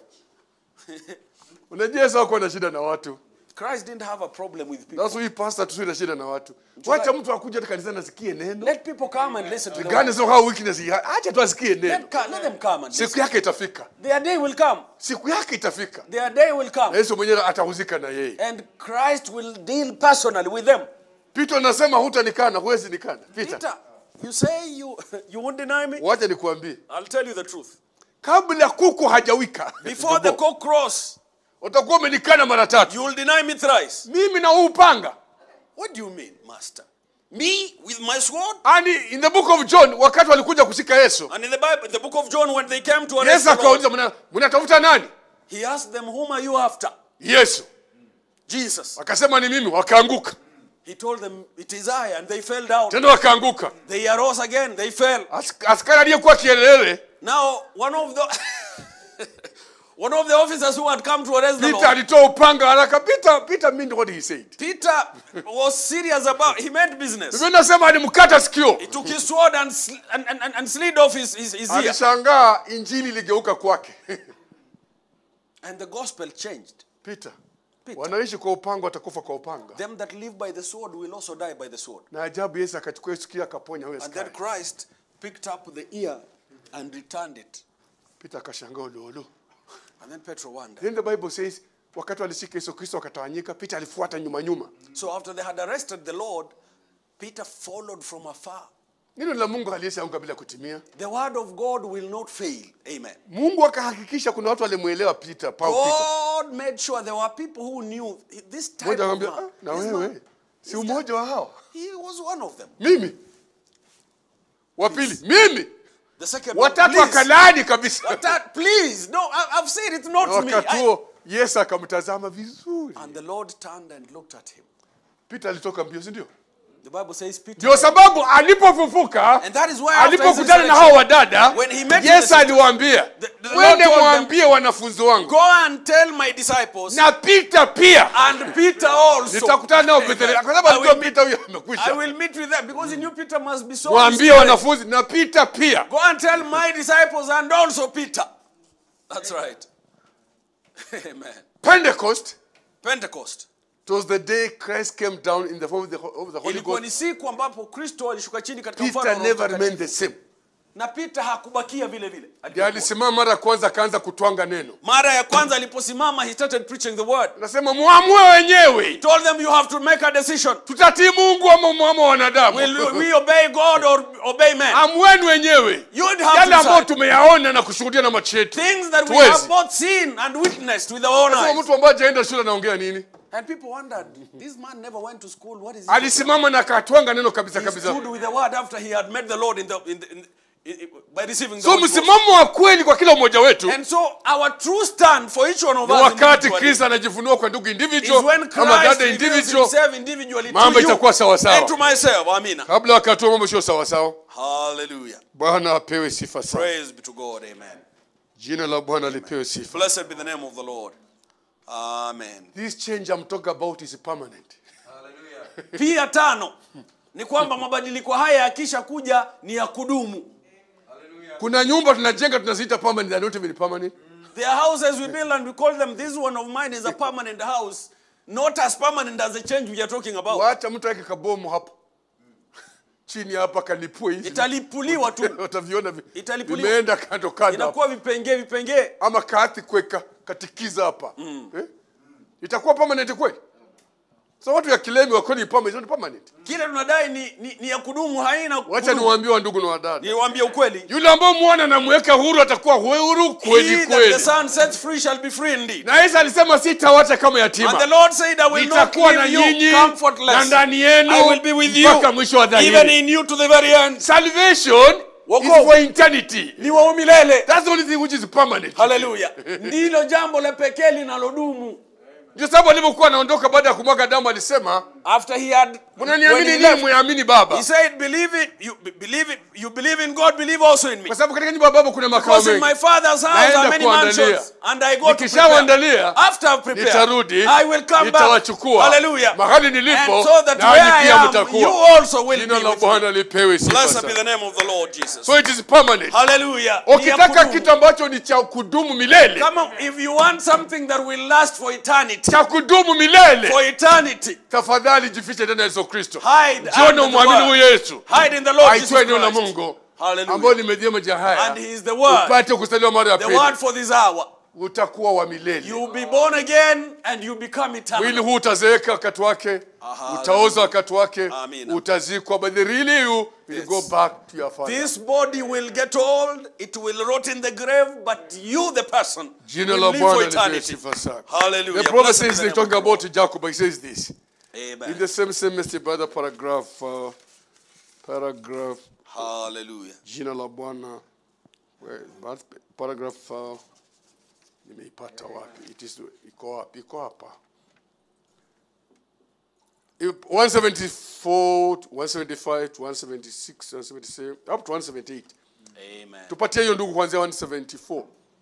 Unajua Yesu hakuwa na shida na watu. Christ didn't have a problem with people. That's why pastor tusiwe na shida na watu. Wacha mtu akuje hata kanisani asikie neno. Let people come and listen to the Regardless word. of how weakness he has. Acha tu asikie neno. Let, ca- let them come and Siku listen. yake itafika. Their day will come. Siku yake itafika. Their day will Na come. Yesu mwenyewe atahusika na yeye. And Christ will deal personally with them. Peter anasema hutanikana, huwezi nikana. Peter, Peter, you say you, you won't deny me? wacha nikuambie. I'll tell you the truth. Kabla kuku hajawika, Before the cock crows, utakuwa umenikana mara tatu. you will deny me thrice. Mimi na huu upanga. What do you mean, Master? Me with my sword? And in the book of John, wakati walikuja kushika Yesu, And in the Bible, the book of John, when they came to arrest Yesu the Lord, akauliza "Mna- mnatafuta nani? he asked them, whom are you after? Yesu. Jesus. Wakasema ni mimi, wakaanguka. He told them, it is I, and they fell down. Tena wakaanguka. They arose again, they fell. As- Askari aliyekuwa kielele, Now, one of the one of the officers who had come to arrest the Peter Lord, alitoa upanga haraka. Peter, Peter meant what he said. Peter was serious about, he meant business. Biblia inasema alimkata sikio. He took his sword and, sl- and, and, and slid off his, his, his ear. Alishangaa injili iligeuka kwake. And the gospel changed. Peter, Peter. wanaishi kwa upanga watakufa kwa upanga. Them that live by the sword will also die by the sword. Na ajabu Yesu akachukua sikio akaponya huyo And then askari. Christ picked up the ear and returned it. Peter akashangaa lolo. And then Peter wondered. Then the Bible says wakati walishika Yesu Kristo wakatawanyika, Peter alifuata nyuma nyuma. So after they had arrested the Lord, Peter followed from afar. Neno la Mungu haliyeanguka bila kutimia. The word of God will not fail. Amen. Mungu akahakikisha kuna watu walimuelewa Peter, Paul Peter. God made sure there were people who knew this type Mmoja of akamwambia, man. "Ah, na This wewe man, si umoja wa hao?" he was one of them. Mimi. Wa pili, mimi. The second one, Watatu please. wakalaani kabisa. But that, please, no, I, I've said it's not Na me. wakati I- huo Yesu akamtazama vizuri. and the Lord turned and looked at him. Peter alitoka mbio, si ndio? The Bible says Peter. Ndio sababu alipofufuka, And that is why after his alipokutana na hao resurrection, wadada, when he met Yesu with the- aliwaambia, the- the Lord wende told them, mwambie wanafunzi wangu Go and tell my disciples na Peter pia and Peter also. nitakutana nao Amen. Bethlehem. Kwa I sababu will alijua meet- Peter huyo I amekwisha. will meet with them because he knew Peter must be so. Mwambie inspired. wanafunzi na Peter pia. Go and tell my disciples and also Peter. That's right. Amen. Pentecost, Pentecost. it was the day Christ came down in the form of the, of the Holy Ilikuwa Ghost. ni siku ambapo Kristo alishuka chini katika mfano Peter wa Roho never Mtakatifu. remained the same. Na Peter hakubakia vile vile. Ndiye Alipokuwa. alisimama mara ya kwanza akaanza kutwanga neno. Mara ya kwanza aliposimama he started preaching the word. Nasema muamue wenyewe. He told them you have to make a decision. Tutatii Mungu ama muamue wanadamu. Will we obey God or obey man? Amueni wenyewe. You would have Yale to ambayo decide. tumeyaona na kushuhudia na macho yetu. Things that we Tuwezi. have both seen and witnessed with our own Nasema eyes. mtu ambaye hajaenda shule anaongea nini? And people wondered, this man never went to school. What is he? Alisimama na akatwanga neno kabisa He kabisa. stood with the word after he had met the Lord in the, in the, in the, in, by receiving the So Holy Ghost. msimamo wa kweli kwa kila mmoja wetu And so our true stand for each one of ni us wakati individually Kristo anajifunua kwa ndugu is individual when ama Christ dada reveals individual. himself individually Mambo to itakuwa sawa you sawa. and to myself. Amina. Kabla wakati wa mambo sio sawa sawa. Hallelujah. Bwana apewe sifa sana. Praise be to God. Amen. Jina la Bwana lipewe sifa. Blessed be the name of the Lord. Amen. This change I'm talking about is permanent. Pia tano ni kwamba mabadiliko haya yakisha kuja ni ya kudumu. Kuna nyumba tunajenga tunaziita permanent, they are not even permanent. There are houses we build and we call them, this one of mine is a permanent house, not as permanent as the change we are talking about. Waacha mtu aweke kabomu hapo. Chini hapa kalipue hivi. Italipuliwa tu. Utaviona vi- Italipuliwa. vimeenda kando kando. hapa. Inakuwa vipengee vipengee. Ama kati kweka katikiza hapa. Eh? Itakuwa permanent kweli? So watu ya kilemi wa kweli permanent, not permanent. Kile tunadai ni, ni, ni ya kudumu, haina Wacha kudumu. niwaambie wa ndugu na wadada. Niwaambie ukweli. Yule ambao muona na mweka huru atakuwa huru kweli He that the kweli. Son sets free shall be free indeed. Na Yesu alisema sitawacha kama And the yatima. Lord said, I will not Nitakuwa na leave you nyinyi na comfortless. ndani yenu I will be with you, mpaka mwisho wa even dhahiri. in you to the very end. Salvation is Wokovu. for eternity. Ni wa umilele. That's the only thing which is permanent. Hallelujah. Ndilo jambo la pekee linalodumu. Ndio sababu alipokuwa anaondoka baada ya kumwaga damu alisema, After he had, when mnaniamini he nini left, muamini Baba? he said, believe it, you be- believe it, you believe in God, believe also in me. Kwa sababu katika nyumba ya Baba kuna makao Because in mengi. my Father's house Naenda are many kuandalia. mansions, and I go to prepare. Nikishawaandalia, After I've prepared, nitarudi, I will come back. nitawachukua Hallelujah. mahali nilipo, And so that na where nanyi I pia am, mtakuwa. you also will Jina be la with me. Bwana lipewe sifa Blessed be sana. the name of the Lord Jesus. So it is permanent. Hallelujah. Ni ya Ukitaka kudumu. kitu ambacho ni cha kudumu milele, Kama if you want something that will last for eternity, cha kudumu milele, for eternity, tafadhali jifiche ndani ya Yesu Kristo. hide Jione under the umwamini huyu word. Yesu. Hide in the Lord Jesus Aitwaye neno la Christ. Mungu Hallelujah. ambao limejia maja haya. And he is the word. Upate kuzaliwa mara ya The pili. word for this hour. Utakuwa wa milele. You will be born again and you become Mwili eternal. huu utazeeka wakati wake, Aha, utaoza wakati wake, Amina. utazikwa, but really you will go back to your father. This body will get old, it will rot in the grave, but you, the person, Jina will la live for Bwana lipewe eternity. sifa sana. Hallelujah. The prophet Blessed be says, the he's name of talking the Lord. about Jacob, he says this. Amen. In the same semester, brother, paragraph, uh, paragraph, Hallelujah. Jina la Bwana, where is that? Paragraph, uh, nimeipata wapi? It is, iko wapi? Iko hapa. If one seventy-four, one seventy-five, one seventy-six, one seventy-seven, up to one seventy-eight. Amen. Tupatie hiyo ndugu kuanzia one seventy-four.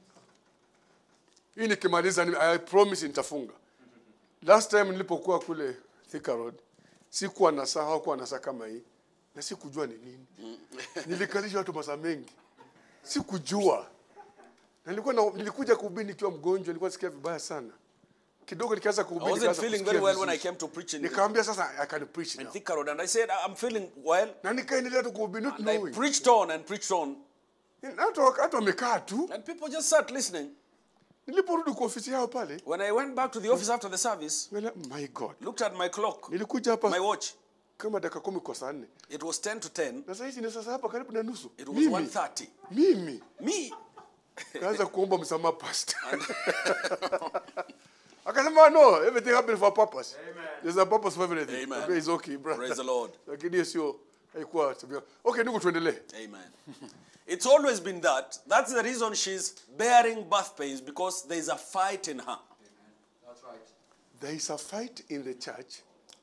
Hii nikimaliza, ni- I promise nitafunga. Last time nilipokuwa kule Thika Road, sikuwa na saa, hakuwa na saa kama hii. Na sikujua ni nini. Nilikalisha watu masaa mengi. Sikujua. Na nilikuwa na, nilikuja kuhubiri nikiwa mgonjwa, nilikuwa sikia vibaya sana. Kidogo nikaanza I kuhubiri wasn't nikaanza feeling kusikia very well when I vizuri. came to preach in, Nikaambia sasa I can preach in now. Thika Road, and I said, I'm feeling well. Na nikaendelea tu kuhubiri not And I knowing. preached on and preached on. Hata hata wamekaa tu. And people just sat listening. Niliporudi kwa ofisi yao pale, When I went back to the office after the service, wala, my God. looked at my clock, Nilikuja hapa my watch. kama dakika kumi kwa saa nne. It was ten to ten. Na sasa hizi ni sasa hapa karibu na nusu. It was Mimi, one thirty. mimi Me. kaanza kuomba msamaha pastor. Akasema no, everything happens for a purpose. Amen. There's a purpose for everything. Amen. Okay, it's okay, brother. Praise the Lord. Lakini hiyo sio haikuwa tabia. Okay, ndugu tuendelee. Amen. It's always been that. That's the reason she's bearing birth pains, because there's a fight in her. That's right. There is a fight in the church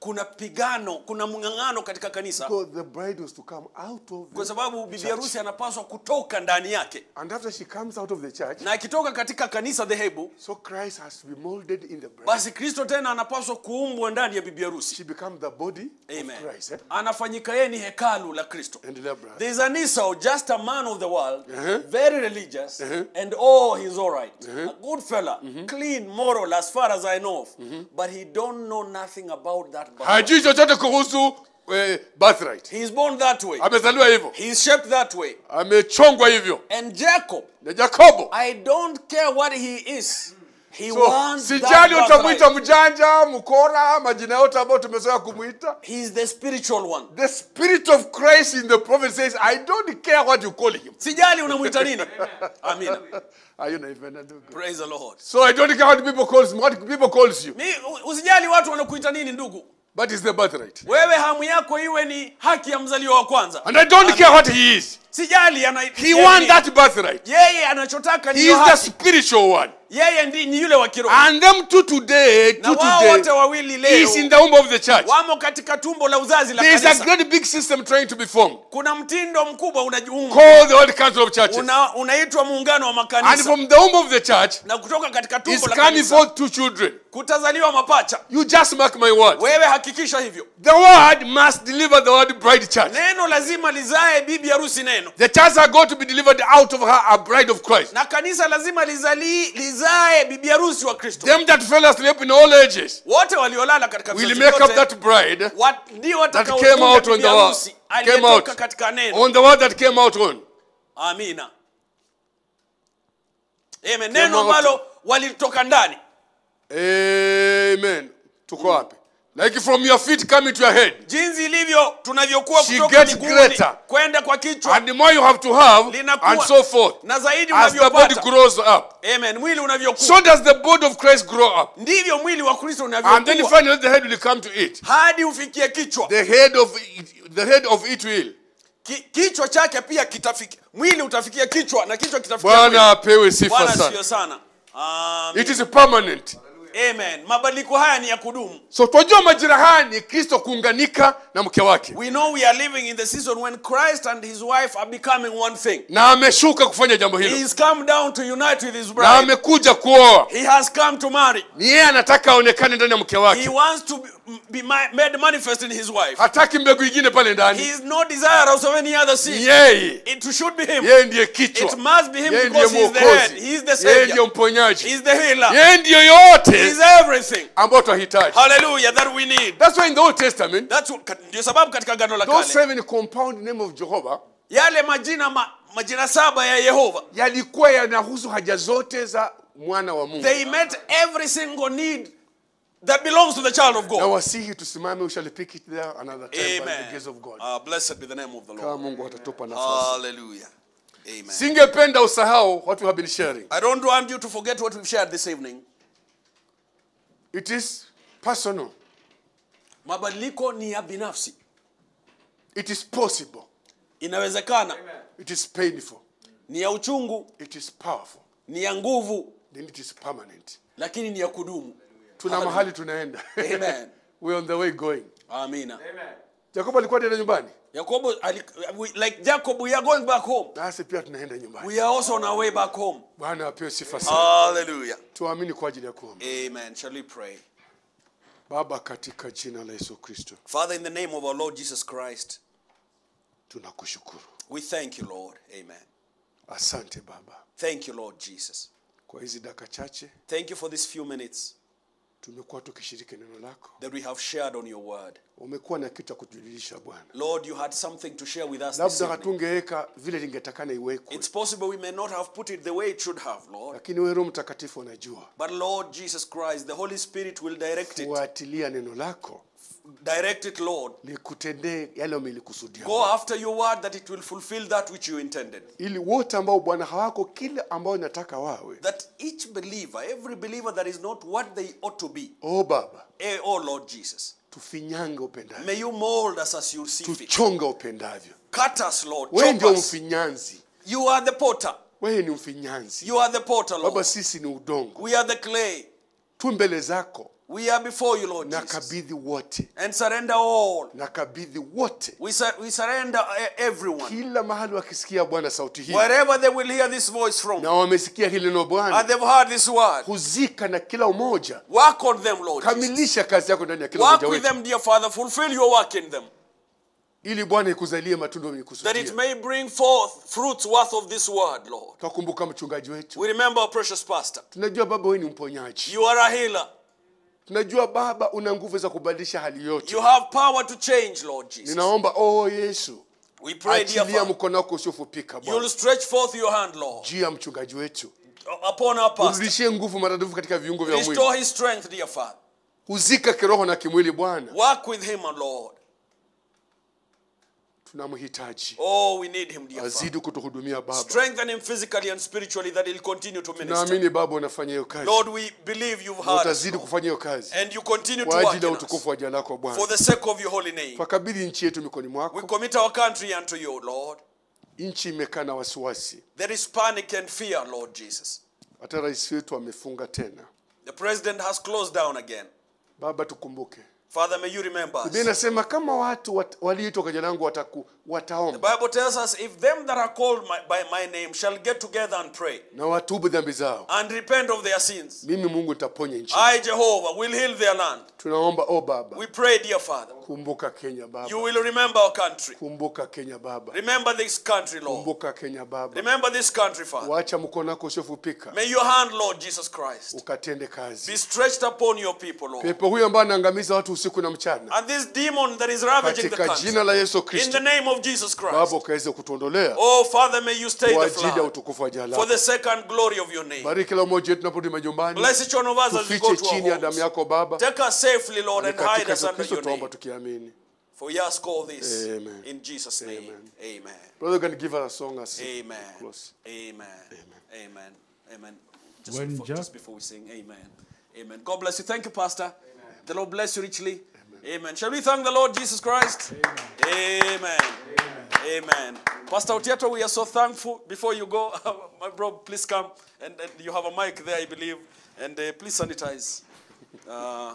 kuna pigano, kuna mng'ang'ano katika kanisa, Because the bride was to come out of kwa the sababu bibi church. harusi anapaswa kutoka ndani yake, And after she comes out of the church, na akitoka katika kanisa dhehebu, so Christ has to be molded in the bride. basi Kristo tena anapaswa kuumbwa ndani ya bibi harusi. She becomes the body Amen. of Christ. Eh? Anafanyika yeye ni hekalu la Kristo. And the bride. There's an Esau, just a man of the world, Uh-huh. very religious, Uh-huh. and oh, he's all right. Uh-huh. A good fella, clean, moral, as far as I know of. But he don't know nothing about that birthright. Hajui chochote kuhusu eh, birthright. He's born that way. Amezaliwa hivyo. He's shaped that way. Amechongwa hivyo. And Jacob, Na Yakobo. I don't care what he is. He So, wants sijali that utamuita birthright. mjanja, mkora, majina yote ambayo tumezoea kumuita. He's the spiritual one. The spirit of Christ in the prophet says, I don't care what you call him. Sijali unamuita nini. Amina. Are you not even a ndugu? Praise the Lord. So I don't care what people calls what people calls you. Mi, usijali watu wanakuita nini ndugu. But it's the birthright. Wewe hamu yako iwe ni haki ya mzaliwa wa kwanza. And I don't care what he is. Sijali ana He yeye wants ni- that birthright. Yeye anachotaka He ni is the haki. spiritual one. Yeye ndi ni yule wa kiroho. And them two today, Na two wao wote today, wawili is in leo the womb of the church. wamo katika tumbo la uzazi la There is a kanisa. great big system trying to be formed. Kuna mtindo mkubwa unajiunga. Called the World Council of Churches. Una, unaitwa muungano wa And makanisa. from the womb of the church Na kutoka katika is tumbo la coming kanisa forth two children. kutazaliwa mapacha. You just mark my word. Wewe hakikisha hivyo. The word must deliver the word bride church. Neno lazima lizae bibi harusi neno. The church are going to be delivered out of her a bride of Christ. Na kanisa lazima lizali, lizae bibi harusi wa Kristo. Them that fell asleep in all ages Wote waliolala katika will vizazi make up vyote, that bride wat- ndio that came watakaotunga out on bibi the word. harusi Came out aliyetoka katika neno. on the word that came out on. Amina. Amen. Came Neno out. ambalo walitoka ndani. Amen. Tuko wapi? Like from your feet coming to your head. Jinsi ilivyo tunavyokuwa She kutoka gets miguuni greater. kwenda kwa kichwa And the more you have to have, linakuwa and so forth. na zaidi As the body unavyopata. grows up. Amen. Mwili unavyokuwa. So does the body of Christ grow up. Ndivyo mwili wa Kristo And then unavyokuwa. finally the head will come to it. Hadi ufikie kichwa. The head of it, the head of it will. Ki, kichwa chake pia kitafikia. Mwili utafikia kichwa na kichwa kitafikia mwili. Bwana apewe sifa Bwana sana. sio sana. Amen. It is permanent. Amen. Mabadiliko haya ni ya kudumu. So tunajua majira haya ni Kristo kuunganika na mke wake. We know we are living in the season when Christ and his wife are becoming one thing. Na ameshuka kufanya jambo He hilo. has come down to unite with his Na bride. amekuja kuoa. He has come to marry. Ni yeye anataka aonekane ndani ya mke He wake. wants to be- be ma- made manifest in his wife. Hataki mbegu ingine pale He ndani. is not desirous of any other Ni seed. yeye. It should be him. Yeye ndiye kichwa. It must be him Yeye because ndiye he is the head. mwokozi. He is the Yeye ndiye savior. mponyaji. He is the healer. Yeye ndiye He yote is everything. ambayo tunahitaji. Hallelujah, that we need. That's why in the Old Testament, That's what- ndio sababu katika agano la those kale seven compound name of Jehovah yale majina ma, majina saba ya Yehova, yalikuwa yanahusu haja zote za mwana wa Mungu. they met every single need that belongs to the child of Na God. wasihi tusimame, we shall pick it there another time by the Amen. grace of God. Uh, blessed be the name of the Kama Lord. Mungu atatupa nafasi. Hallelujah. Amen. Singependa usahau what we have been sharing. I don't want you to forget what we've shared this evening. It is personal. Mabadiliko ni ya binafsi. It is possible. Inawezekana. It is painful. Ni ya uchungu, It is powerful. ni ya nguvu, Then it is permanent. lakini ni ya kudumu. Tuna mahali tunaenda. Amen. We're on the way going. Amina. Jacob alikuwa anaenda nyumbani. Yakobo ali- we- like Jacob, we are going back home. Nasi pia tunaenda nyumbani. We are also on our way back home. Bwana apewe sifa sana. Hallelujah. Tuamini kwa ajili ya kuomba. Amen. Shall we pray? Baba, katika jina la Yesu Kristo, Father, in the name of our Lord Jesus Christ, tunakushukuru. we thank you, Lord. Amen. Asante Baba. Thank you, Lord Jesus. Kwa hizi dakika chache Thank you for these few minutes tumekuwa tukishiriki neno lako. that we have shared on your word. Umekuwa na kitu cha kutujulisha Bwana. Lord, you had something to share with us this Labda evening. hatungeweka vile lingetakana iwekwe. It's possible we may not have put it the way it should have, Lord. Lakini wewe Roho Mtakatifu unajua. But Lord Jesus Christ, the Holy Spirit will direct it. Fuatilia neno lako. Direct it, Lord. Likutendee yale umelikusudia. Go after your word that it will fulfill that which you intended. Ili wote ambao Bwana hawako kile ambao nataka wawe. That each believer, every believer that is not what they ought to be. Oh Baba, Eh, oh Lord Jesus. tufinyange upendavyo. May you mold us as you see fit. Tuchonga upendavyo. Cut us, Lord. Wewe Chop ndio us. mfinyanzi. You are the potter. Wewe ni mfinyanzi. You are the potter, Baba, Lord. sisi ni udongo. We are the clay. Tu mbele zako. We are before you, Lord Jesus. nakabidhi wote, And surrender all. nakabidhi wote, We, sur- we surrender uh, everyone. kila mahali wakisikia Bwana sauti hii Wherever they will hear this voice from. na wamesikia hili neno And Bwana, they've heard this word. huzika na kila umoja, Work on them, Lord Jesus. kamilisha kazi yako ndani ya kila Work mmoja with wetu, them, dear Father. Fulfill your work in them. ili Bwana ikuzalie matunda yenye That it kusudia. may bring forth fruits worth of this word, Lord. Tukumbuka mchungaji wetu, We remember our precious pastor. tunajua Baba wewe ni mponyaji, You are a healer. tunajua Baba una nguvu za kubadilisha hali yote. You have power to change, Lord Jesus. Ninaomba oh Yesu, We pray, dear achilia Father. mkono wako usiofupika You'll Bwana stretch forth your hand, Lord, juu ya mchungaji wetu, upon our pastor. urudishie nguvu maradufu katika viungo vya mwili, Restore his strength, dear Father. huzika kiroho na kimwili Bwana, Work with him, our Lord. tunamhitaji Oh, we need him, dear Father. azidi kutuhudumia Baba. Strengthen him physically and spiritually that he'll continue to minister. Naamini Baba unafanya hiyo kazi, Lord, we believe you've na heard us, utazidi Lord. kufanya hiyo kazi And you continue to kwa work ajili ya in us. utukufu wa jina lako For Bwana. the sake of your holy name. Twakabidhi nchi yetu mikononi We mwako. commit our country unto you, Lord. Nchi imekaa na wasiwasi, There is panic and fear, Lord Jesus. hata rais wetu amefunga tena. The president has closed down again. Baba tukumbuke, Father, may you remember Biblia us. inasema kama watu wat, walioitwa kwa jina langu wataku, The wataomba Bible tells us, if them that are called my, by my name shall get together and pray na watubu dhambi zao, and repent of their sins, mimi Mungu nitaponya nchi. I, Jehovah, will heal their land. Tunaomba oh Baba, We pray, dear Father, kumbuka Kenya Baba, you will remember our country. kumbuka Kenya Baba, Remember this country, Lord. kumbuka Kenya Baba. Remember this country, Father. Wacha mkono wako usiofupika May your hand, Lord Jesus Christ, ukatende kazi. be stretched upon your people, Lord. Pepo huyo ambaye anaangamiza watu usiku na mchana, And this demon that is ravaging the katika country, jina la Yesu in the Kristo name of Jesus Baba Christ. ukaweze kutuondolea Oh, Father, may you stay kwa the ajili ya flood utukufu wa jina for lako. the second glory of your name. Bariki kila mmoja wetu tunaporudi majumbani, Bless each one of us as we go tufiche to our chini ya damu homes. yako Baba. Take us safely, Lord, Ni and hide katika us Yesu under Kristo your tunaomba name. tukiamini. For we ask all this Amen. in Jesus' name. Amen. Amen. Brother, can give us a song as Amen. close. Amen. Amen. Amen. Just, When before, just- just before we sing, amen. Amen. God bless you. Thank you, Pastor. The Lord bless you richly. Amen. Shall we thank the Lord Jesus Christ? Amen. Amen. Amen. Pastor Otiato, we are so thankful. Before you go, my bro, please come. And, and you have a mic there, I believe. And uh, please sanitize. Uh,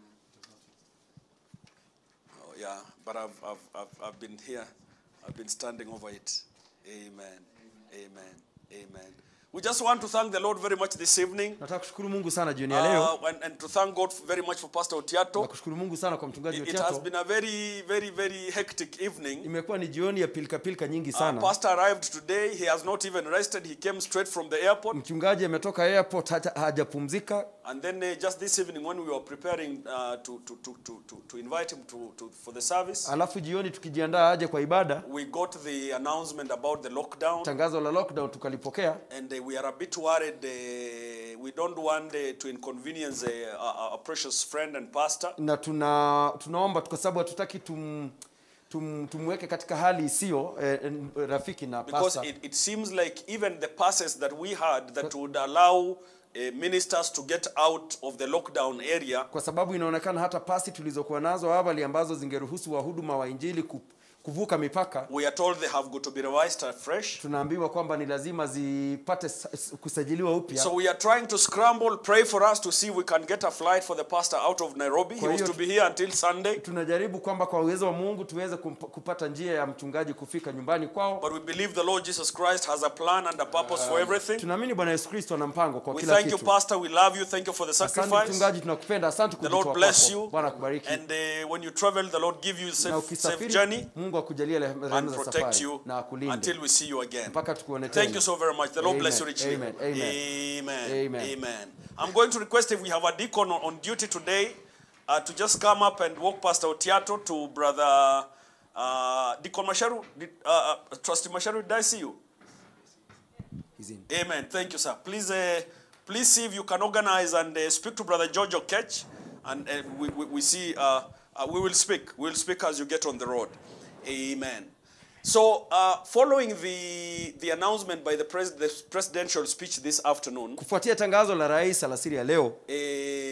oh, yeah. But I've, I've, I've, I've been here. I've been standing over it. Amen. Amen. Amen. We just want to thank the Lord very much this evening. Nataka kushukuru Mungu sana jioni ya leo. Uh, and, and to thank God very much for Pastor Na Otiato. kushukuru Mungu sana kwa mchungaji It, it has Otiato. been a very, very, very hectic evening. Imekuwa ni jioni ya pilika pilika nyingi Uh, sana. Pastor arrived today. He has not even rested. He came straight from the airport. Mchungaji ametoka airport haja- hajapumzika. And then uh, just this evening when we were preparing uh, to, to, to, to, to, to invite him to, to, for the service, Alafu jioni tukijiandaa aje kwa ibada, we got the announcement about the lockdown. tangazo la lockdown tukalipokea. And uh, we are a bit worried. Uh, we don't want uh, to inconvenience uh, a, a precious friend and pastor. Na tuna tunaomba kwa sababu hatutaki tum, tum, tumweke katika hali isiyo eh, eh, rafiki na Because pastor. it, it seems like even the passes that we had that would allow uh, ministers to get out of the lockdown area, Kwa sababu inaonekana hata pasi tulizokuwa nazo awali ambazo zingeruhusu wahuduma wa injili ku, kuvuka mipaka, we are told they have got to be revised afresh. tunaambiwa kwamba ni lazima zipate s- s- kusajiliwa upya. So we are trying to scramble, pray for us to see if we can get a flight for the pastor out of Nairobi. He Kwa was hiyo to be here until Sunday. Tunajaribu kwamba kwa uwezo wa Mungu tuweze kump- kupata njia ya mchungaji kufika nyumbani kwao. But we believe the Lord Jesus Christ has a plan and a purpose for everything. Tunaamini Bwana Yesu Kristo ana mpango kwa We kila thank you, kitu. Pastor. We love you. Thank you for the Asante sacrifice. mchungaji, tunakupenda. Asante The kujitoa Lord bless kwako. you. Bwana akubariki. And uh, when you travel, the Lord give you Na safe, safe ukisafiri journey Mungu akujalie rehema and za protect safari you na akulinde until we see you again. mpaka tukuone tena. Thank you so very much. The Lord bless you Amen. richly. Amen. Amen. Amen. Amen. Amen. I'm going to request if we have a deacon on, on duty today uh, to just come up and walk Pastor Otiato to Brother uh, Deacon Masharu. Did, uh, uh, Trustee Masharu, did I see you? He's in. Amen. Thank you, sir. Please, uh, please see if you can organize and uh, speak to Brother George Okech, and uh, we, we, we see. Uh, uh, we will speak. We will speak as you get on the road. Amen. So, uh, following the the announcement by the, pres- the presidential speech this afternoon, Kufuatia tangazo la rais alasiri ya leo, uh,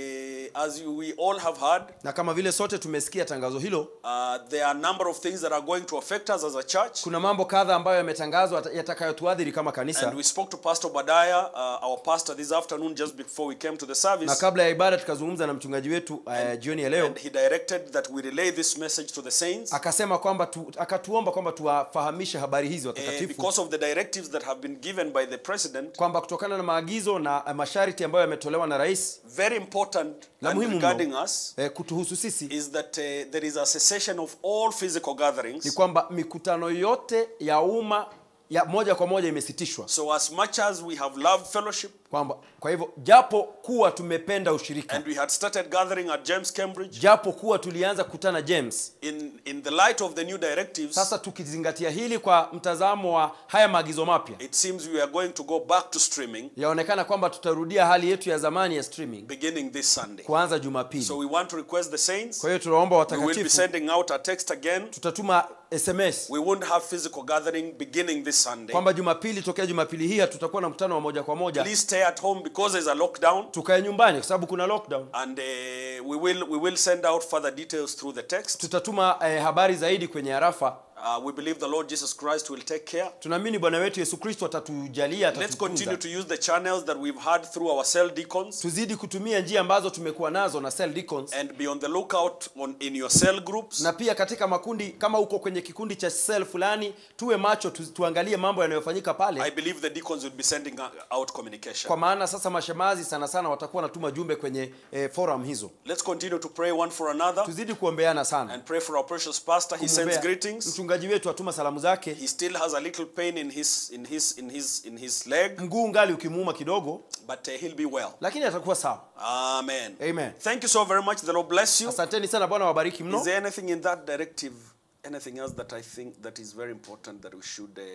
as you, we all have heard, Na kama vile sote tumesikia tangazo hilo, uh, there are a number of things that are going to affect us as a church. kuna mambo kadha ambayo yametangazwa yatakayotuadhiri kama kanisa. And we spoke to Pastor Obadiah, uh, our pastor, this afternoon just before we came to the Na service. kabla ya ibada tukazungumza na mchungaji wetu uh, jioni ya leo. And he directed that we relay this message to the saints. Akasema kwamba tu, akatuomba kwamba tuwafahamishe habari hizi Uh, watakatifu, because of the directives that have been given by the president. kwamba kutokana na maagizo na uh, masharti ambayo yametolewa na rais, Very important la and muhimu regarding mno, us eh, kutuhusu sisi, is that uh, there is a cessation of all physical ni gatherings. kwamba mikutano yote ya umma ya moja kwa moja imesitishwa. So as much as we have loved fellowship, Kwamba kwa hivyo japo kuwa tumependa ushirika, and we had started gathering at James Cambridge, japo kuwa tulianza kukutana James, in in the light of the new directives, sasa tukizingatia hili kwa mtazamo wa haya maagizo mapya, it seems we are going to go back to streaming yaonekana kwamba tutarudia hali yetu ya zamani ya streaming beginning this Sunday. kuanza Jumapili. So we want to request the saints. Kwa hiyo tunaomba We will be watakatifu, sending out a text again. tutatuma S M S We won't have physical gathering beginning this Sunday. kwamba Jumapili, tokea Jumapili hii tutakuwa na mkutano wa moja kwa moja. Please stay at home because there's a lockdown, Tukae nyumbani kwa sababu kuna lockdown. and uh, we will we will send out further details through the text. Tutatuma eh, habari zaidi kwenye arafa. Uh, we believe the Lord Jesus Christ will take care. Tunaamini Bwana wetu Yesu Kristo atatujalia, Let's continue atatutunza. to use the channels that we've had through our cell deacons, Tuzidi kutumia njia ambazo tumekuwa nazo na cell deacons, and be on the lookout on in your cell groups. na pia katika makundi, kama uko kwenye kikundi cha cell fulani, tuwe macho tu, tuangalie mambo yanayofanyika I pale, believe the deacons will be sending out communication. kwa maana sasa mashemazi sana sana watakuwa wanatuma jumbe kwenye eh, forum hizo. Let's continue to pray one for another Tuzidi kuombeana sana, and pray for our precious pastor. He sends Kumwombea greetings. mchungaji wetu atuma salamu zake. He still has a little pain in his in his in his in his leg, Mguu ngali ukimuuma kidogo, but uh, he'll be well. lakini atakuwa sawa. Amen. Amen. Thank you so very much. The Lord bless you. Asanteni sana, Bwana wabariki Is mno. there anything in that directive, anything else that I think that is very important that we should uh,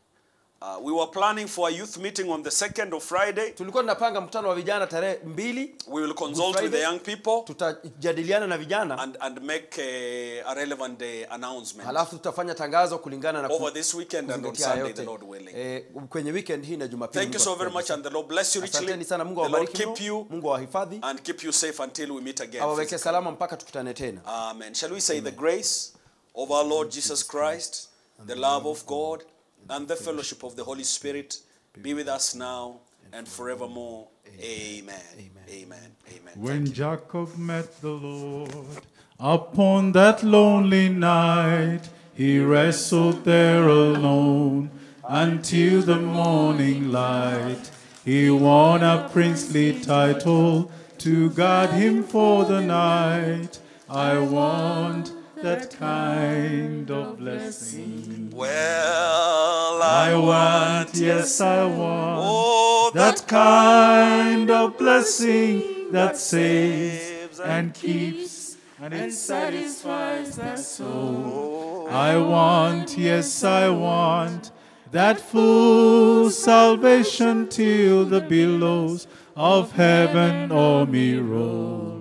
uh, we were planning for a youth meeting on the second of Friday. Tulikuwa tunapanga mkutano wa vijana tarehe mbili. We will consult with the young people Tutajadiliana na vijana, and and make a, a relevant uh, announcement halafu tutafanya tangazo kulingana na over this weekend and on kuzingatia Sunday, yote. the Lord willing. Eh, kwenye weekend hii na Jumapili. Thank you so very much, and the Lord bless you richly. Asanteni sana, Mungu The Lord awabariki keep you mno, Mungu awahifadhi, and keep you safe until we meet again. awaweke physically. salama mpaka tukutane tena. Amen. Shall we say the grace of our Lord Jesus Christ, the love of God, and the fellowship of the Holy Spirit be with us now and forevermore. Amen. Amen. Amen. When Jacob met the Lord upon that lonely night, he wrestled there alone until the morning light. He won a princely title to guard him for the night. I want that kind of blessing. Well, I want, yes, I want oh, that kind of blessing that saves and keeps and it satisfies the soul. I want, yes, I want that full salvation till the billows of heaven o'er me roll.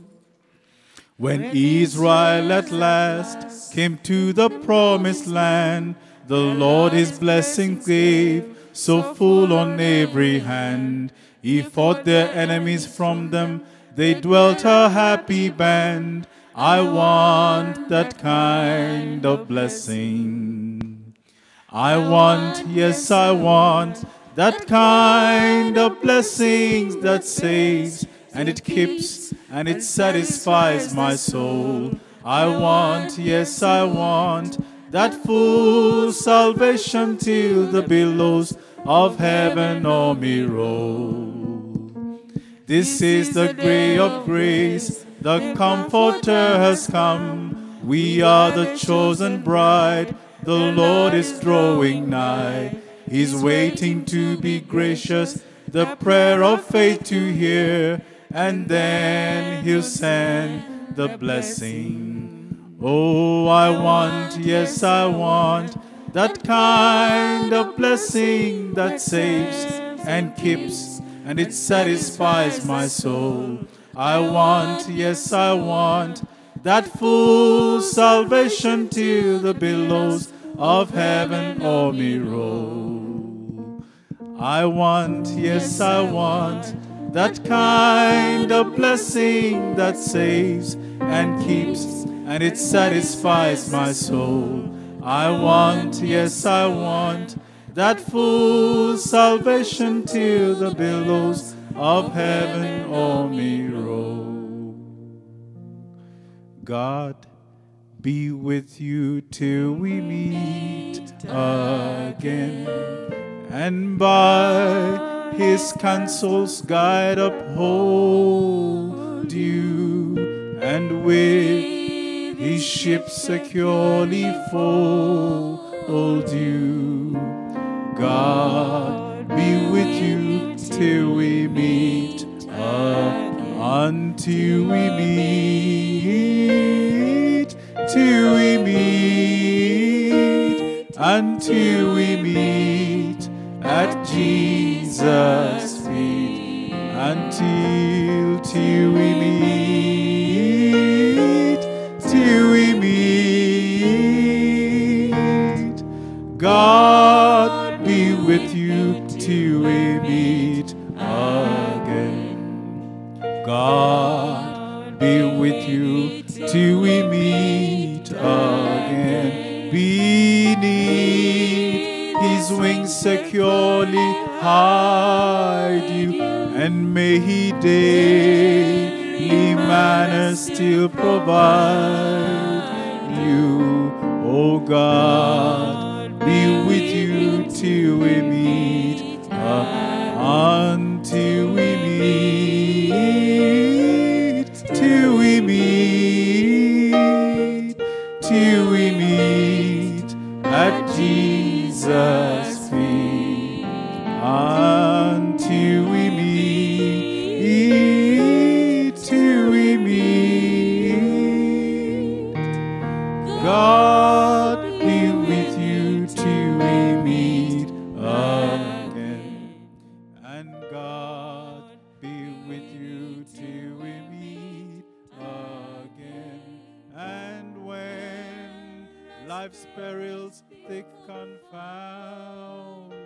When Israel at last came to the promised land, the Lord his blessing gave, so full on every hand. He fought their enemies from them, they dwelt a happy band. I want that kind of blessing. I want, yes, I want that kind of blessing that saves and it keeps and it satisfies my soul. I want, yes, I want that full salvation till the billows of heaven o'er me roll. This is the day of grace, the Comforter has come. We are the chosen bride, the Lord is drawing nigh. He's waiting to be gracious, the prayer of faith to hear, and then he'll send the blessing. Oh, I want, yes, I want that kind of blessing that saves and keeps and it satisfies my soul. I want, yes, I want that full salvation till the billows of heaven o'er me roll. I want, yes, I want that kind of blessing that saves and keeps and it satisfies my soul. I want, yes, I want that full salvation till the billows of heaven o'er me roll. God be with you till we meet again, and by his counsels guide uphold you, and with his ship securely fold you. God be with you till we meet, uh, until we meet, till we meet, until we meet at Jesus' feet, until, till we meet, till we meet. God be with you till we meet again. God be with you till we meet again. Beneath his wings securely hide you, and may he daily manna still provide you. Oh God, be with you till we meet, uh, until we meet, till we meet, till we meet at Jesus' feet, until we meet, till we meet. God be with you till we meet again, and God be with you till we meet again. And when life's perils thick confound